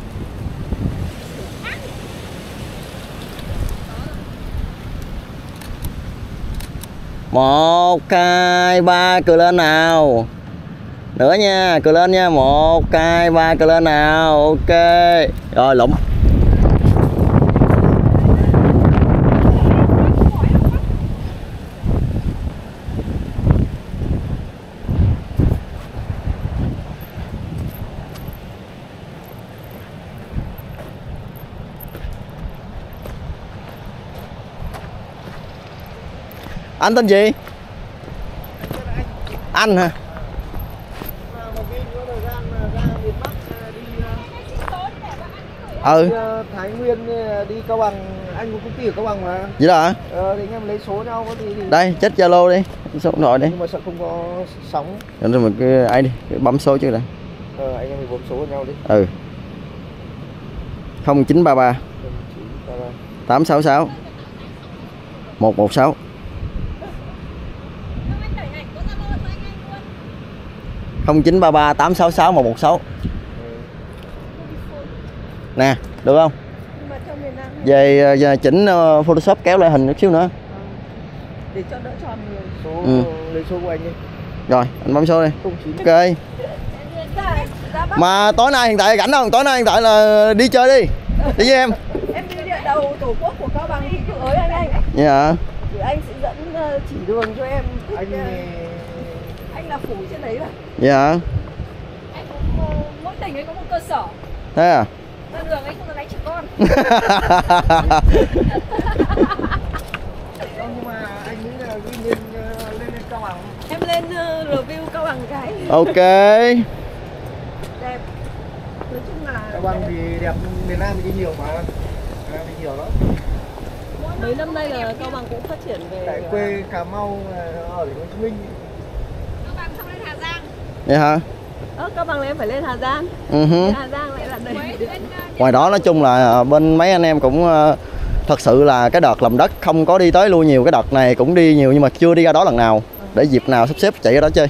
Một, hai, ba, cười lên nào. Nữa nha, cười lên nha. Một, hai, ba, cười lên nào. Ok. Rồi lụm. Anh tên gì? Anh hả? Ừ. Thái Nguyên đi Cao Bằng, anh có công ty ở Cao Bằng mà. Vậy đó hả? Ờ, thì anh em lấy số nhau có gì thì... Đây, chết Zalo đi, số điện thoại đi. Nhưng mà sợ không có sóng. Rồi mình cứ ai đi, cứ bấm số trước đây. Ờ, anh em mình bấm số với nhau đi. Ừ. không chín ba ba tám sáu sáu một một sáu. không chín ba ba tám sáu sáu một một sáu. Nè, được không? Về, về chỉnh uh, Photoshop kéo lại hình chút xíu nữa. Để cho đỡ tròn người. Số, ừ. Lấy số của anh đi. Rồi, anh bấm số đi. Ok. Mà tối nay hiện tại rảnh không? Tối nay hiện tại là đi chơi đi. Đi với em. Em đi địa đầu tổ quốc của Cao Bằng thì cứ ới anh anh. Dạ hả? Thì anh sẽ dẫn chỉ đường cho em. Anh anh là phủ trên đấy mà. Dạ hả? Anh cũng, mỗi tỉnh ấy có một cơ sở. Thế à? Ra đường anh không được đánh trẻ con. Không, nhưng mà anh nghĩ là ghi lên, lên lên Cao Bằng. Em lên uh, review Cao Bằng cái. Ok. Đẹp. Nói chung là Cao Bằng thì đẹp, miền Nam thì đi nhiều mà. À, đi nhiều lắm. Mấy năm nay là Cao Bằng cũng phát triển về. Tại quê Cà Mau ở thành phố Hồ Chí Minh. Cao Bằng xong lên Hà Giang. Vậy hả? Ờ, Cao Bằng là em phải lên Hà Giang. Uh-huh. Hà Giang lại là đầy điện. Ngoài đó nói chung là bên mấy anh em cũng uh, thật sự là cái đợt làm đất không có đi tới lui nhiều. Cái đợt này cũng đi nhiều nhưng mà chưa đi ra đó lần nào. Để dịp nào sắp xếp chạy ra đó chơi.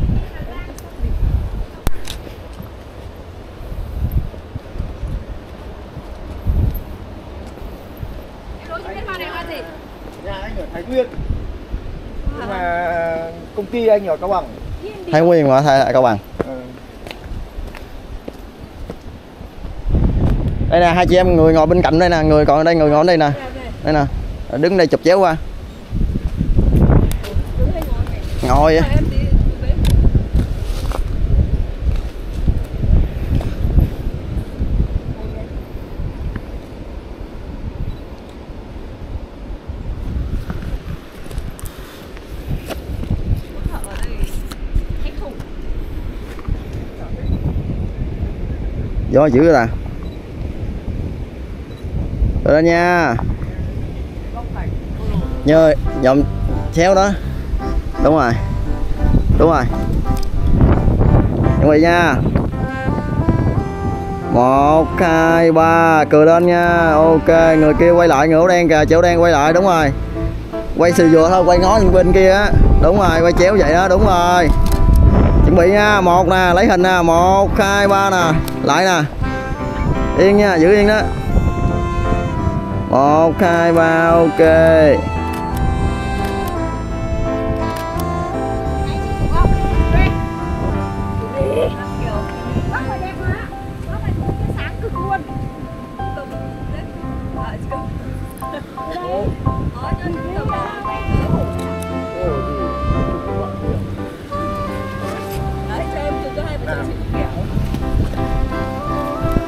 Nhà anh ở Thái Nguyên. Nhưng mà công ty anh ở Cao Bằng. Thái Nguyên mà Thái Cao Bằng. Ừ. Đây nè, hai chị em người ngồi bên cạnh đây nè, người còn ở đây, người ngồi ở đây nè. Đây nè. Đứng đây chụp chéo qua. Ngồi vậy. Gió dữ rồi nè. Rồi đó nha. Nhớ nhộm xéo đó. Đúng rồi. Đúng rồi. Chuẩn bị nha. Một, hai, ba, cười lên nha. Ok, người kia quay lại, người áo đen kìa, chỗ đen quay lại, đúng rồi. Quay sườn vừa thôi, quay ngó bên kia á. Đúng rồi, quay chéo vậy đó, đúng rồi. Chuẩn bị nha, một nè, lấy hình nè, một, hai, ba nè, lại nè. Yên nha, giữ yên đó. Một, hai, ba, ok.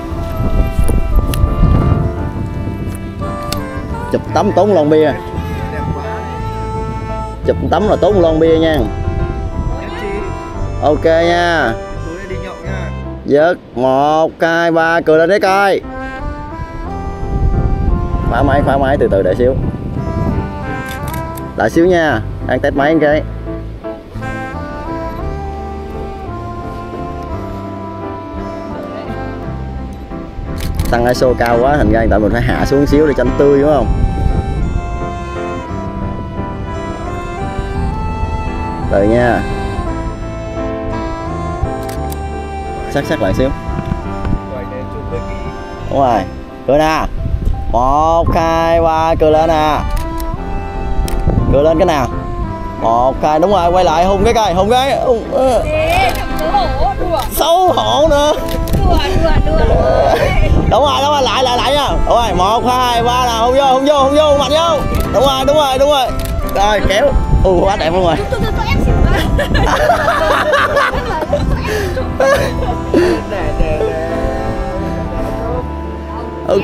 Chụp tấm tốn lon bia. chụp tấm là tốn một lon bia nha. Ok nha. Tối đi nhậu nha. Dứt một hai ba cười lên đấy coi. Khóa máy khóa máy từ từ để xíu. Lại xíu nha, đang test máy cái. Tăng i ét o cao quá thành ra tại mình phải hạ xuống xíu để cho nó tươi đúng không? Từ nha. Sắc sắc lại xíu. Đúng rồi. Cười nè. Một, hai, ba, cười lên nè. Cười lên cái nào. Một, hai, đúng rồi, quay lại hùng cái coi, hùng cái. Hùng. Xấu hổ nữa. Đùa, đùa, đùa. Đúng rồi, đúng rồi, lại lại lại nha. Đúng rồi, một, hai, ba nè, hùng vô, hùng vô, hùng vô, mạnh vô. Đúng rồi, đúng rồi, đúng rồi. Rồi kéo. Ui quá đẹp luôn rồi. Để để để. Ừ.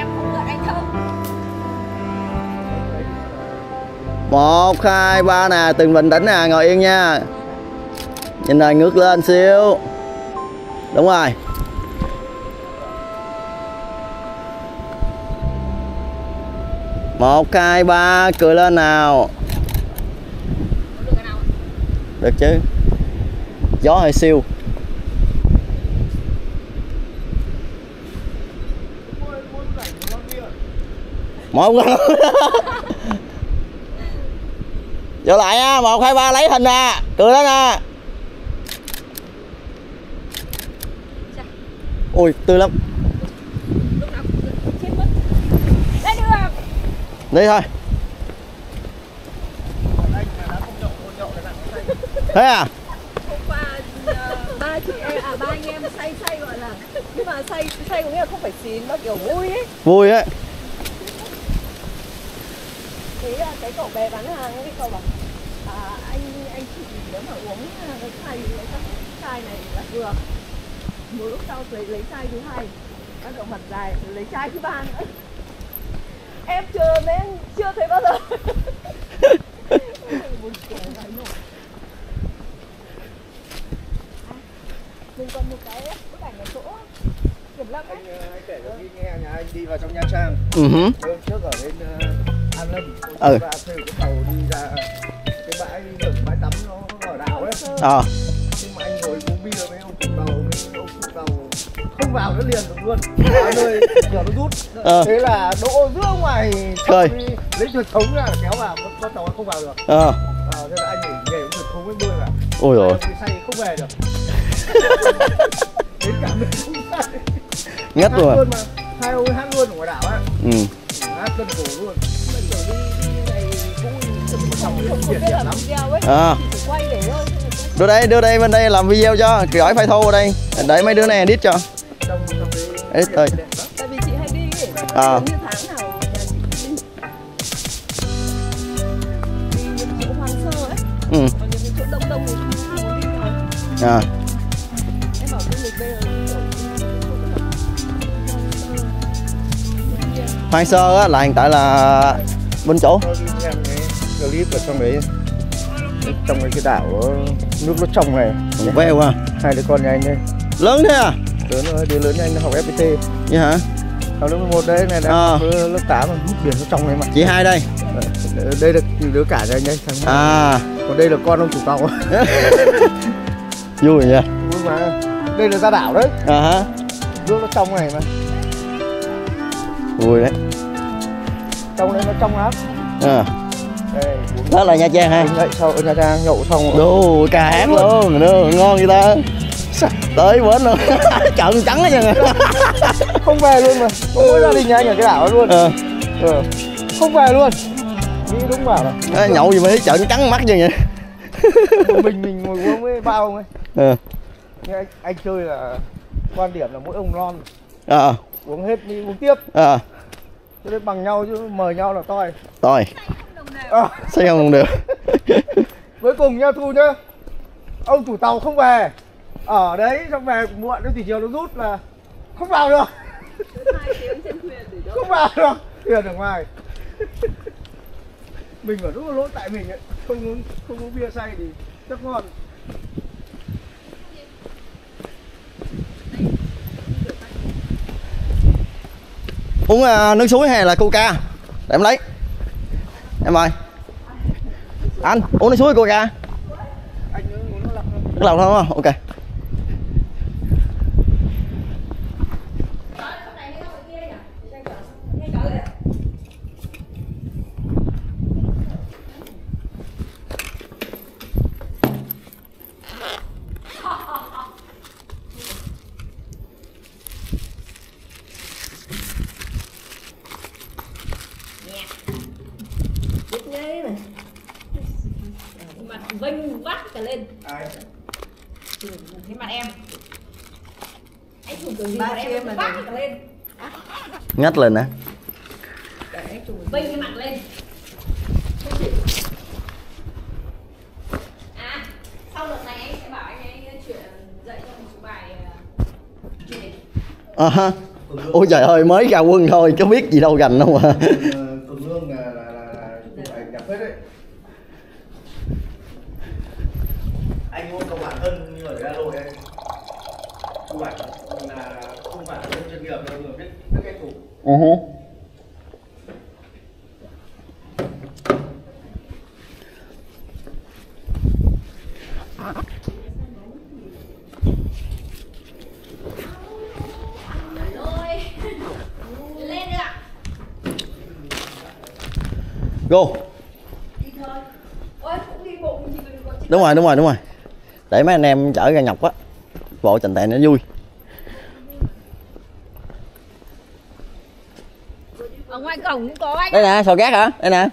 Một, hai, ba nè, từng bình tĩnh nè, ngồi yên nha. Nhìn này ngước lên xíu. Đúng rồi. Một, hai, ba, cười lên nào. Được chứ. Gió hơi siêu. Một vô lại nha, một hai ba lấy hình nè, cười lên nè. Ui tươi lắm. Đi thôi. Thế à? Hôm qua ba chị em à ba anh em say say gọi là, nhưng mà say say có nghĩa là không phải xín mà kiểu vui ấy. Vui ấy. Thế là cái cậu bé bán hàng ấy, cậu bảo à, anh anh chị nếu mà uống cái chai lấy các chai này là vừa. Một lúc sau lấy lấy chai thứ hai, bắt đầu mặt dài lấy chai thứ ba nữa. Em chưa nên chưa thấy bao giờ. Mình còn một cái bức ảnh ở chỗ Kiểm Lâm ấy. Anh kể cho đi nghe nhà anh đi vào trong Nha Trang. Ừ hứ. Hôm trước ở bên uh, An Lâm. Ừ. Và thuê cái tàu đi ra cái bãi rừng bãi tắm nó ở đảo ấy. Ờ. Nhưng mà anh ngồi uống bia với ông chủ tàu, với ông chủ tàu không vào nó liền được luôn. Ở nơi giờ nó rút. Ờ. Thế là đỗ giữa ngoài Khơi. lấy truyền thống ra kéo vào, con tàu không vào được. Ờ. À, thế là anh phải nhảy uống truyền thống với bơi cả. Ôi rồi. Say không về được. Đến cả mình không say. Ngất Hát luôn. luôn mà. Hai ông hát luôn ở ngoài đảo á. Ừ. Hát cân cổ luôn. Mình kiểu đi đi này cũng Xong không biển biết đẹp làm lắm. video ấy. À. Chỉ quay để thôi. Đưa đây, đưa đây bên đây làm video cho, gửi file thô vào đây. Để mấy đứa này edit cho. Trong trong cái Edit thôi. Tại vì chị hay đi ấy. À. Giống như tháng nào nhà chị đi. Đi những chỗ hoang sơ ấy. Ừ. Còn những cái chỗ đông đông thì không muốn đi nào. À. Em bảo du lịch bây giờ kiểu Hoang sơ á là hiện tại là bên chỗ. tôi đi xem cái clip ở trong đấy. Trong cái đảo nước nó trong này. Veo à. Hai đứa con nhà anh đây. Lớn thế à? Lớn rồi, đứa lớn nhà anh nó học ép pê tê. Vậy hả? Học lớp mười một đấy này, đang À. học lớp tám rồi, biển nó trong này mà. Chị hai đây. Đây là đứa cả nhà anh đây. Thằng À. còn đây là con ông chủ tàu. Vui vậy. Vui mà. Đây là ra đảo đấy. À hả? Nước nó trong này mà. Vui đấy. Trong đây nó trong lắm. À. Đây, Đó là Nha Trang ha. dậy sau ở Nha Trang nhậu xong rồi. Đồ ca hát luôn, đồ ngon vậy ta. Tới bến luôn. Trận trắng hết nha. Không về luôn mà. Có mỗi gia đình nhà anh ở cái đảo đó luôn. Ờ. Ừ. Không về luôn. Nghĩ đúng bảo là À, nhậu gì mà thấy trận trắng mắt như vậy. một mình mình ngồi uống với ba ông ấy. Ờ. Nhưng anh, anh chơi là quan điểm là mỗi ông lon Ờ. uống hết đi uống tiếp. Ờ. Cho nên bằng nhau chứ mời nhau là toi. Tôi. À. Sao không được. Cuối cùng nha Thu nhá. Ông chủ tàu không về. Ở đấy xong về muộn đến tỷ chiều nó rút là không vào được. Không vào được. Thuyền ở ngoài. Mình ở lúc lỗi tại mình ấy. Không uống không uống bia say thì rất ngon. Uống uh, nước suối hay là coca? Để em lấy. Em ơi. Anh uống nước suối coca? Anh uống nước lọc thôi. Nước lọc thôi đúng không? Ok. Mặt vinh vắt cả lên. Ai? Cái mặt em. Anh chụp kiểu gì mà em vắt cả lên. Ngắt lên nè. Anh chụp vinh cái mặt lên. À, sau lần này anh sẽ bảo anh ấy chuyện dạy cho một số bài chuyên đề. À ha. Ôi trời ơi, mới ra quân thôi, có biết gì đâu gành đâu mà. Tuần lương là là là phải nhập hết đấy. Anh mua công bản thân như ở Hà Nội anh. Công bản là không phải là chuyên nghiệp đâu, người biết biết cái thủ. Uh -huh. Go. Đúng rồi, đúng rồi, đúng rồi. Để mấy anh em chở ra nhọc á. Bộ trình tệ nó vui. Ở ngoài cổng cũng có anh. Đây nè, sò gác hả? Đây nè.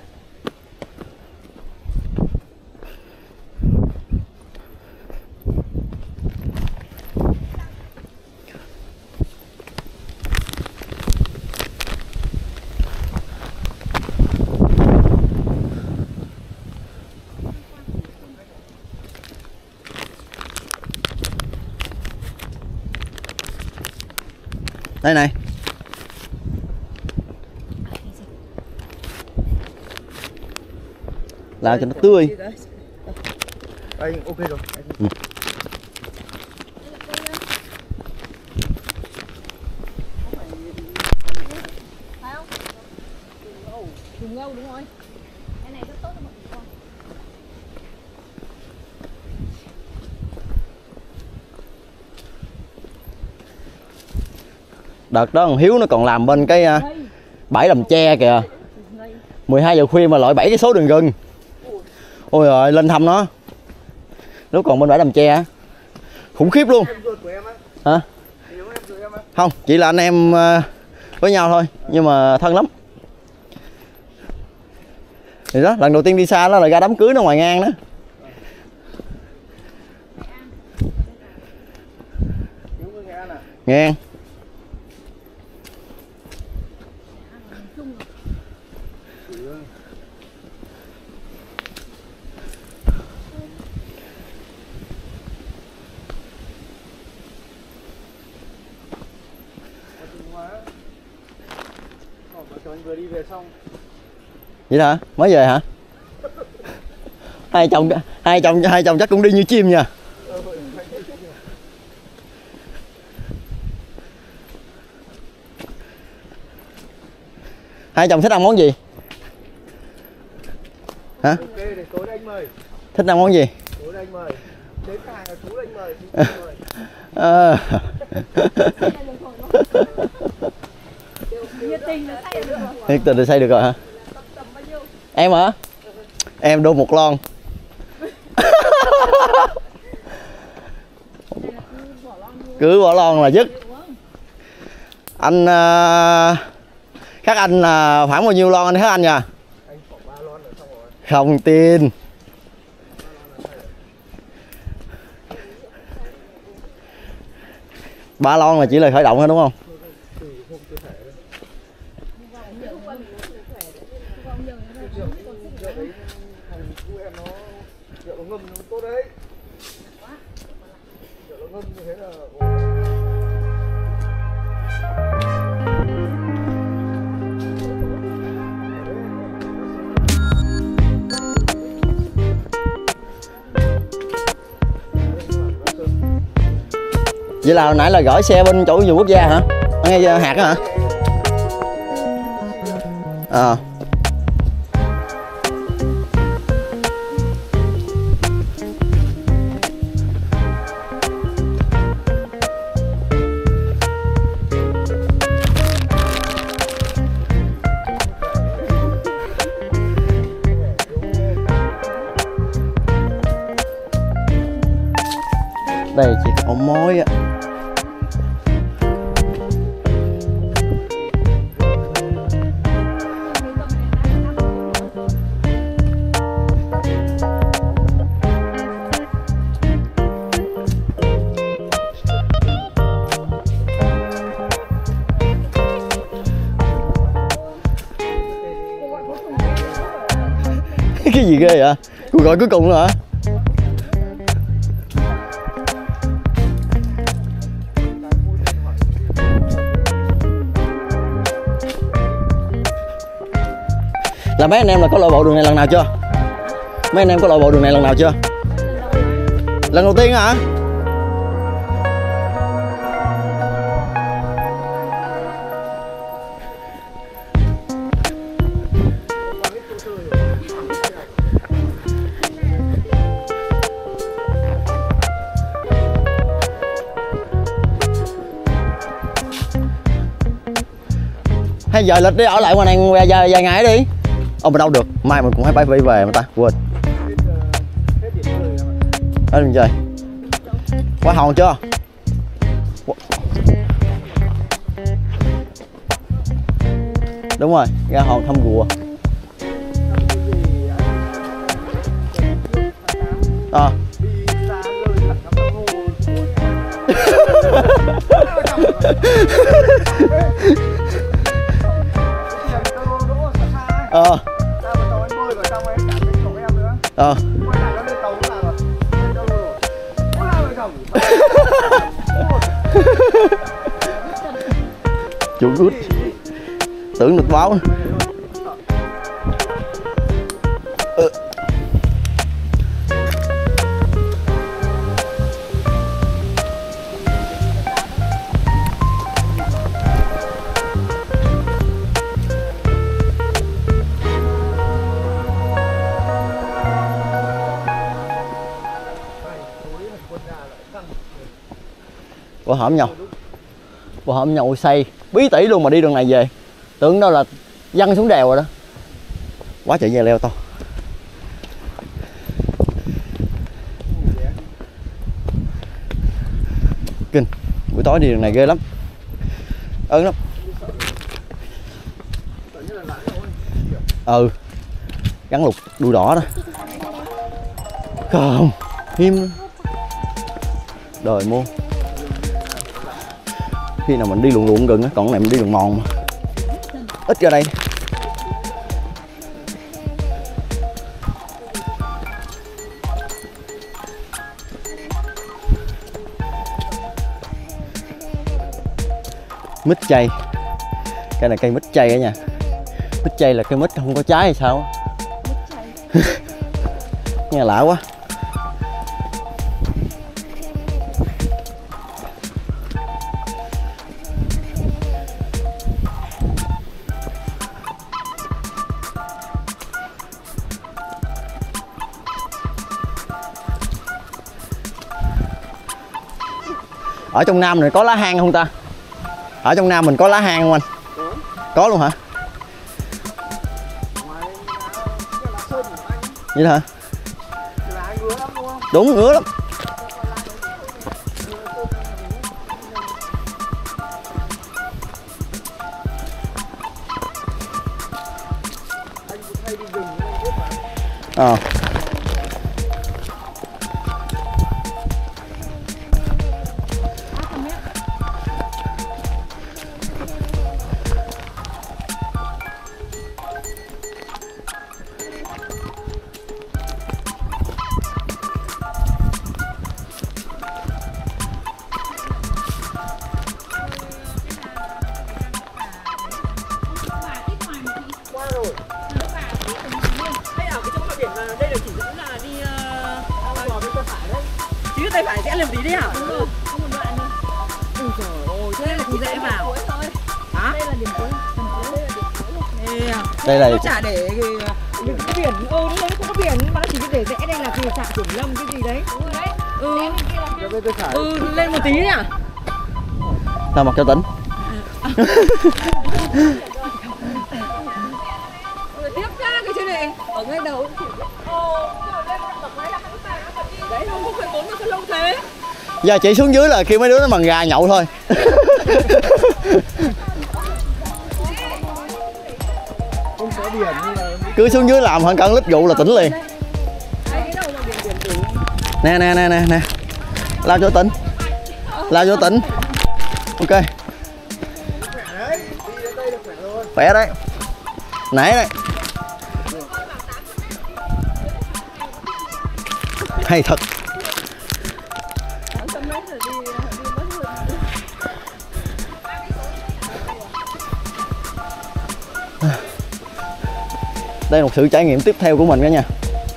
Đây này. Làm cho nó tươi. Anh ok rồi. Ừ. Phải không? Trùng ngâu đúng rồi. Cái này rất tốt cho mọi người. Đợt đó thằng Hiếu nó còn làm bên cái uh, bãi Đầm Tre kìa. mười hai giờ khuya mà loại bảy cái số đường rừng. Ôi rồi lên thăm nó. Lúc còn bên bãi Đầm Tre khủng khiếp luôn. Hả? Không, chỉ là anh em uh, với nhau thôi, nhưng mà thân lắm. Thì đó, lần đầu tiên đi xa đó là ra đám cưới nó ngoài ngang đó. Ngang. Vừa đi về xong. Vậy hả? Mới về hả? Hai chồng hai chồng hai chồng chắc cũng đi như chim nha. Hai chồng thích ăn món gì? Hả? Ok, để tối anh mời. Thích ăn món gì? Tối anh mời. Đến hàng là chú anh mời, chú mời. À. Nhiệt tình là say được rồi. Nhiệt tình là say được rồi hả? Em hả? Em đô một lon. Cứ bỏ lon là dứt. Anh uh, khác anh là uh, khoảng bao nhiêu lon anh hết anh nha? Anh khoảng ba lon rồi xong rồi. Không tin. Ba lon là chỉ là khởi động thôi đúng không? Rượu ngâm nó tốt đấy. Rượu ngâm như thế là Vậy là hồi nãy là gửi xe bên chỗ vườn quốc gia hả? Nghe hạt á hả? À. Đây chỉ có mối á. Cái gì ghê vậy? Cuộc gọi cuối cùng nữa hả? Là mấy anh em là có lội bộ đường này lần nào chưa? Mấy anh em có lội bộ đường này lần nào chưa? Lần đầu tiên hả? Hay giờ lịch đi ở lại ngoài này vài, vài, vài ngày đi. Ồ mà đâu được, mai mình cũng phải bay về mà ta, quên. Ở đừng chơi. Quá hòn chưa? Đúng rồi, ra hòn thăm rùa. À. Ờ. Ờ. Chủ good. Tưởng được báo. Ừ. Bộ hổm nhau, bộ hổm nhau xây bí tỉ luôn mà đi đường này về, tưởng đâu là văng xuống đèo rồi đó, quá trời dây leo to. Kinh, buổi tối đi đường này ghê lắm, ớn lắm. Ừ, gắn lục đuôi đỏ đó, không hiếm đời mua. Khi nào mình đi luồn luồn gần á, còn cái này mình đi đường mòn mà ít ra đây. Mít chay, cây này cây mít chay á nha. Mít chay là cây mít không có trái hay sao? Nghe lạ quá. Ở trong Nam này có lá hang không ta? Ở trong Nam mình có lá hang không anh? Ừ. Có luôn hả? Vậy hả? Đúng, ngứa lắm. Ờ. Tay phải sẽ làm tí đi hả? Đúng rồi, không một đoạn nữa. Ôi trời ơi, thế là không dễ vào. Hả? Đây là điểm cuối. Đây à. Đây là chả để những cái biển, ừ đúng rồi, không có biển mà nó chỉ để rẽ đây là gì, trạm kiểm lâm cái gì đấy. Ừ. Ừ, lên một tí nhỉ. nào mặc cho tỉnh. Tiếp ra cái trên này ở ngay đầu. Ồ, lên bậc đấy là đấy không không phải bốn mà sao lâu thế. Giờ chị xuống dưới là kêu mấy đứa nó bằng gà nhậu thôi. Không có biển như là Cứ xuống dưới làm hơn cân lít vụ là tỉnh liền. Nè nè nè nè nè. Lao cho tỉnh. Lao cho tỉnh. Ok. Khỏe đấy. Nãy đấy. Hay thật. Đây là một sự trải nghiệm tiếp theo của mình cả nhà.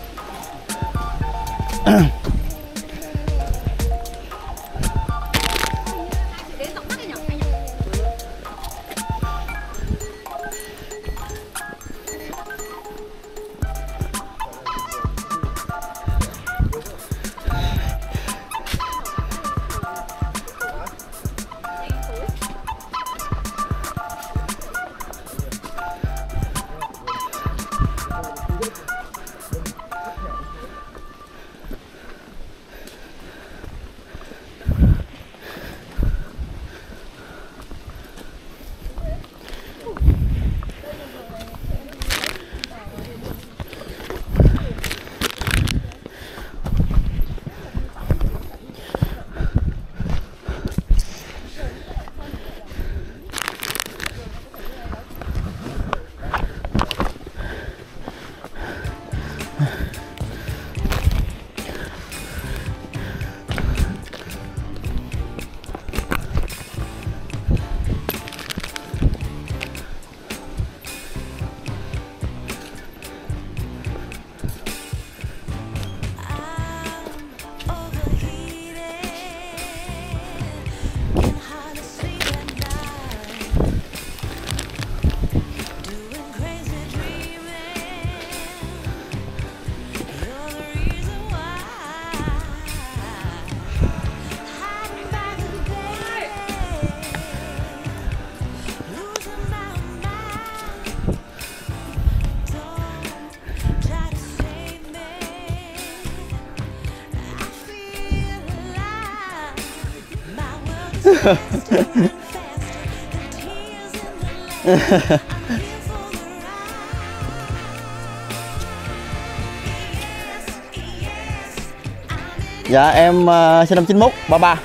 Dạ em uh, sinh năm chín mốt, ba ba.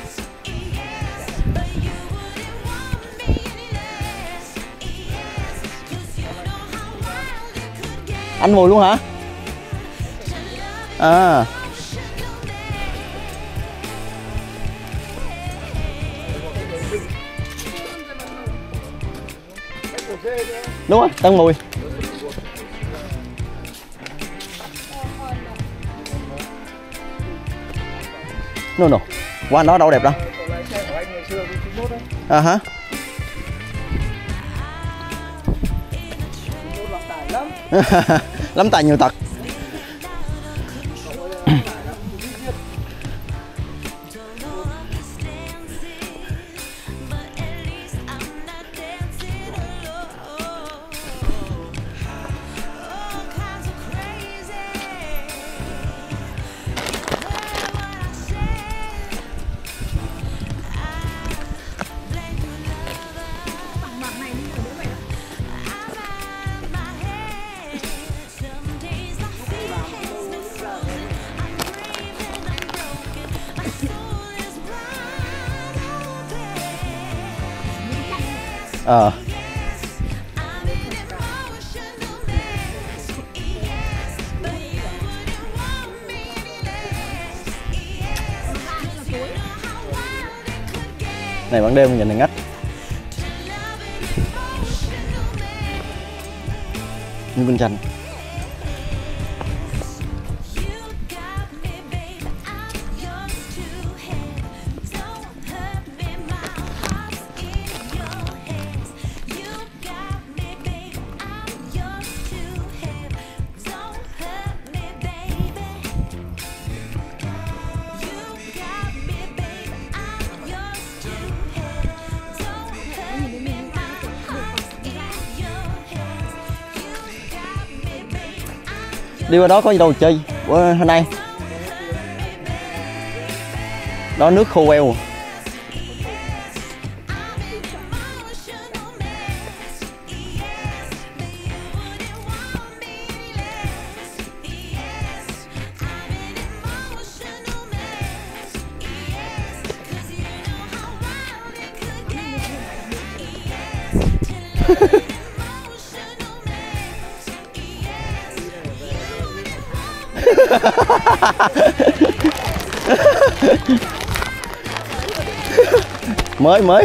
Anh Mùi luôn hả? À. Đúng rồi, Tân Mùi. No no, qua nó đâu đẹp đâu. À hả? Lắm tài nhiều tật. Ờ. Này ban đêm nhìn này ngách. Như bên chanh. Đi qua đó có gì đâu chơi. Bữa hôm nay đó nước khô queo. mới mới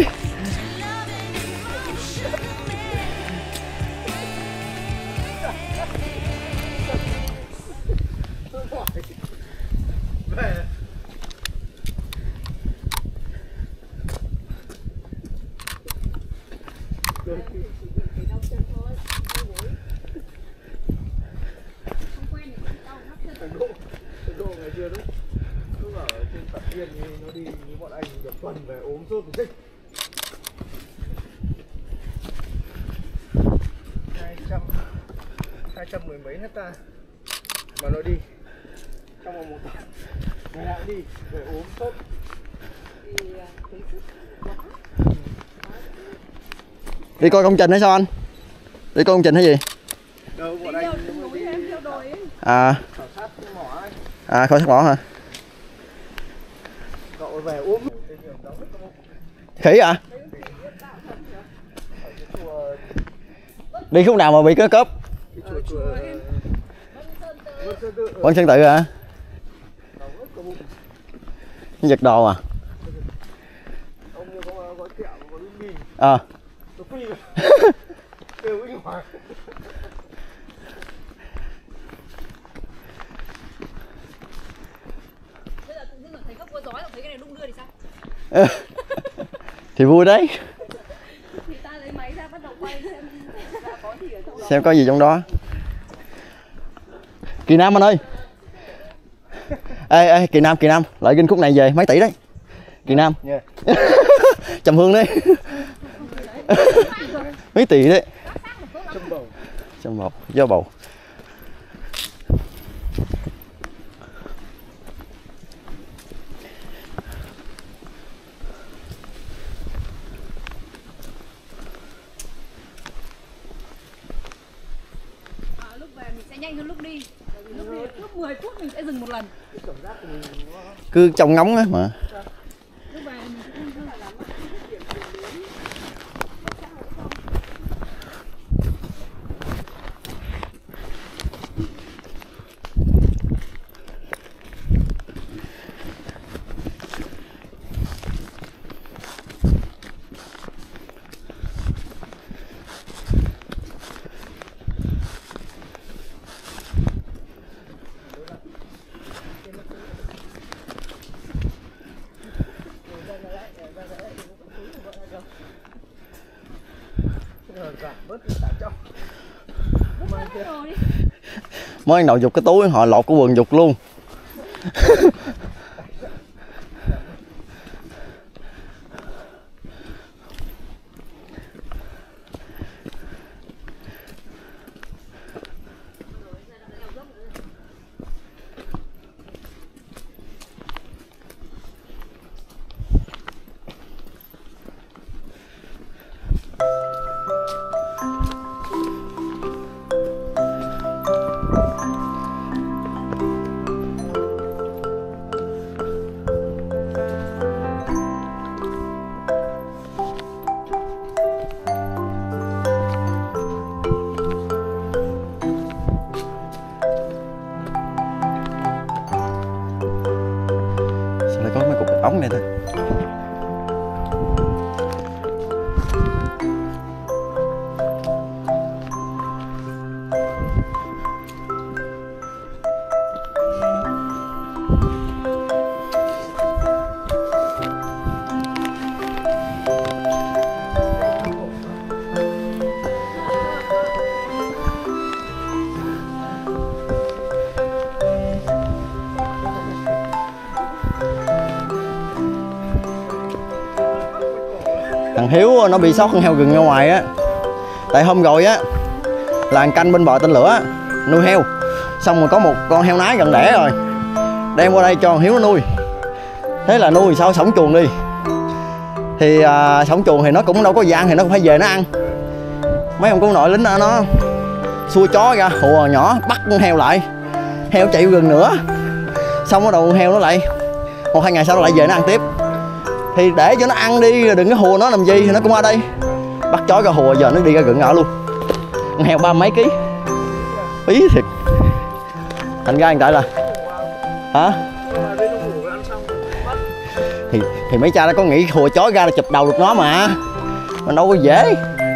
nó đi với bọn anh được tuần về ốm sốt dịch. hai trăm hai trăm mười mấy hecta mà nó đi trong vòng một tuần, ngày nào đi về ốm sốt. đi coi công trình hay sao anh? Đi coi công trình hay gì? Đâu bọn anh đi À khảo sát mỏ ấy. À khảo sát mỏ hả? Cậu về ốm Khỉ à? Đi khúc nào mà bị cái cớp? Quán Sơn Tự hả? Giật đồ à? Ờ thì vui đấy. Xem có gì trong đó. Kỳ Nam anh ơi. Ê ê Kỳ Nam, Kỳ Nam lại kinh khúc này về mấy tỷ đấy. Kỳ Nam yeah. Trầm Hương đấy. Mấy tỷ đấy. Trăm bầu gió bầu. Nhanh hơn lúc đi. Lúc đi lúc mười phút mình sẽ dừng một lần. Cứ trong ngóng á mà. Lúc về mình cũng không phải lắm. Mới đầu dục cái túi họ lột cái quần dục luôn. Ống này thôi. Thằng Hiếu nó bị sót con heo rừng ra ngoài á. Tại hôm rồi á là canh bên bờ tên lửa nuôi heo Xong rồi có một con heo nái gần đẻ rồi, đem qua đây cho thằng Hiếu nó nuôi. Thế là nuôi sao sống chuồng đi. Thì à, sống chuồng thì nó cũng đâu có gian, thì nó cũng phải về nó ăn. Mấy ông cô nội lính đó, nó xua chó ra hùa nhỏ bắt con heo lại. Heo chạy gần nữa, xong bắt đầu heo nó lại một hai ngày sau nó lại về nó ăn tiếp. Thì để cho nó ăn đi, đừng có hùa nó làm gì, thì nó cũng qua đây bắt chó ra hùa. Giờ nó đi ra gần ở luôn. Con heo ba mấy ký, phí thiệt. Thành ra hiện tại là hả? Thì thì mấy cha nó có nghĩ hùa chó ra là chụp đầu được nó mà, mà đâu có dễ.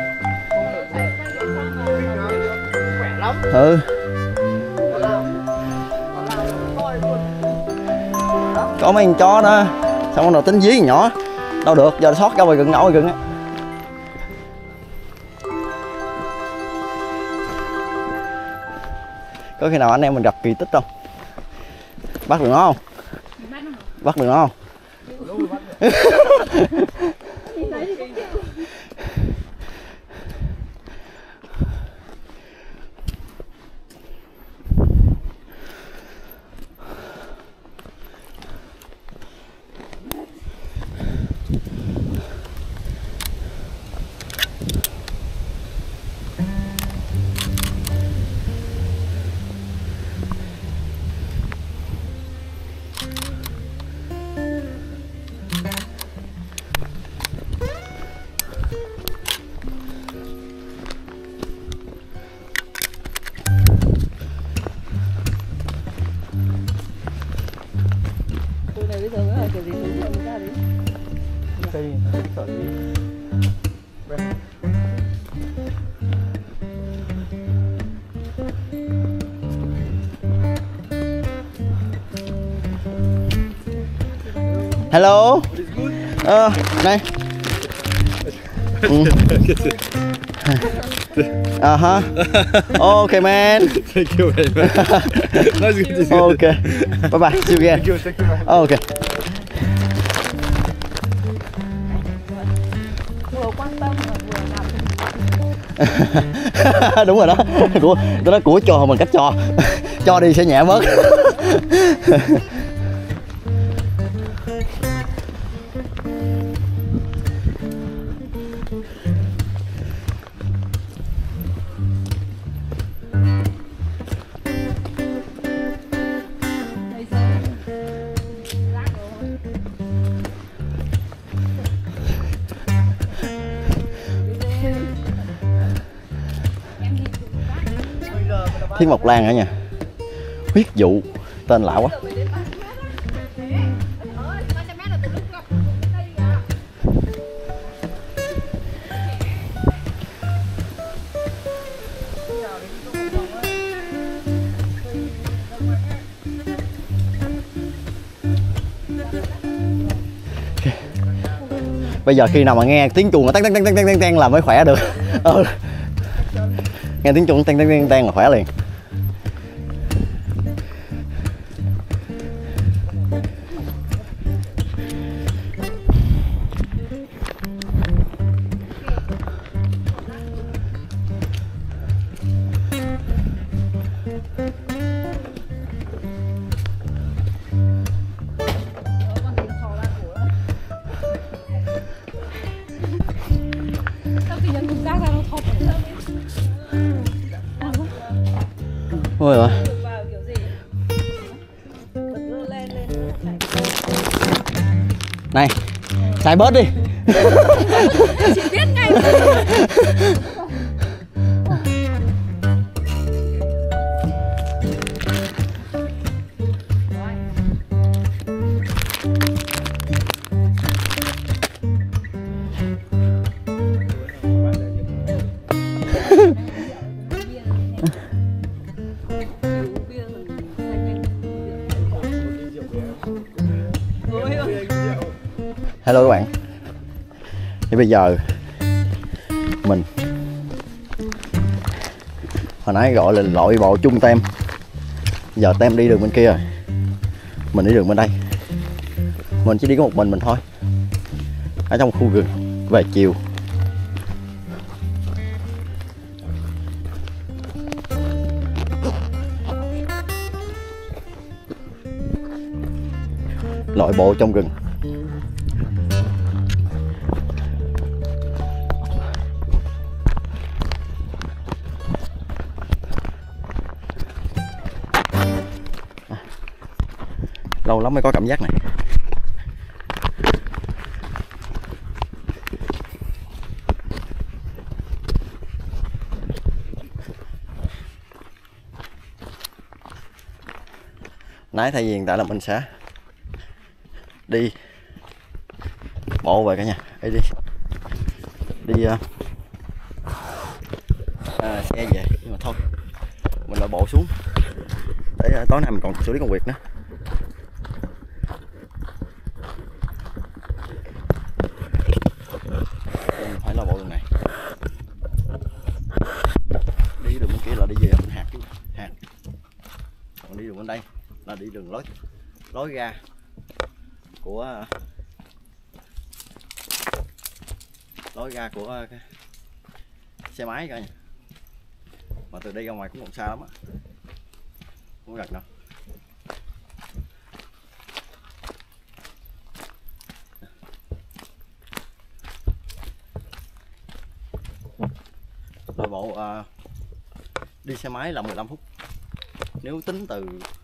Ừ. Có mấy con chó đó, xong bắt đầu tính dí nhỏ, đâu được, giờ sót ra ngoài gần ngõ gần á. Có khi nào anh em mình gặp kỳ tích không? Bắt được nó không? Bắt được nó không? Bây giờ nó là kiểu gì hướng dẫn người ta đấy. Cây sợ gì? Hello. Ờ, này. Uh huh. Okay, man. Thank you very much. Nice to see you. Okay. Bye bye. See you again. Thank you, thank you, man. Okay. Vừa quan tâm mà vừa làm. Đúng rồi đó. Của tôi nói của cho bằng cách cho. Cho đi sẽ nhẹ bớt. Thiên Mộc Lan hả nha? Huyết dụ, tên lạ quá. Bây giờ khi nào mà nghe tiếng chuông tang tang tang tang tang tang là mới khỏe được. Ừ. Nghe tiếng chuông tang tang tang tang là khỏe liền. Ôi rồi. Này, xài bớt đi. Chị biết ngay. Hello các bạn. Thì bây giờ mình hồi nãy gọi là lội bộ chung tem, giờ tem đi đường bên kia rồi, mình đi đường bên đây. Mình chỉ đi có một mình mình thôi, ở trong khu rừng về chiều. nội bộ trong rừng. Lâu lắm mới có cảm giác này. Nãy thay vì hiện tại là mình sẽ đi bộ về cả nhà, đi đi đi uh, à, xe về, nhưng mà thôi mình lại bộ xuống để uh, tối nay mình còn xử lý công việc nữa. Mình phải lo bộ đường này, đi đường bên kia là đi về mình hạt chứ hạt, còn đi đường bên đây là đi đường lối lối ra của lối ra của cái xe máy cả nhà. Mà từ đây ra ngoài cũng còn xa lắm á, không gần đâu. Nội bộ à, đi xe máy là mười lăm phút nếu tính từ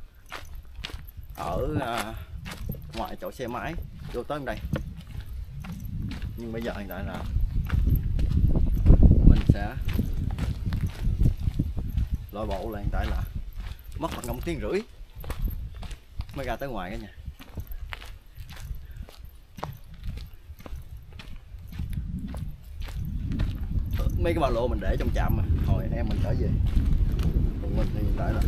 ở à, ngoài chỗ xe máy vô tới đây. Nhưng bây giờ hiện tại là mình sẽ lội bộ là hiện tại là mất khoảng một tiếng rưỡi mới ra tới ngoài cả nhà. Mấy cái ba lô mình để trong trạm mà hồi em mình trở về, còn mình thì hiện tại là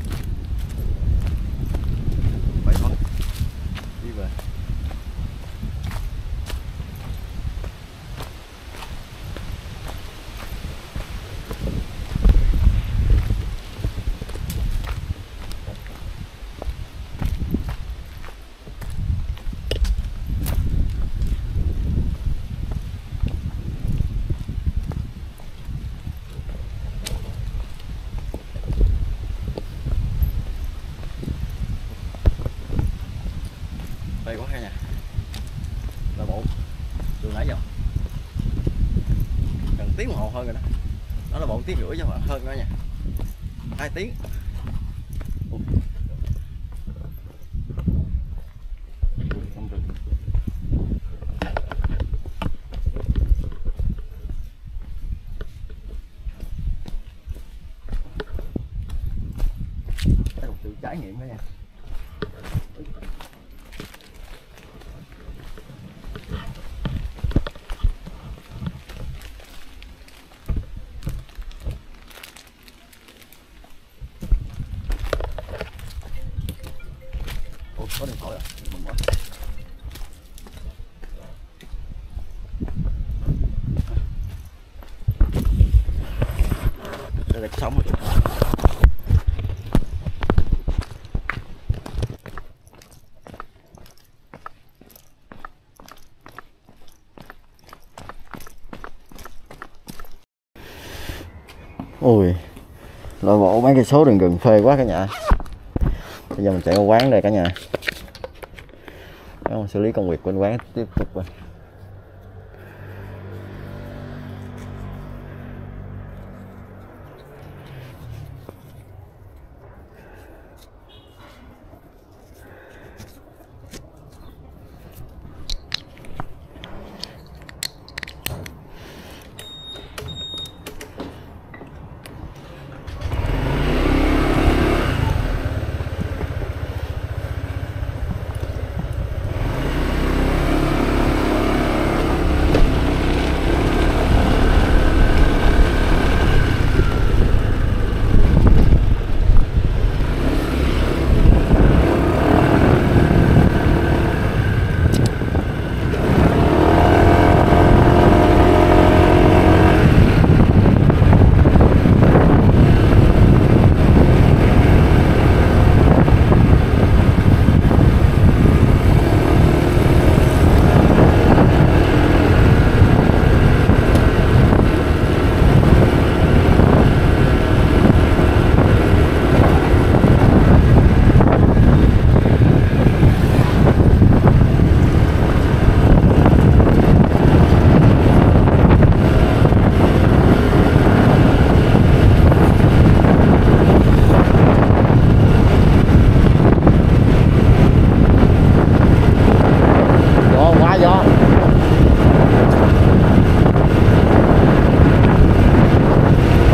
vậy thôi, đi về. Đây quá ha nhà, là bộ từ nãy giờ gần tiếng đồng hồ hơn rồi đó, đó là bộ tiếng rưỡi chứ mà hơn nữa nha, hai tiếng. Ủa. Đây là một sự trải nghiệm đó nha. Có điện thoại rồi, mừng quá. Đây là sống rồi. Ui, lội bộ mấy cây số đường rừng phê quá cả nhà. Bây giờ mình chạy qua quán đây cả nhà. Đó, xử lý công việc bên quán tiếp tục rồi.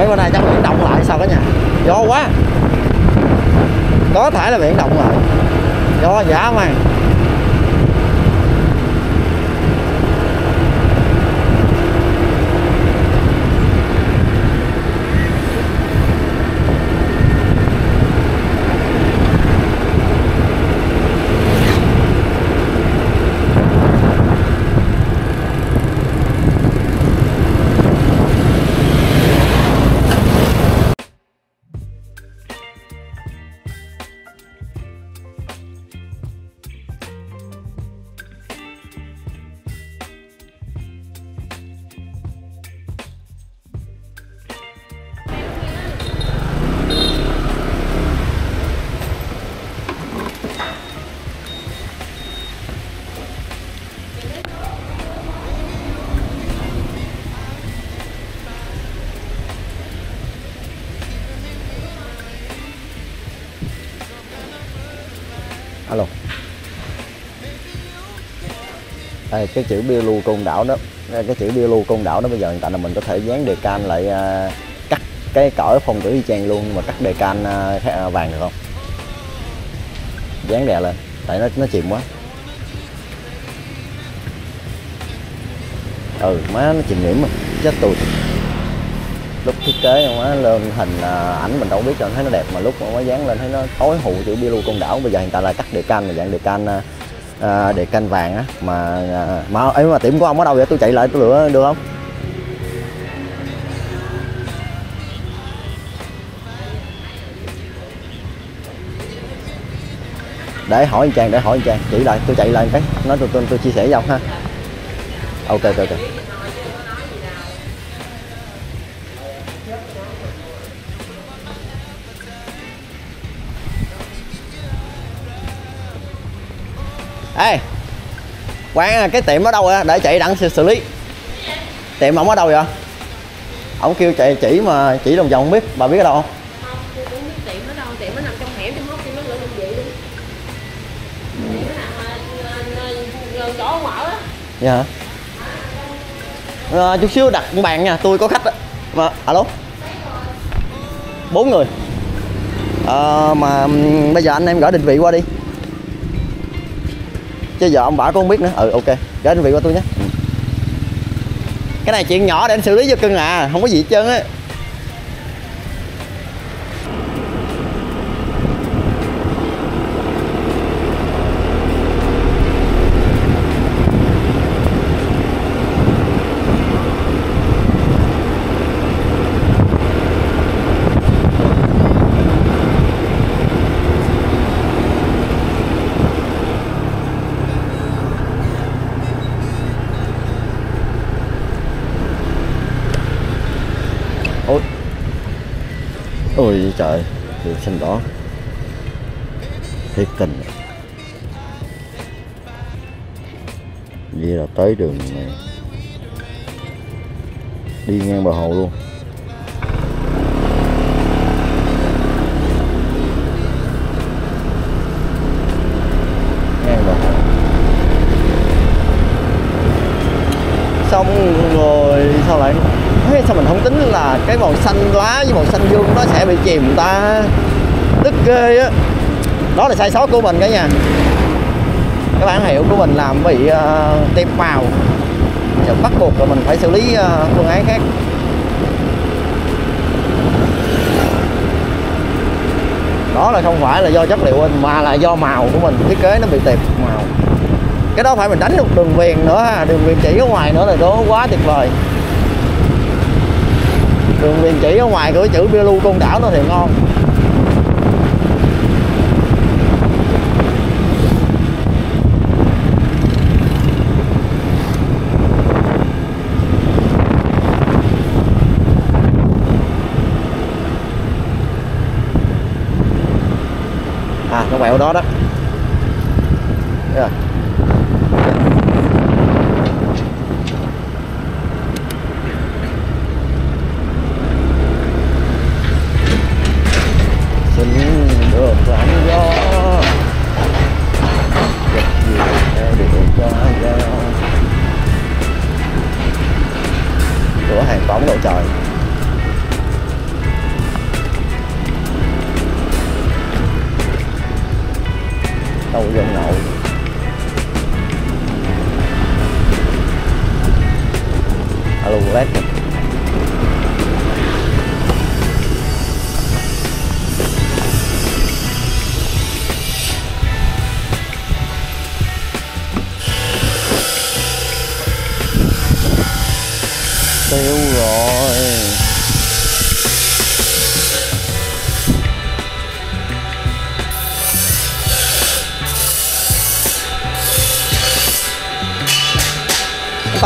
mấy bữa nay chắc biển động lại sao cả nhà, gió quá, có thể là biển động lại, gió dã man. Alo. Đây, cái chữ bia lưu Côn Đảo đó, cái chữ bia lưu Côn Đảo đó bây giờ hiện tại là mình có thể dán đề can lại, uh, cắt cái cỡ phong tử y chang luôn, nhưng mà cắt đề can uh, vàng được không? Dán đè lên, tại nó nó chìm quá. Ừ, má nó chìm nhiễm mà, chết tôi. Lúc thiết kế má lên hình uh, ảnh mình đâu biết rồi, thấy nó đẹp, mà lúc mà má dán lên thấy nó tối hụ chữ bia lưu Côn Đảo. Bây giờ hiện tại là cắt đề can là dạng đề can uh, À, đề can vàng á, mà à, mà ấy mà tiệm của ông ở đâu vậy? Tôi chạy lại tôi lựa được không? Để hỏi anh Trang, để hỏi anh Trang chỉ lại, tôi chạy lại cái nói tôi tôi, tôi chia sẻ với ông ha. Ok ok ok. Ê, quán cái tiệm ở đâu vậy? Để chạy đặng xử lý. Tiệm ông ở đâu vậy? Ông kêu chạy chỉ mà chỉ đồng vòng không biết, bà biết ở đâu không? Không, tôi cũng biết tiệm ở đâu, tiệm nó nằm trong hẻm trong hốc tiệm nó lựa đơn vị luôn. Tiệm nó nằm gần chỗ ông ở á. Dạ hả? À, chút xíu đặt bàn nha, tôi có khách á. Mà alo. Bốn người. À, mà bây giờ anh em gửi định vị qua đi. Chứ giờ ông bảo con không biết nữa. Ừ ok, gửi định vị qua tôi nhé. Cái này chuyện nhỏ để anh xử lý cho cưng à, không có gì hết trơn á. Ôi ôi trời, đường xanh đỏ thiệt tình. Vậy là tới đường này, đi ngang bờ hồ luôn. Ngang bờ hồ. Xong rồi sao lại thế, sao mình không tính là cái màu xanh lá với màu xanh dương nó sẽ bị chìm ta, tức ghê á. Đó là sai sót của mình cả nhà. Cái bản hiệu của mình làm bị uh, tệp màu, giờ bắt buộc là mình phải xử lý uh, phương án khác. Đó là không phải là do chất liệu in mà là do màu của mình thiết kế nó bị tệp màu. Cái đó phải mình đánh được đường viền nữa ha, đường viền chỉ ở ngoài nữa là đó quá tuyệt vời. Đường viền chỉ ở ngoài của chữ bia lưu Côn Đảo nó thì ngon. À, nó quẹo đó đó. Rồi. Được lắm gió giật gì theo điều cho gió. Cửa hàng bóng đậu trời.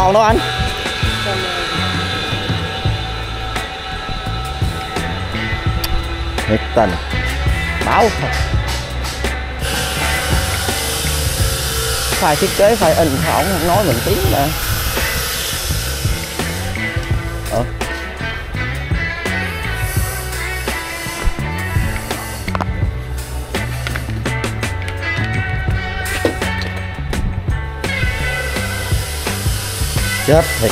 còn đâu anh. Thiệt tình báo thật. Phải thiết kế phải in ổng không nói mình tiếng nè. Ờ. Chết thiệt.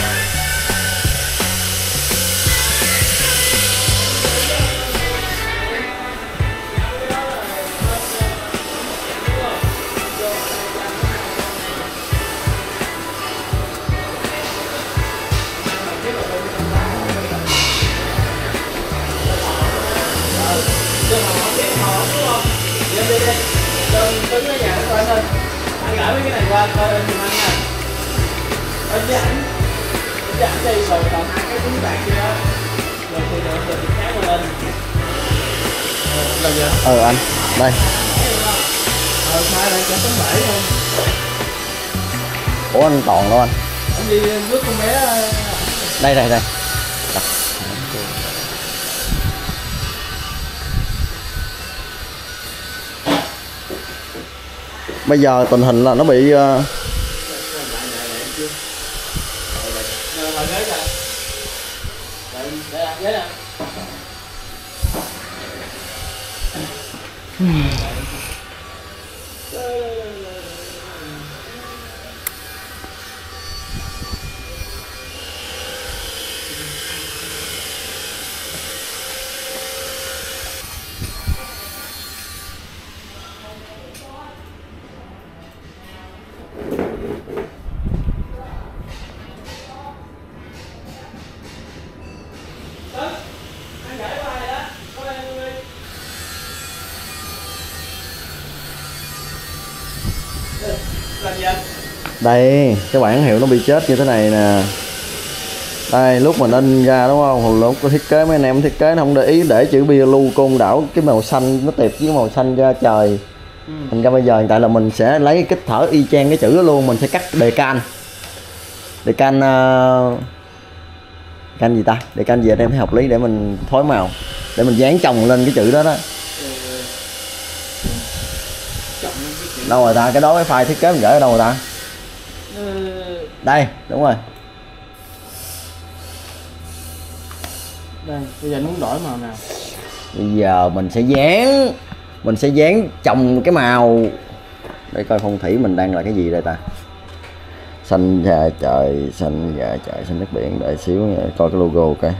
Anh gửi mấy cái này qua coi anh giùm anh nha. Anh với ảnh với ảnh đi rồi còn hai cái túi bạc kia đó. Rồi thì được rồi thì kéo qua lên. Làm gì? Ờ anh, đây. Ờ sai đây cho tấm bể luôn. Ủa anh còn đâu anh? Anh đi rước con bé. Đây đây đây. Bây giờ tình hình là nó bị uh... Đây, cái bảng hiệu nó bị chết như thế này nè. Đây, lúc mình in ra đúng không? Hồi lúc có thiết kế mấy anh em thiết kế nó không để ý để chữ bia lưu côn đảo cái màu xanh nó tiệp với màu xanh ra trời. Ừ. Thành ra bây giờ hiện tại là mình sẽ lấy cái kích thở y chang cái chữ đó luôn, mình sẽ cắt đề can. Đề can uh... can gì ta? Đề can gì anh em thấy hợp lý để mình phối màu, để mình dán chồng lên cái chữ đó đó. Đâu rồi ta? Cái đó cái file thiết kế mình gửi ở đâu rồi ta? Đây, đúng rồi. Đây, bây giờ muốn đổi màu nào? Bây giờ mình sẽ dán Mình sẽ dán chồng cái màu. Để coi phong thủy mình đang là cái gì đây ta. Xanh da trời, xanh da trời, xanh nước biển. Đợi xíu nha, coi cái logo coi.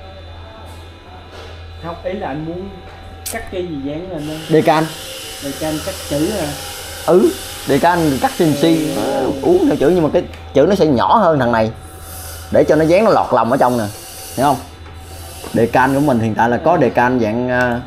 Không, ý là anh muốn cắt cái gì dán lên đó. Decan. Decan cắt chữ à? Ừ, Decan cắt xê en xê ừ. Uống theo chữ nhưng mà cái chữ nó sẽ nhỏ hơn thằng này. Để cho nó dán nó lọt lòng ở trong nè. Hiểu không? Decan của mình hiện tại là có Decan dạng uh...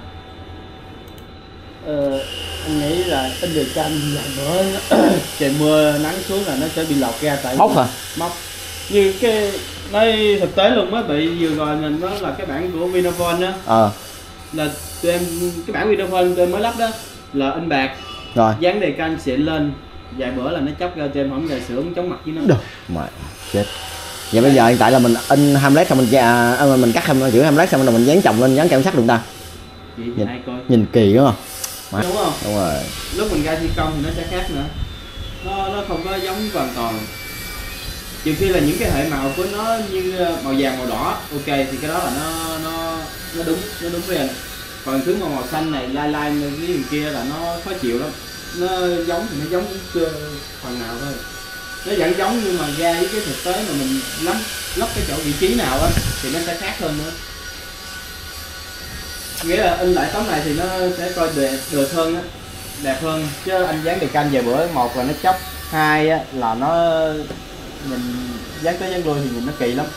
Ờ, anh nghĩ là in Decan dạng bữa trời mưa nắng xuống là nó sẽ bị lọt ra tại móc hả? Móc. Như cái nói thực tế luôn mới bị vừa rồi mình đó là cái bản của Vinaphone đó. Ờ. Là tụi em cái bản Vinaphone tụi em mới lắp đó là in bạc. Rồi. Dán Decan xịn lên. Vài bữa là nó chóc ra trên không giờ sửa không chống mặt với nó. Được. Mà chết. Vậy bây giờ hiện tại là mình in Hamlet xong mình à, mình cắt chữ Hamlet xong rồi mình dán chồng lên, dán keo sắt được ta. Nhìn, nhìn kỳ đúng không? Mà. Đúng không? Đúng rồi. Lúc mình ra thi công thì nó sẽ khác nữa. Nó nó không có giống hoàn toàn. Trừ khi là những cái hệ màu của nó như màu vàng màu đỏ, ok thì cái đó là nó nó nó đúng, nó đúng với anh. Còn thứ màu màu xanh này lai lai cái gì kia là nó khó chịu lắm. Nó giống thì nó giống phần nào thôi. Nó vẫn giống nhưng mà ra với cái thực tế mà mình lắp lắp cái chỗ vị trí nào á thì nó sẽ khác hơn nữa. Nghĩa là in lại tấm này thì nó sẽ coi đẹp được hơn á, đẹp hơn. Chứ anh dán Decan vài bữa, một là nó chóc, hai á là nó mình dán tới dán lui thì nhìn nó kỳ lắm.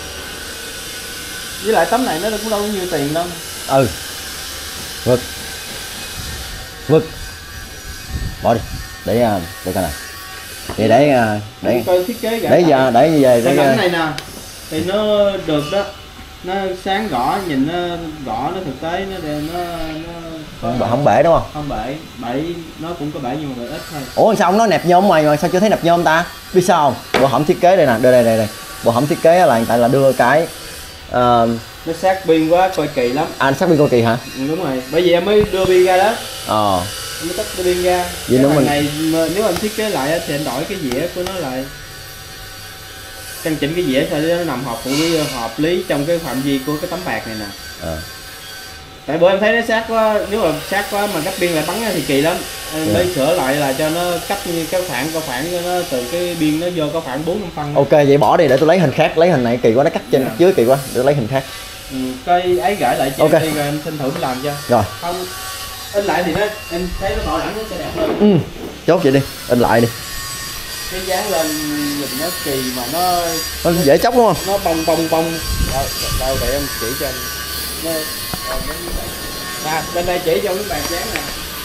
Với lại tấm này nó cũng đâu có nhiêu tiền đâu. Ừ. Vực. Vực. Bỏ đi. Để để coi này. Để để để coi thiết kế để giờ để như vậy cái cảnh này nè thì nó được đó, nó sáng rõ, nhìn nó rõ, nó thực tế, nó nó nó không, không bể đúng không? Không bể, bể nó cũng có bể nhưng mà bể ít thôi. Ủa sao ông nói nẹp nhôm mày rồi sao chưa thấy nẹp nhôm ta? Biết sao không? Bộ hỏng thiết kế đây nè, đây đây đây đây. Bộ hỏng thiết kế là hiện tại là đưa cái uh, nó sát pin quá coi kỳ lắm. anh sát pin coi kỳ hả? Ừ, đúng rồi, bởi vì em mới đưa pin ra đó. Ờ. Em mới tắt cái pin ra. Vậy nữa mình này nếu anh thiết kế lại thì anh đổi cái dĩa của nó lại. Căn chỉnh cái dĩa sao nó nằm hợp với hợp lý trong cái phạm vi của cái tấm bạc này nè. Ờ. Tại bữa em thấy nó sát quá, nếu mà sát quá mà cắt pin lại bắn thì kỳ lắm. Em Yeah. mới sửa lại là cho nó cắt như cái khoảng có khoảng cho nó từ cái pin nó vô có khoảng bốn năm phân. Ok vậy bỏ đi để tôi lấy hình khác, lấy hình này kỳ quá, nó cắt trên Yeah. cắt dưới kỳ quá, để lấy hình khác. Ừ, coi ấy gửi lại cho Ok. em đi rồi em tranh thủ làm cho. Rồi. Không in lại thì nó em thấy nó bảo đảm nó sẽ đẹp hơn. Ừ. Chốt vậy đi, in lại đi. Cái dán lên nhìn nó kỳ mà nó Nó dễ chóc đúng không? nó bong bong bong. Đâu, đâu để em chỉ cho anh. Nó à, bên đây chỉ cho cái bàn dán nè.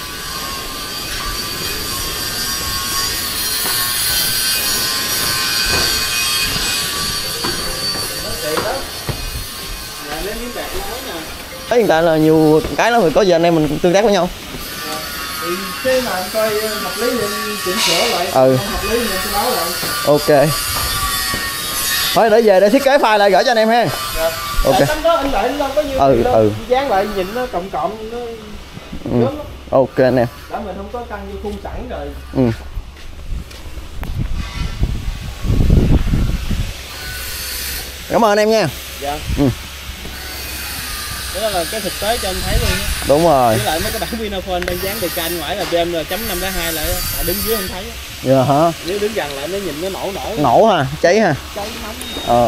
Nó kỳ lắm. Nè lấy miếng bạc nói nè. Đấy, hiện tại là nhiều cái lắm rồi, có giờ anh em mình tương tác với nhau. Thì cái mà em coi hợp lý thì em chỉnh sửa lại. Ừ. Không hợp lý thì em sẽ báo lại. Ok. Thôi để về để thiết kế file lại gửi cho anh em ha. Rồi. Ok. Tại tấm đó in lại nó đâu có nhiều Ừ, gì đâu. ừ. Dán lại nhìn nó cộng cộng nó Ừ. lớn lắm. Ok anh em. Đã mình không có căng vô khung sẵn rồi. Ừ. Cảm ơn em nha. Dạ. Ừ. Đó là cái thực tế cho anh thấy luôn á. Đúng rồi. Với lại mấy cái bản Vinaphone đang dán đề can ngoài là bê em rờ chấm năm hai lại á, à, đứng dưới không thấy á. Dạ hả? Nếu đứng gần lại nó nhìn nó nổ nổ. Nổ ha, cháy ha. Cháy nóng. Ờ.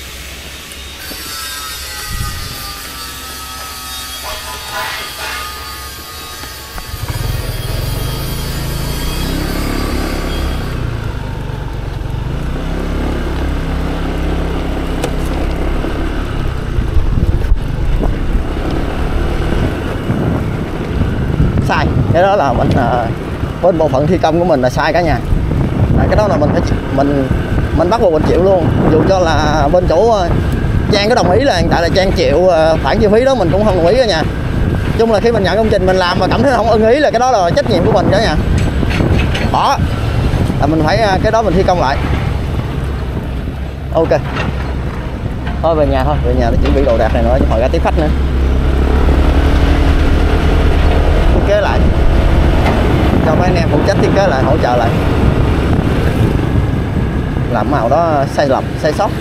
Sai, cái đó là mình uh, bên bộ phận thi công của mình là sai cả nhà. À, cái đó là mình phải mình mình bắt buộc mình chịu luôn, dù cho là bên chủ uh, Trang có đồng ý là hiện tại là Trang chịu uh, khoản chi phí đó mình cũng không đồng ý cả nhà. Chung là khi mình nhận công trình mình làm mà cảm thấy không ưng ý là cái đó là trách nhiệm của mình cả nhà. Bỏ là mình phải uh, cái đó mình thi công lại. Ok. Thôi về nhà thôi, về nhà để chuẩn bị đồ đạc này nữa chứ hồi ra tiếp khách nữa. Thiết kế lại cho mấy anh em phụ trách thiết kế lại, hỗ trợ lại, làm màu đó sai lầm sai sót.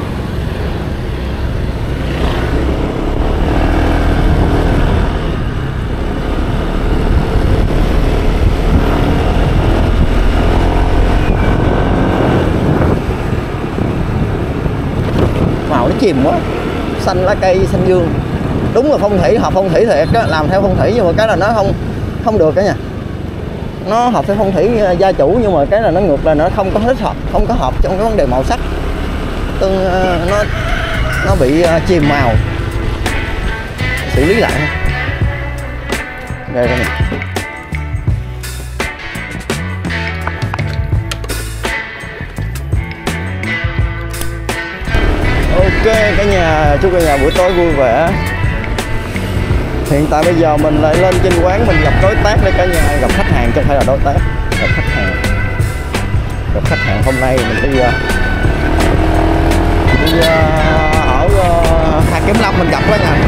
Màu nó chìm quá, xanh lá cây xanh dương, đúng là phong thủy, hợp phong thủy thiệt á, làm theo phong thủy nhưng mà cái là nó không không được cả nhà. Nó hợp với phong thủy gia chủ nhưng mà cái là nó ngược là nó không có thích hợp, không có hợp trong cái vấn đề màu sắc. Tương nó nó bị chìm màu, xử lý lại thôi. Đây đây này. Ok cả nhà, chúc cả nhà buổi tối vui vẻ. Hiện tại bây giờ mình lại lên trên quán mình gặp đối tác đây cả nhà, gặp khách hàng chứ không phải là đối tác, gặp khách hàng. Gặp khách hàng hôm nay mình đi đi ở Hà Kiếm Lâm mình gặp đó nha.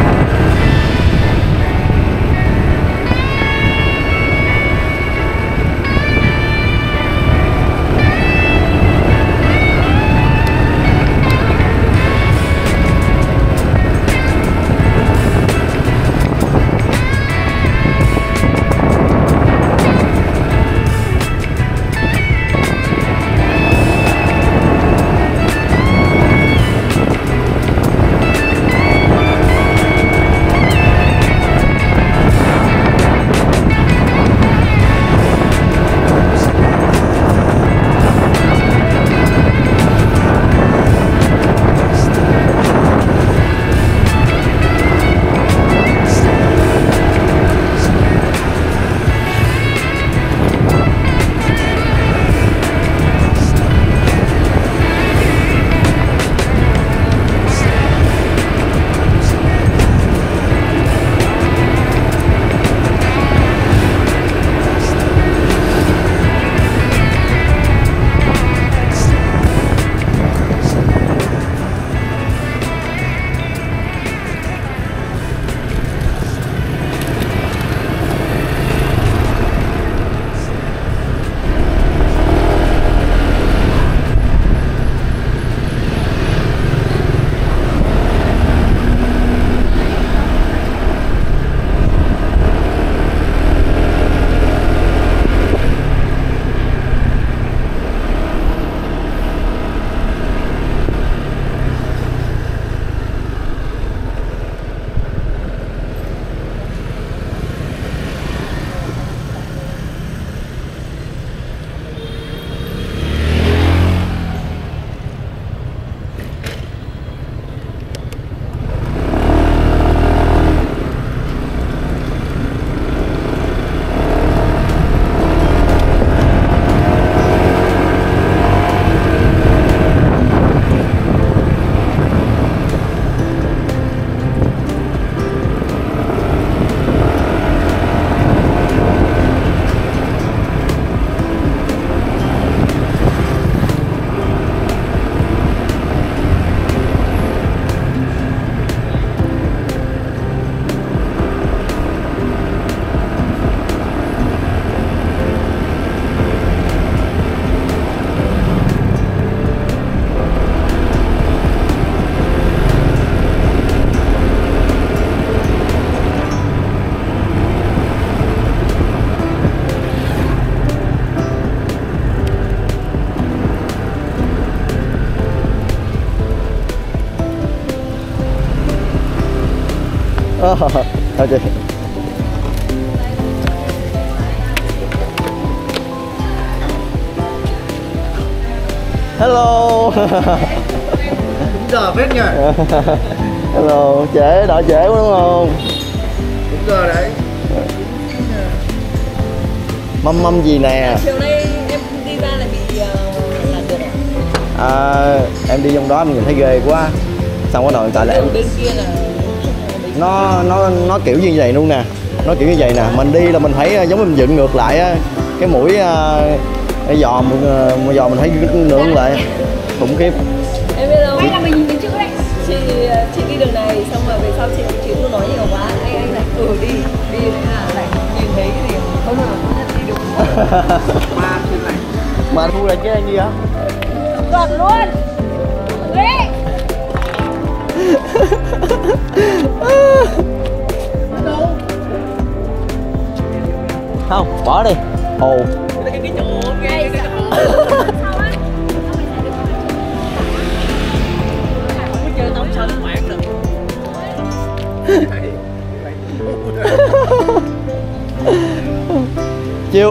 Thôi chị. Hello. Đúng giờ phết nhỉ. Hello, trễ, đợi trễ quá đúng không? Đúng giờ đấy. Mâm mâm gì nè? Chiều nay em đi ra lại bị uh, là được à? À, em đi trong đó em nhìn thấy ghê quá. Xong bắt đầu hiện tại là em bên kia là nó nó nó kiểu như vậy luôn nè, nó kiểu như vậy nè, mình đi là mình thấy giống mình dựng ngược lại á, cái mũi cái giò một giò mình thấy nướng lại khủng khiếp. em biết đâu hay là mình nhìn trước đấy, chị chị đi đường này xong rồi về sau chị chị cứ nói nhiều quá, anh anh lại ừ đi đi đấy là lại nhìn thấy cái gì không ngờ không nhận đi được Mà trên này. Mà thu là chứ anh đi hả? Chuẩn luôn đấy. Không, bỏ đi. Ồ. Cái cái chỗ ngay cái chỗ không chơi tao sao nó khoảng được. Chiêu.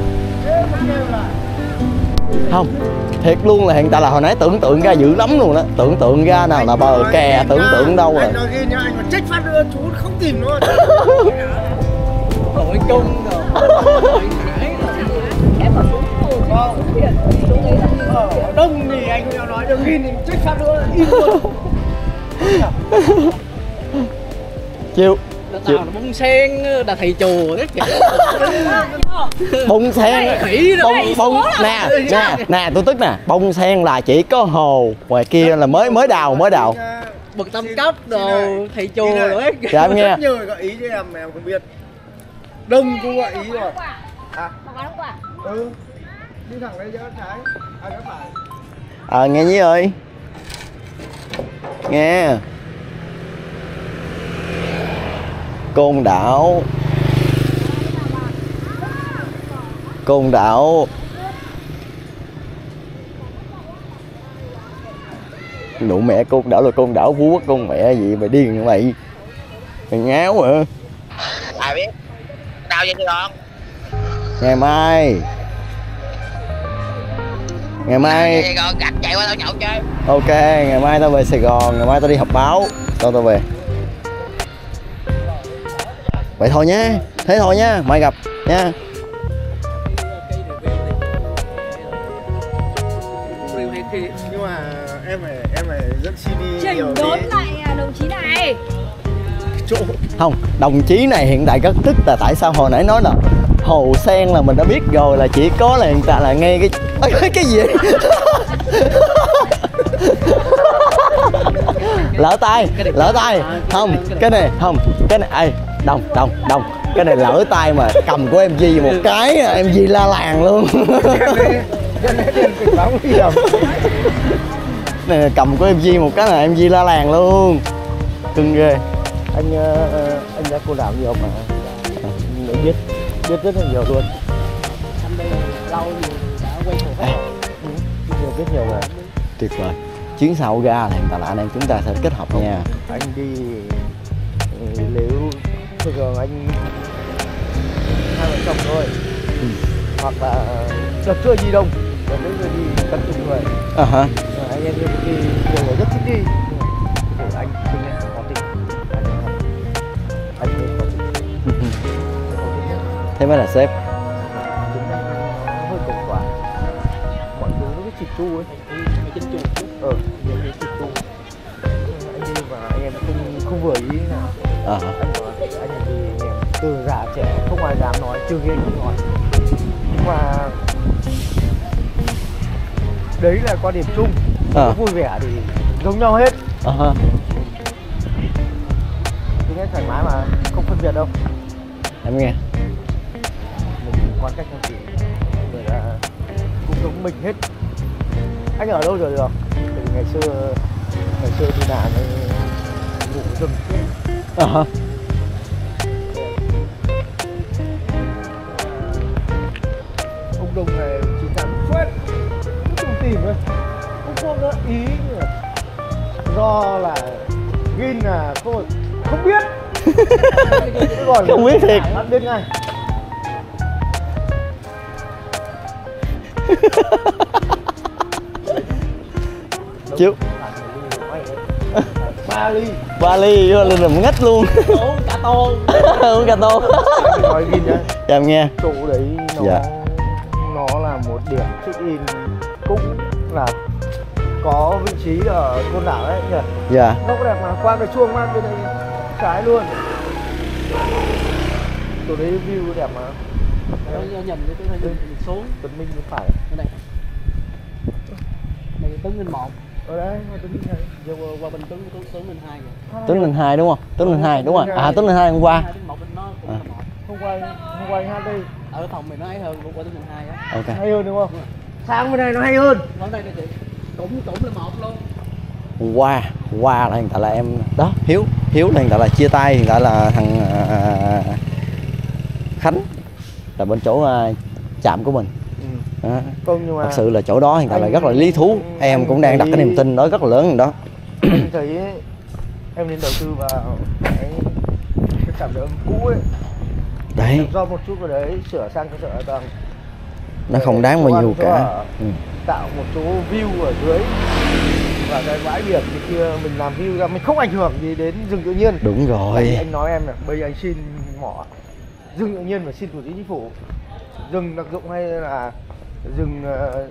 Không, thiệt luôn là hiện tại là hồi nãy tưởng tượng ra dữ lắm luôn đó, tưởng tượng ra nào là bờ kè, tưởng tượng đâu rồi. Anh nói ghi nhá, anh còn trách phát nữa, chú không tìm nữa. Tội chung rồi. Em mà xuống hồ xuống biển, xuống ấy là như Ở đông thì anh cũng nói đừng ghi thì trách phát nữa, im luôn. Chiêu. Tao là bông sen là thầy chùa đấy kìa. Bông sen bông bông nè nè nè tôi tức nè, bông sen là chỉ có hồ, ngoài kia là mới mới đào mới đào. Bậc tam cấp đồ thầy chùa rồi ấy. Dạ em nghe. Rất nhiều gợi ý cho em mà em không biết. Đông cũng gợi ý rồi. À? Ừ. Đi thẳng đây cho trái. À nó phải. Ờ à, nghe Nhi ơi. Nghe. Côn Đảo. Côn Đảo. Nụ mẹ Côn Đảo là Côn Đảo Phú Quốc con mẹ gì mày điên như mày. Mày ngáo hả? Ai biết. Đâu vậy con? Ngày mai. Ngày mai. Sài Gòn gạch chạy qua tao nhậu chơi. Ok, ngày mai tao về Sài Gòn, ngày mai tao đi họp báo, tao tao về. Vậy thôi nhé, thế thôi nhá, mai gặp nha. Nhưng mà em phải em phải dẫn xê đê nhiều chỉnh tí. đốn lại à, đồng chí này. Chỗ. Không, đồng chí này hiện tại rất tức là tại sao hồi nãy nói là hồ sen là mình đã biết rồi, là chỉ có là hiện tại là ngay cái cái, cái gì vậy? Lỡ tay, lỡ tay. Không, cái này không, cái này ê, đồng đồng đồng cái này lỡ tay mà cầm của em Di một cái em Di la làng luôn. Này cầm của em Di một cái là em Di la làng luôn, cưng ghê. Anh anh đã cô làm gì không mà anh biết biết rất là nhiều luôn. Anh đây lâu thì đã quay hồ hết. Nhiều biết nhiều mà tuyệt vời. Chuyến sau ra là hiện tại là anh em chúng ta sẽ kết hợp nha. Anh đi nếu thường thường anh hai vợ chồng thôi. Ừ. Hoặc là đợt chưa đi đông, đợt đấy rồi đi tập trung người. À hả? Anh em đi nhiều người rất thích đi. Của anh không nên có tình. Anh anh nên có tình. Thế mới là sếp. Hơi cầu quả. Mọi thứ nó cứ chỉnh chu ấy. Mày trên chuột. Ờ, nhiều cái chỉnh chu. Anh đi và anh em không không vừa ý nào. À hả? Anh nói anh đi từ già trẻ không ai dám nói, trừ khi anh không nói. Nhưng mà đấy là quan điểm chung. À. Vui vẻ thì giống nhau hết. À hả? Cứ nghe thoải mái mà không phân biệt đâu. Em nghe. Mình quan cách làm gì người là cũng giống mình hết. Anh ở đâu rồi được? Từ ngày xưa ngày xưa đi làm ngủ rừng. À hả? Ông Đông này chỉ dám phết, cứ tìm tìm thôi, không có gợi ý nữa. Do là Gin là không không biết. Không biết thiệt. Anh biết ngay. Chiếu Ba ly. ba ly vô lên làm ngách luôn. Uống cả tô. Uống cà tô. Nói ghi nhá. Chào em nghe. Chỗ đấy nó Dạ. nó là một điểm check in cũng là có vị trí ở Côn Đảo đấy nhỉ. Dạ. Nó có đẹp mà qua cái chuông mang bên đây trái luôn. Chỗ đấy view đẹp mà. Nó nhìn cái cái nhìn xuống Tuấn Minh bên phải. cái này. Này Tuấn Minh một. Ở đấy, Tuấn Minh này. Giờ qua, qua bên Tuấn Tuấn Tuấn Minh hai rồi. Tuấn Linh hai đúng không? Tuấn Linh hai đúng rồi. À Tuấn Linh hai hôm qua. Hai đến một bên nó cũng À. là một. Hôm qua hôm qua anh hát đây Ở phòng mình nó ấy hơn qua Tuấn Minh hai á. Ok. hay hơn đúng không? Sang bên này nó hay hơn. Ngón đây nè chị. Cũng cũng là một luôn. Hôm qua hôm qua là hiện tại là em đó Hiếu Hiếu là hiện tại là chia tay, hiện tại là thằng à, Khánh là bên chỗ à, trạm của mình. Ừ. Đó. Không nhưng mà Thật sự là chỗ đó hiện tại là anh- rất là lý thú. Em anh cũng đang đặt thấy- cái niềm tin đó rất là lớn rồi đó. em thấy ấy, em nên đầu tư vào cái cái trạm đỡ cũ ấy. Đấy, Do một chút vào đấy sửa sang cơ sở hạ tầng. nó không đáng bao nhiêu cả. Ừ. Tạo một số view ở dưới và cái bãi biển thì kia mình làm view ra mình không ảnh hưởng gì đến rừng tự nhiên. Đúng Tại vì rồi. anh nói em là bây giờ anh xin mỏ rừng tự nhiên phải xin thủ tướng chính phủ, rừng đặc dụng hay là rừng ờ,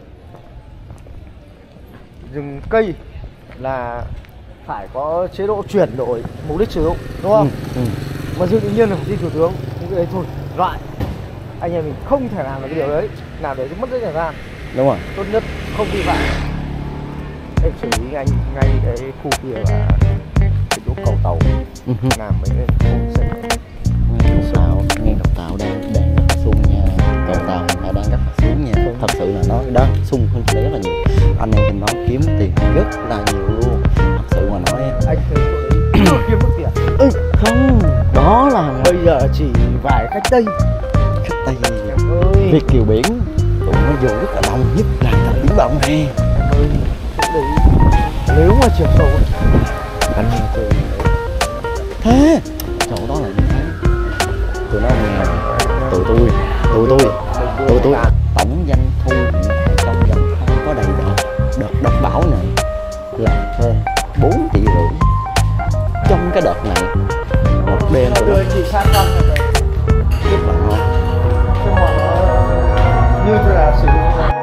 rừng cây là phải có chế độ chuyển đổi mục đích sử dụng đúng không? Ừ. Ừ. Mà rừng tự nhiên là phải xin thủ tướng, những cái đấy thôi loại anh em mình không thể làm được cái điều đấy, làm để mất rất thời gian. Đúng rồi. Tốt nhất không vi phạm em xử lý anh ngay cái khu kia là cái chỗ cầu tàu Ừ. làm mấy cái khu xây. Ngay đầu tàu, ngay đầu tàu đang đang rất là sung nha. Cầu tàu là đang rất là xuống nha. Thật sự là nó đó sung hơn chỗ đấy rất là nhiều. Anh em trên đó kiếm tiền rất là nhiều luôn. Thật sự mà nói Anh thấy chỗ đấy chưa kiếm được tiền. ừ, không, đó là Bây giờ chỉ vài khách Tây khách Tây em ơi. Việt kiều biển tụi nó vô rất là đông, nhất là tại biển Bộng này. Em ơi, chỗ đấy nếu mà chiều sâu Anh nghe từ thế chỗ đó là như thế. Tụi nó nghe tụi tôi tụi tôi tụi tôi tổng doanh thu hiện tại trong vòng không có đầy đợt đợt đợt bão này là hơn bốn tỷ rưỡi trong cái đợt này. Một đêm tụi nó đưa chị sang con rồi rất là ngon. cho họ như là sử dụng